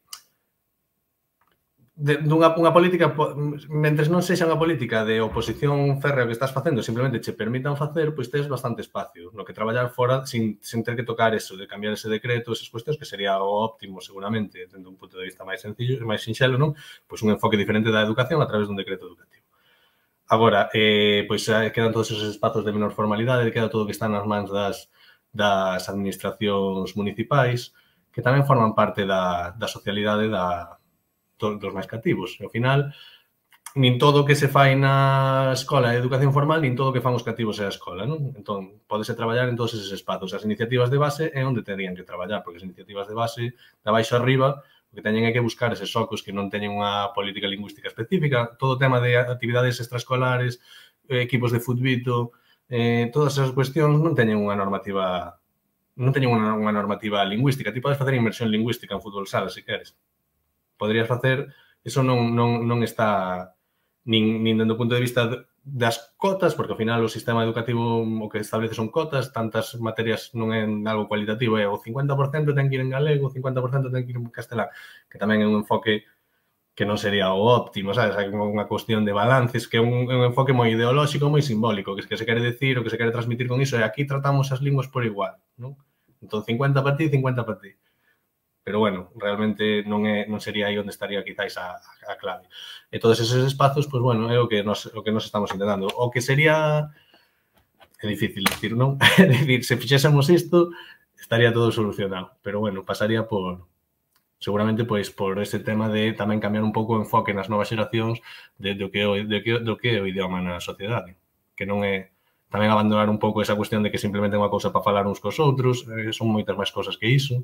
de, dunha unha política, mentres non sexa unha política de oposición férrea que estás facendo, simplemente che permitan facer, pois tes bastante espacio no que traballar fora sin, sin ter que tocar eso, de cambiar ese decreto, esas cuestións, que sería o óptimo seguramente, dende un punto de vista máis sencillo, máis sinxelo, non? Pois un enfoque diferente da educación a través dun decreto educativo. Agora, eh, pois quedan todos esos espazos de menor formalidade, queda todo o que está nas mans das, das administracións municipais, que tamén forman parte da, da socialidade da dos máis cativos. E, ao final, nin todo o que se fai na escola de educación formal, nin todo o que fan os cativos é a escola, non? Entón, podese traballar en todos eses espazos. As iniciativas de base é onde terían que traballar, porque as iniciativas de base, de baixo arriba, o que teñen é que buscar eses socos que non teñen unha política lingüística específica, todo o tema de actividades extraescolares, equipos de futbito, eh, todas esas cuestións non teñen unha normativa non teñen unha, unha normativa lingüística. Ti podes facer inmersión lingüística en fútbol sala, se queres. Podrías facer, eso non, non, non está nin, nin dentro do punto de vista das cotas, porque ao final o sistema educativo o que establece son cotas, tantas materias non é algo cualitativo, é o cincuenta por cento ten que ir en galego, o cincuenta por cento ten que ir en castelán, que tamén é un enfoque que non sería o óptimo, sabes? Hai unha cuestión de balances, que é un, un enfoque moi ideolóxico, moi simbólico, que es que se quere decir, o que se quere transmitir con iso, e aquí tratamos as linguas por igual, non? Entón, cincuenta para ti, cincuenta para ti. Pero, bueno, realmente non, é, non sería aí onde estaría quizáis a, a clave. E todos esos espazos, pois, bueno, é o que nos, o que nos estamos intentando. O que sería... É difícil decir, non? É dicir, se fixésemos isto, estaría todo solucionado. Pero, bueno, pasaría por... seguramente, pois, por ese tema de tamén cambiar un pouco o enfoque nas novas xeracións de, do, que é o, de que, do que é o idioma na sociedade. Que non é tamén abandonar un pouco esa cuestión de que simplemente é unha cousa para falar uns cos outros, eh, son moitas máis cosas que iso.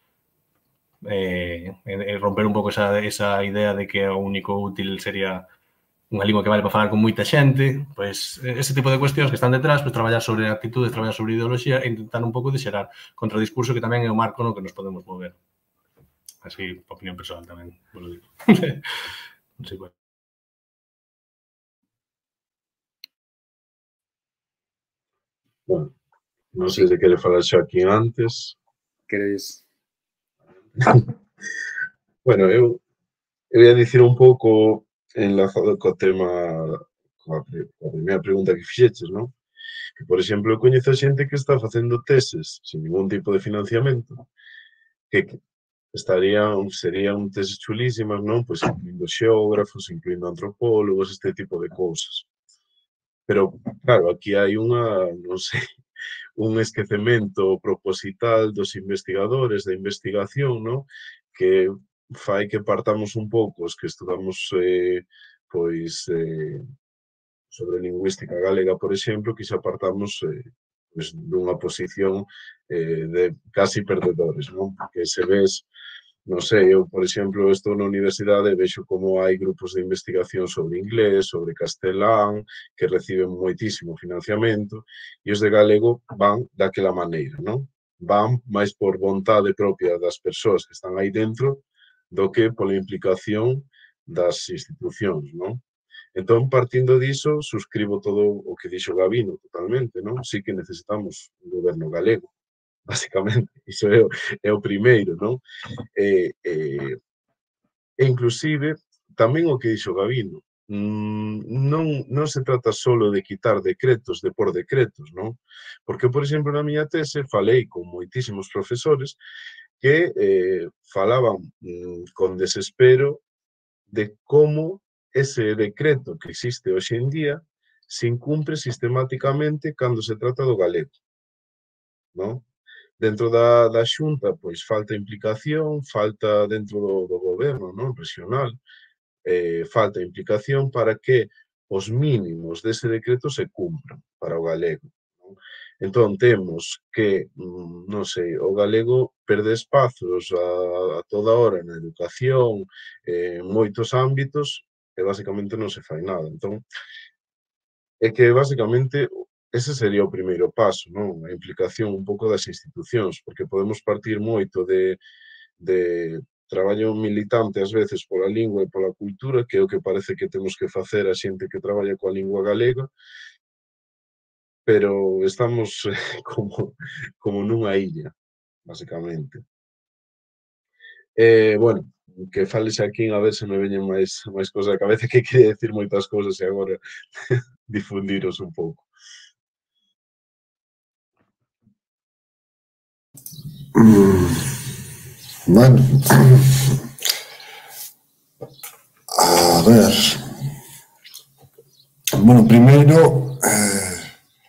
Eh, eh, romper un pouco esa, esa idea de que o único útil sería unha lingua que vale para falar con moita xente, pois ese tipo de cuestións que están detrás, pois traballar sobre actitudes, traballar sobre ideoloxía e intentar un pouco de xerar contra o discurso que tamén é o marco no que nos podemos mover. Así, opinión personal tamén, vos lo digo. Non sei, bueno. Bueno, non sei se quere falar xa aquí antes. Queres? Bueno, eu, eu ia dicir un pouco enlazado co tema, coa, coa primeira pregunta que fixeches, non? Que, por exemplo, eu coñezo xente que está facendo teses sin ningún tipo de financiamento, que estarían, serían teses chulísimas, non? Pois incluindo xeógrafos, incluindo antropólogos, este tipo de cousas. Pero, claro, aquí hai unha, non sei, un esquecemento proposital dos investigadores, da investigación, non? Que fai que partamos un pouco os que estudamos eh, pois eh, sobre lingüística galega, por exemplo, que xa partamos eh, pois, dunha posición eh, de casi perdedores, non? Porque se ves, non sei, eu, por exemplo, estou na universidade e vexo como hai grupos de investigación sobre inglés, sobre castelán, que reciben moitísimo financiamento, e os de galego van daquela maneira, non? Van máis por vontade propia das persoas que están aí dentro do que pola implicación das institucións, non? Entón, partindo diso, suscribo todo o que dixo Gabino totalmente, non? Sí que necesitamos un goberno galego, basicamente. Iso é o, é o primeiro, non? E, e, e inclusive, tamén o que dixo Gabino, mmm, non, non se trata solo de quitar decretos, de por decretos, non? Porque, por exemplo, na miña tese falei con moitísimos profesores que eh, falaban mmm, con desespero de como ese decreto que existe hoxe en día se incumpre sistemáticamente cando se trata do galego, non? Dentro da, da xunta, pois, falta implicación, falta dentro do, do goberno, non? Regional, eh, falta implicación para que os mínimos dese decreto se cumpran para o galego, non? Entón, temos que, non sei, o galego perde espazos a, a toda hora na educación, eh, en moitos ámbitos, e basicamente non se fai nada. Entón, é que basicamente ese sería o primeiro paso, non? A implicación un pouco das institucións, porque podemos partir moito de, de traballo militante ás veces pola lingua e pola cultura, que é o que parece que temos que facer a xente que traballa coa lingua galega, pero estamos como, como nunha illa, basicamente. Eh, bueno, que fales aquí a ver se me veñen máis, máis cosas a cabeza, que quería decir moitas cousas e agora difundiros un pouco. Mm, bueno, a ver, bueno, primeiro, eh,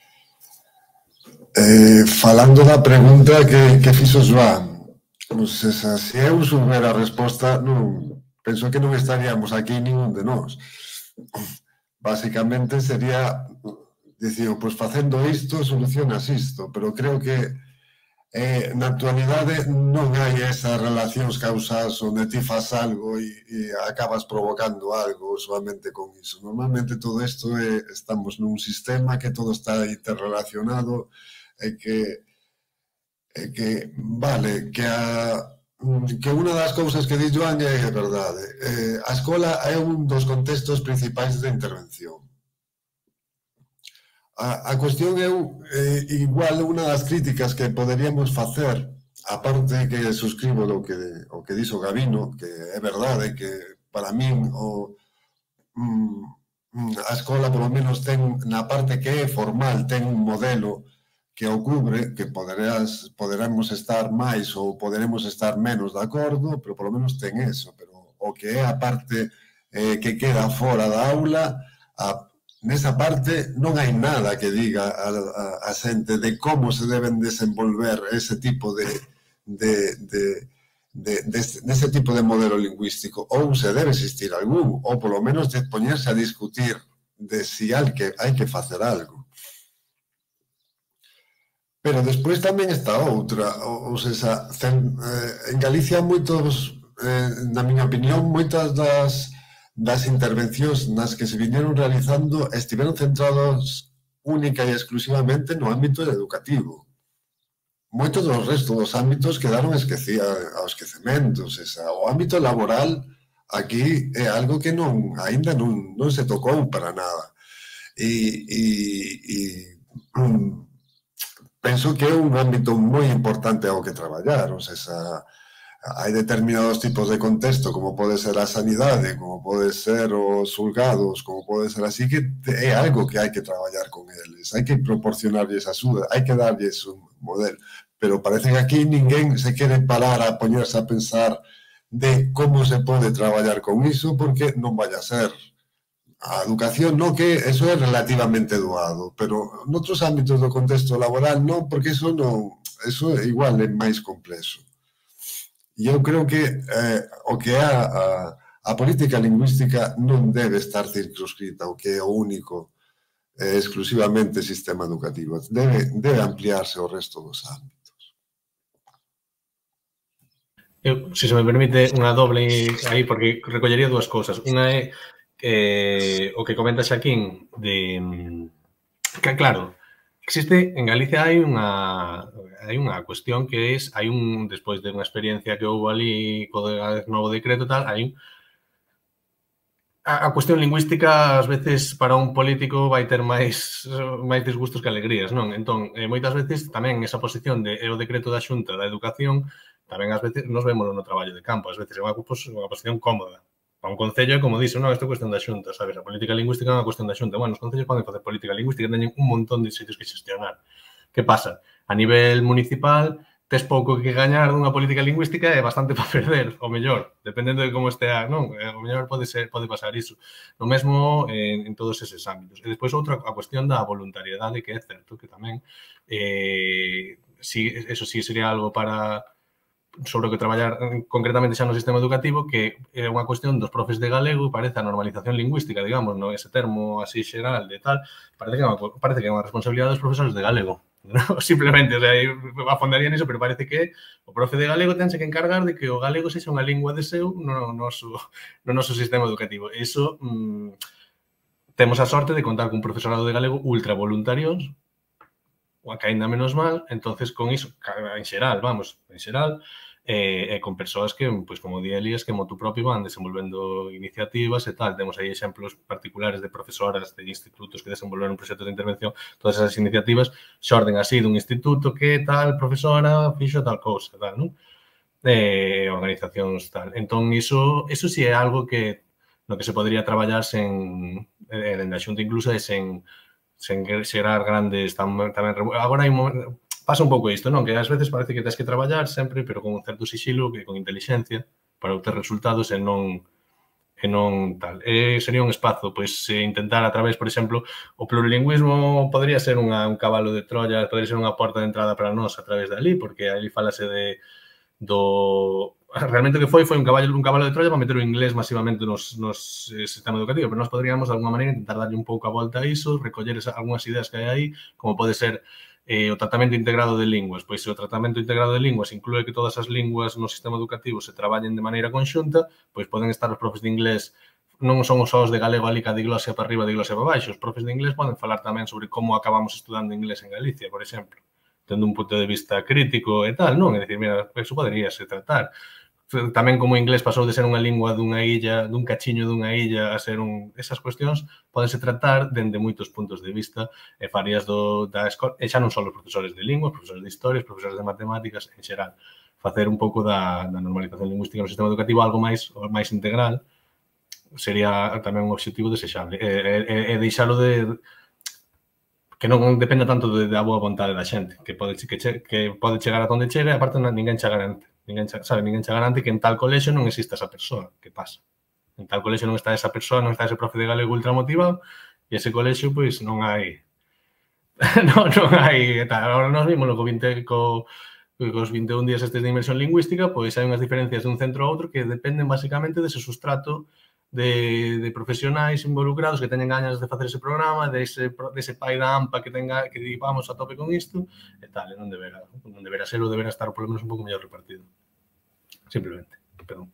eh, falando da pregunta que, que fixo Joan, pues esa, se eu souber a resposta, non, penso que non estaríamos aquí ningún de nós. Basicamente sería, dicir, pues facendo isto, solucionas isto, pero creo que eh, na actualidade non hai esas relacións causas onde ti faz algo e, e acabas provocando algo solamente con iso. Normalmente todo isto é, estamos nun sistema que todo está interrelacionado e que É que, vale, que a, que unha das cousas que di Joan é verdade. Eh, a escola é un dos contextos principais de intervención. A, a cuestión é, eh, igual, unha das críticas que poderíamos facer, aparte que suscribo o que, o que dixo Gabino, que é verdade, que para min, o, mm, a escola, polo menos, ten na parte que é formal, ten un modelo que o cubre, que poderás, poderemos estar máis ou poderemos estar menos de acordo, pero polo menos ten eso. Pero o que é a parte eh, que queda fora da aula, a nesa parte non hai nada que diga a, a, a xente de como se deben desenvolver ese tipo de, de, de, de, de, de ese tipo de modelo lingüístico, ou se debe existir algún, ou polo menos de poñerse a discutir de si hai que, hai que facer algo. Pero despois tamén está outra, ou, ou seja, en Galicia moitos, eh, na miña opinión, moitas das das intervencións nas que se viñeron realizando estiveron centrados única e exclusivamente no ámbito educativo. Moitos dos restos dos ámbitos quedaron esquecía, ao esquecemento. Esa, o ámbito laboral aquí é algo que non, ainda non, non se tocou para nada. E, e, e um, penso que é un ámbito moi importante ao que traballar. O sea, esa, hai determinados tipos de contexto, como pode ser a sanidade, como pode ser os xulgados, como pode ser así, que é algo que hai que traballar con eles, hai que proporcionarlles axuda, hai que darlles un modelo. Pero parece que aquí ninguén se quere parar a poñerse a pensar de como se pode traballar con iso, porque non vai a ser. A educación non, que eso é relativamente doado, pero noutros ámbitos do contexto laboral non, porque eso non, eso igual é máis complexo. E eu creo que eh, o que é a, a política lingüística non debe estar circunscrita ao que é o único eh, exclusivamente sistema educativo. Debe, debe ampliarse o resto dos ámbitos. Eu, se se me permite, unha doble aí, porque recollería dúas cousas. Unha é eh, o que comenta Xaquín de que, claro, existe, en Galicia hai unha hai unha cuestión que é, hai un, despois de unha experiencia que houve ali co de, novo decreto e tal, hai a, a cuestión lingüística ás veces para un político vai ter máis máis disgustos que alegrías, non? Entón, eh, moitas veces tamén esa posición de é o decreto da Xunta da Educación, tamén ás veces nos vemos no traballo de campo, ás veces é unha, unha posición cómoda. Para un concello é como dixo, non, isto é cuestión da Xunta, sabes? A política lingüística é unha cuestión da Xunta. Bueno, os concellos poden facer política lingüística, teñen un montón de sitios que xestionar. Que pasa? A nivel municipal, tes pouco que gañar dunha política lingüística e bastante para perder, o mellor, dependendo de como estea, non? O mellor pode ser, pode pasar iso. O mesmo en, en todos eses ámbitos. E despois outra, a cuestión da voluntariedade, que é certo que tamén, eh, si, eso sí sería algo para sobre o que traballar concretamente xa no sistema educativo, que é unha cuestión dos profes de galego, parece a normalización lingüística, digamos, no ese termo así xeral de tal, parece que é unha, parece que é unha responsabilidade dos profesores de galego. No, simplemente, o sea, afondaría niso, pero parece que o profe de galego tense que encargar de que o galego sexa unha lingua de seu no noso, no noso sistema educativo. Iso, mmm, temos a sorte de contar cun profesorado de galego ultra voluntarios, ou a que ainda menos mal, entonces con iso, en xeral, vamos, en xeral, e eh, con persoas que, pois, como di Elías, que motu propio van desenvolvendo iniciativas e tal. Temos aí exemplos particulares de profesoras de institutos que desenvolveron proxectos de intervención. Todas esas iniciativas xorden así dun instituto que tal profesora fixo tal cousa, tal, non? Eh, organizacións tal. Entón, iso, iso sí é algo que no que se podría traballar sen, eh, dende a Xunta incluso, e sen, sen xerar grandes tamén, tamén agora hai un pasa un pouco isto, non? Que ás veces parece que tens que traballar sempre, pero con un certo sixilo, que con inteligencia, para obter resultados e non e non tal. E sería un espazo, pois, intentar a través, por exemplo, o plurilingüismo podría ser unha, un cabalo de Troya, podría ser unha porta de entrada para nós a través de ali, porque ali falase de do... Realmente o que foi foi un cabalo, un cabalo de Troya para meter o inglés masivamente nos, nos eh, sistema educativo, pero nós podríamos, de alguma maneira, intentar darlle un pouco a volta a iso, recoller esa, algunhas ideas que hai aí, como pode ser Eh, o tratamento integrado de linguas. Pois se o tratamento integrado de linguas inclúe que todas as linguas no sistema educativo se traballen de maneira conxunta, pois poden estar os profes de inglés, non son os sós de galego ali ca diglosia para arriba, diglosia para baixo. Os profes de inglés poden falar tamén sobre como acabamos estudando inglés en Galicia, por exemplo, tendo un punto de vista crítico e tal, non? É dicir, mira, eso poderíase tratar. Tamén como o inglés pasou de ser unha lingua dunha illa, dun cachiño dunha illa a ser un... Esas cuestións podense tratar dende moitos puntos de vista e farías do, da escola, e xa non só os profesores de lingua, os profesores de historia, os profesores de matemáticas, en xeral. Facer un pouco da, da normalización lingüística no sistema educativo algo máis, máis integral sería tamén un objetivo desexable. E, e, e deixalo de que non dependa tanto de, da boa vontade da xente, que pode, que, che, que pode chegar a onde chegue, e aparte ninguén che garante, ninguén che, sabe, ninguén che garante que en tal colexio non exista esa persoa, que pasa. En tal colexio non está esa persoa, non está ese profe de galego ultra motivado, e ese colexio, pois, non hai non, non hai, tal, agora nos vimos co vinte, co, cos vinte e un días estes de inmersión lingüística, pois hai unhas diferencias dun centro a outro que dependen basicamente dese sustrato de, de profesionais involucrados que teñen gañas de facer ese programa, dese, dese pai da AMPA que tenga que di, vamos a tope con isto, e tal, e non deberá, non deberá ser ou deberá estar polo menos un pouco mellor repartido. Simplemente, perdón.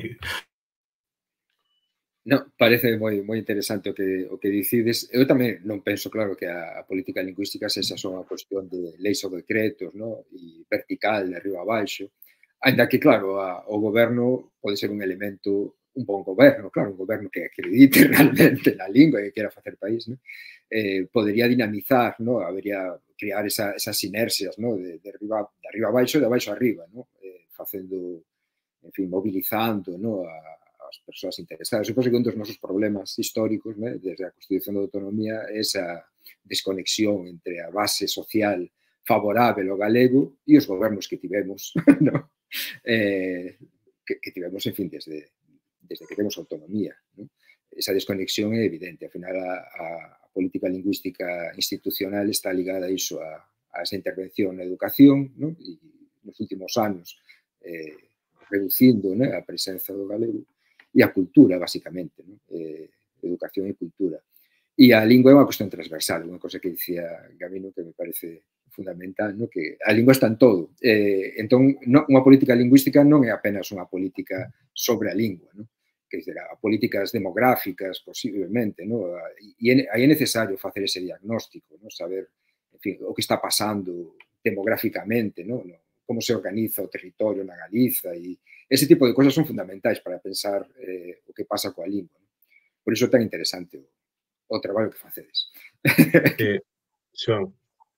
No, parece moi moi interesante o que o que dicides. Eu tamén non penso, claro, que a, a política lingüística sexa só unha cuestión de leis ou decretos, no? E vertical, de arriba a baixo. Ainda que, claro, a, o goberno pode ser un elemento, un bon goberno, claro, un goberno que acredite realmente na lingua e que quera facer país, ¿no? Eh, podería dinamizar, ¿no? Habería crear esa, esas sinerxias, ¿no? De, de, arriba, de arriba a baixo e de baixo a arriba, ¿no? Eh, facendo, en fin, mobilizando, ¿no? A, as persoas interesadas. Suposo que un dos nosos problemas históricos, ¿no? Desde a Constitución da Autonomía, é esa desconexión entre a base social favorável ao galego e os gobernos que tivemos, ¿no? Eh, que, que tivemos, en fin, desde, desde que temos autonomía, ¿no? Esa desconexión é evidente. Ao final, a, a política lingüística institucional está ligada a iso, a, a esa intervención na educación, ¿no? E nos últimos anos, eh, reducindo, ¿no? A presenza do galego, e a cultura, basicamente, ¿no? Eh, educación e cultura. E a lingua é unha cuestión transversal, unha cosa que dicía Gabino que me parece fundamental, ¿no? Que a lingua está en todo. Eh, entón, no, unha política lingüística non é apenas unha política sobre a lingua, ¿no? Que dizer, a políticas demográficas, posiblemente, ¿no? E aí é necesario facer ese diagnóstico, ¿no? Saber, en fin, o que está pasando demográficamente, ¿no? Como se organiza o territorio na Galiza e ese tipo de cosas son fundamentais para pensar eh, o que pasa coa lingua, ¿no? Por iso é tan interesante o, o traballo que facedes. Eh, Xoan,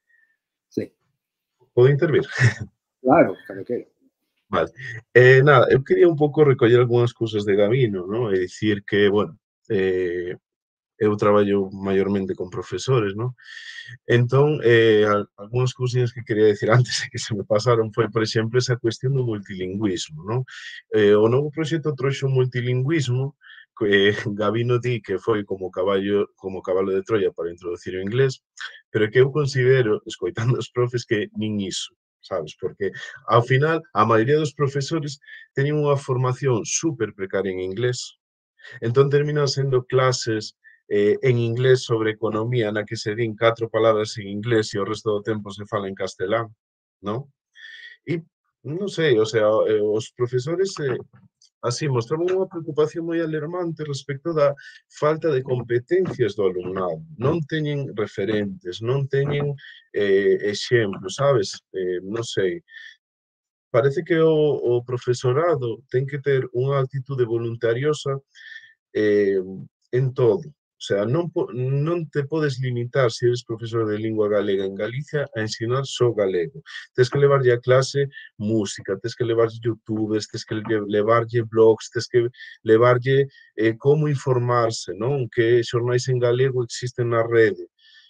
sí. podo intervir? Claro, claro que. Vale. Eh, nada, eu quería un pouco recoller algunhas cousas de Gabino, ¿no? E dicir que, bueno, eh, eu traballo maiormente con profesores, ¿no? Entón, eh, algunhas cousinhas que quería decir antes e que se me pasaron foi, por exemplo, esa cuestión do multilingüismo, ¿no? Eh, o novo proxecto trouxe un multilingüismo que Gabino di que foi como caballo, como cabalo de Troia para introducir o inglés, pero que eu considero, escoitando os profes, que nin iso, sabes? Porque, ao final, a maioría dos profesores teñen unha formación super precaria en inglés, entón terminan sendo clases eh, en inglés sobre economía na que se din catro palabras en inglés e o resto do tempo se fala en castelán, non? E, non sei, o sea, eh, os profesores eh, así mostraban unha preocupación moi alarmante respecto da falta de competencias do alumnado. Non teñen referentes, non teñen eh, exemplos, sabes? Eh, non sei. Parece que o, o profesorado ten que ter unha actitude voluntariosa eh, en todo. O sea, non, non te podes limitar, se eres profesor de lingua galega en Galicia, a ensinar só galego. Tes que levarlle a clase música, tes que levarlle youtubers, tes que levarlle blogs, tes que levarlle eh, como informarse, non? Que xornais en galego existen na rede.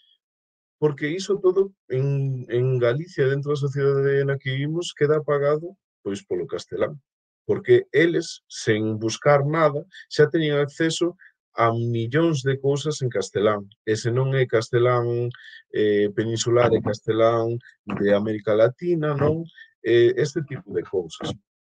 Porque iso todo en, en Galicia, dentro da sociedade na que vivimos, queda apagado pois polo castelán. Porque eles, sen buscar nada, xa teñen acceso a millóns de cousas en castelán. E se non é castelán eh, peninsular, é castelán de América Latina, non? Eh, este tipo de cousas.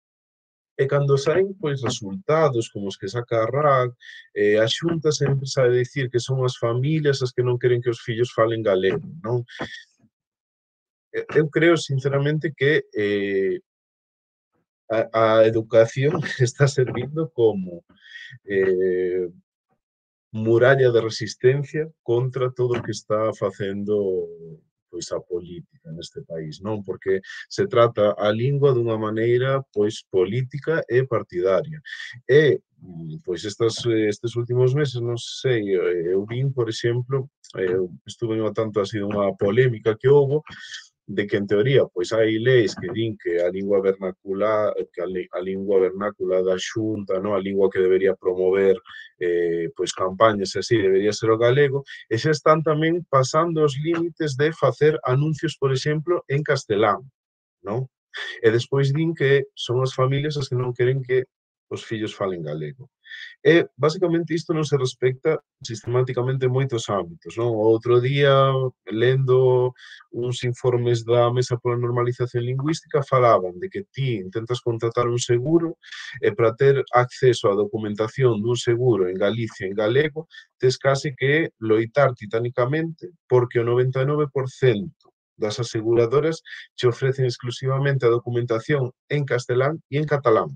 E cando saen, pois, resultados como os que saca a R A C, eh, a Xunta sempre sabe dicir que son as familias as que non queren que os fillos falen galego, non? Eu creo, sinceramente, que eh, a, a educación está servindo como eh, muralla de resistencia contra todo o que está facendo pois a política neste país, non? Porque se trata a lingua dunha maneira pois política e partidaria. E pois estas, estes últimos meses, non sei, eu vin, por exemplo, eu estuve no tanto así unha polémica que houbo de que en teoría pois hai leis que din que a lingua vernacular, que a, a lingua vernácula da Xunta, no? A lingua que debería promover eh, pois campañas e así, debería ser o galego, e xa están tamén pasando os límites de facer anuncios, por exemplo, en castelán, non? E despois din que son as familias as que non queren que os fillos falen galego. E, basicamente, isto non se respecta sistemáticamente en moitos ámbitos, non? O outro día, lendo uns informes da Mesa pola Normalización Lingüística, falaban de que ti intentas contratar un seguro e para ter acceso á documentación dun seguro en Galicia en galego, tes case que loitar titánicamente porque o noventa e nove por cento das aseguradoras te ofrecen exclusivamente a documentación en castelán e en catalán.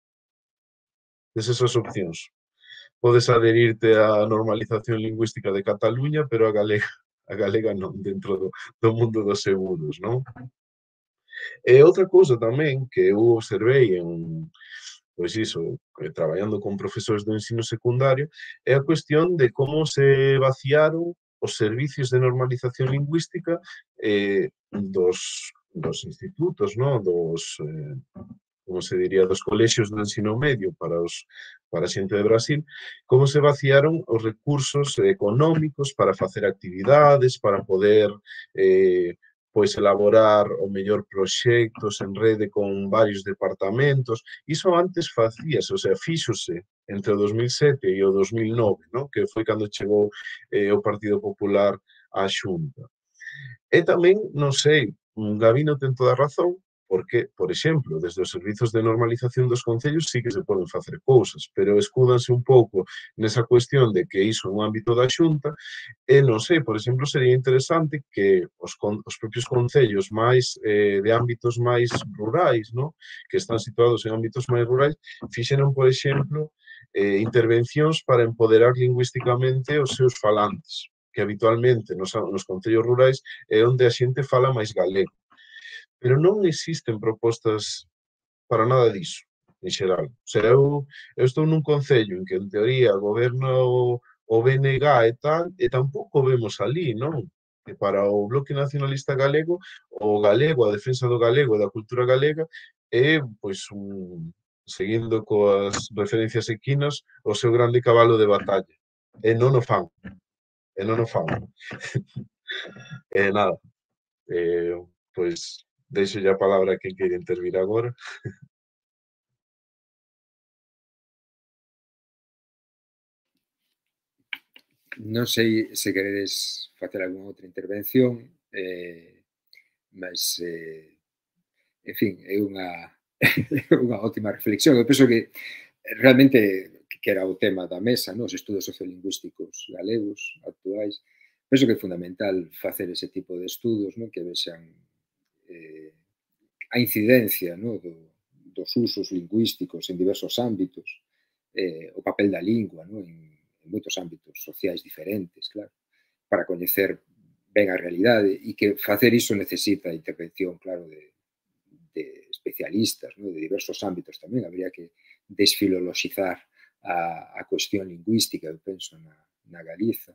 Tes esas opcións. Podes adherirte á normalización lingüística de Cataluña, pero a galega, a galega non, dentro do, do mundo dos seguros, non? E outra cousa tamén que eu observei en, pois iso, traballando con profesores do ensino secundario, é a cuestión de como se vaciaron os servicios de normalización lingüística eh, dos, dos institutos, non? Dos... Eh, como se diría, dos colexios do ensino medio para, os, para a xente de Brasil, como se vaciaron os recursos económicos para facer actividades, para poder eh, pois elaborar o mellor proxectos en rede con varios departamentos. Iso antes facíase, o sea, fíxose entre o dos mil sete e o dos mil nove, ¿no? Que foi cando chegou eh, o Partido Popular á Xunta. E tamén, non sei, Gabino ten toda a razón, porque, por exemplo, desde os servizos de normalización dos concellos sí que se poden facer cousas, pero escúdanse un pouco nesa cuestión de que iso é un ámbito da Xunta, e non sei, por exemplo, sería interesante que os, con, os propios concellos máis eh, de ámbitos máis rurais, no? Que están situados en ámbitos máis rurais, fixeran, por exemplo, eh, intervencións para empoderar lingüísticamente os seus falantes, que habitualmente nos, nos concellos rurais é onde a xente fala máis galego. Pero non existen propostas para nada diso, en xeral. O sea, eu, eu estou nun concello en que, en teoría, goberna o, o B N G e tal, e tampouco vemos ali, non? Que para o Bloque Nacionalista Galego, o galego, a defensa do galego e da cultura galega, é, pois, un, seguindo coas referencias equinas, o seu grande cabalo de batalla. E non o fan. E non o fan. E nada, eh, pois... Deixo a palabra a quen queira intervir agora. Non sei se queredes facer algunha outra intervención, eh, mas, eh, en fin, é unha, unha ótima reflexión. Eu penso que realmente, que era o tema da mesa, no? Os estudos sociolingüísticos galegos actuais, penso que é fundamental facer ese tipo de estudos, no? Que vexan eh, a incidencia, no? Do, dos usos lingüísticos en diversos ámbitos, eh, o papel da lingua, no? en, en moitos ámbitos sociais diferentes, claro, para coñecer ben a realidade e que facer iso necesita intervención, claro, de, de especialistas, no? De diversos ámbitos tamén. Habría que desfiloloxizar a, a cuestión lingüística, eu penso, na, na Galiza.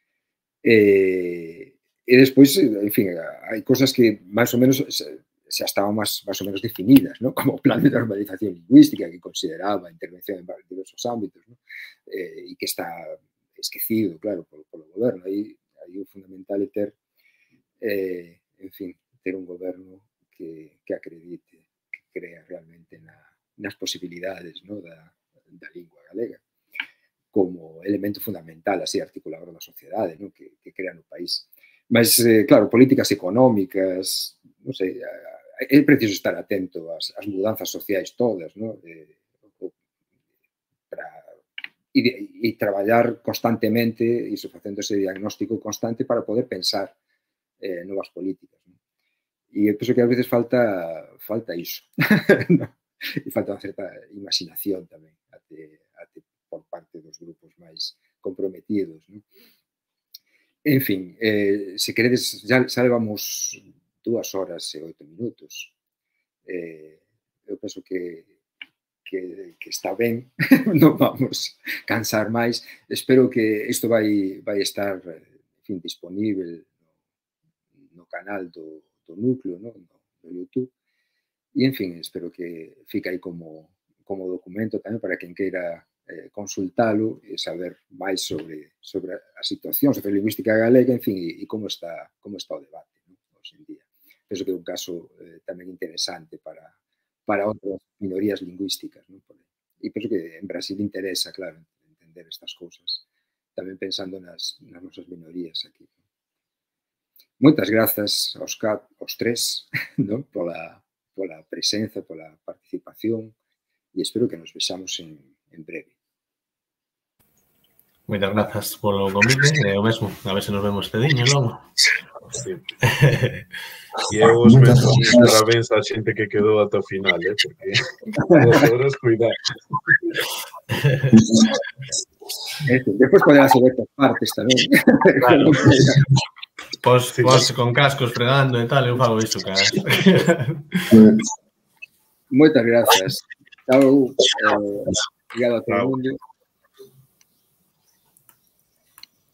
E, e despois, en fin, hai cosas que máis ou menos xa estaban máis, máis ou menos definidas, ¿no? Como o plan de normalización lingüística, que consideraba a intervención en diversos ámbitos, ¿no? Eh, e que está esquecido, claro, polo, polo goberno. Aí, aí o fundamental é ter, eh, en fin, ter un goberno que, que acredite, que crea realmente na, nas posibilidades, ¿no? da, da lingua galega como elemento fundamental, así, articulador da sociedade, ¿no? que, que crea no país. Mas, eh, claro, políticas económicas, non sei, é preciso estar atento ás, ás mudanzas sociais todas, ¿no? Eh, para, e, e traballar constantemente, iso facendo ese diagnóstico constante para poder pensar eh, novas políticas, ¿no? E eu penso que a veces falta falta iso, ¿no? E falta unha certa imaginación tamén, até, até por parte dos grupos máis comprometidos, ¿no? En fin, eh, se queredes, xa, xa levamos dúas horas e oito minutos. Eh, eu penso que, que, que está ben, non vamos cansar máis. Espero que isto vai, vai estar, en fin, disponível no canal do, do núcleo, no, no YouTube. E, en fin, espero que fique aí como, como documento tamén para quen queira eh, consultalo e saber máis sobre, sobre a situación sociolingüística galega, en fin, e, e como, está, como está o debate, ¿no? Hoxe en día. Penso que é un caso eh, tamén interesante para, para outras minorías lingüísticas, ¿no? E penso que en Brasil interesa, claro, entender estas cousas, tamén pensando nas, nas nosas minorías aquí. Moitas grazas aos, aos tres, ¿no? pola, pola presenza, pola participación, e espero que nos vexamos en, en breve. Moitas grazas polo convite, e o mesmo, a ver se nos vemos cediño logo. Sí. E eu os mesmos parabéns á xente que quedou ata o final, eh? Porque vosotros cuidar. Despois poderá ser outras partes tamén. Claro. Pos, pos con cascos fregando e tal, eu fago iso, cara. Moitas grazas. Chao. Eh, obrigado a todo o mundo.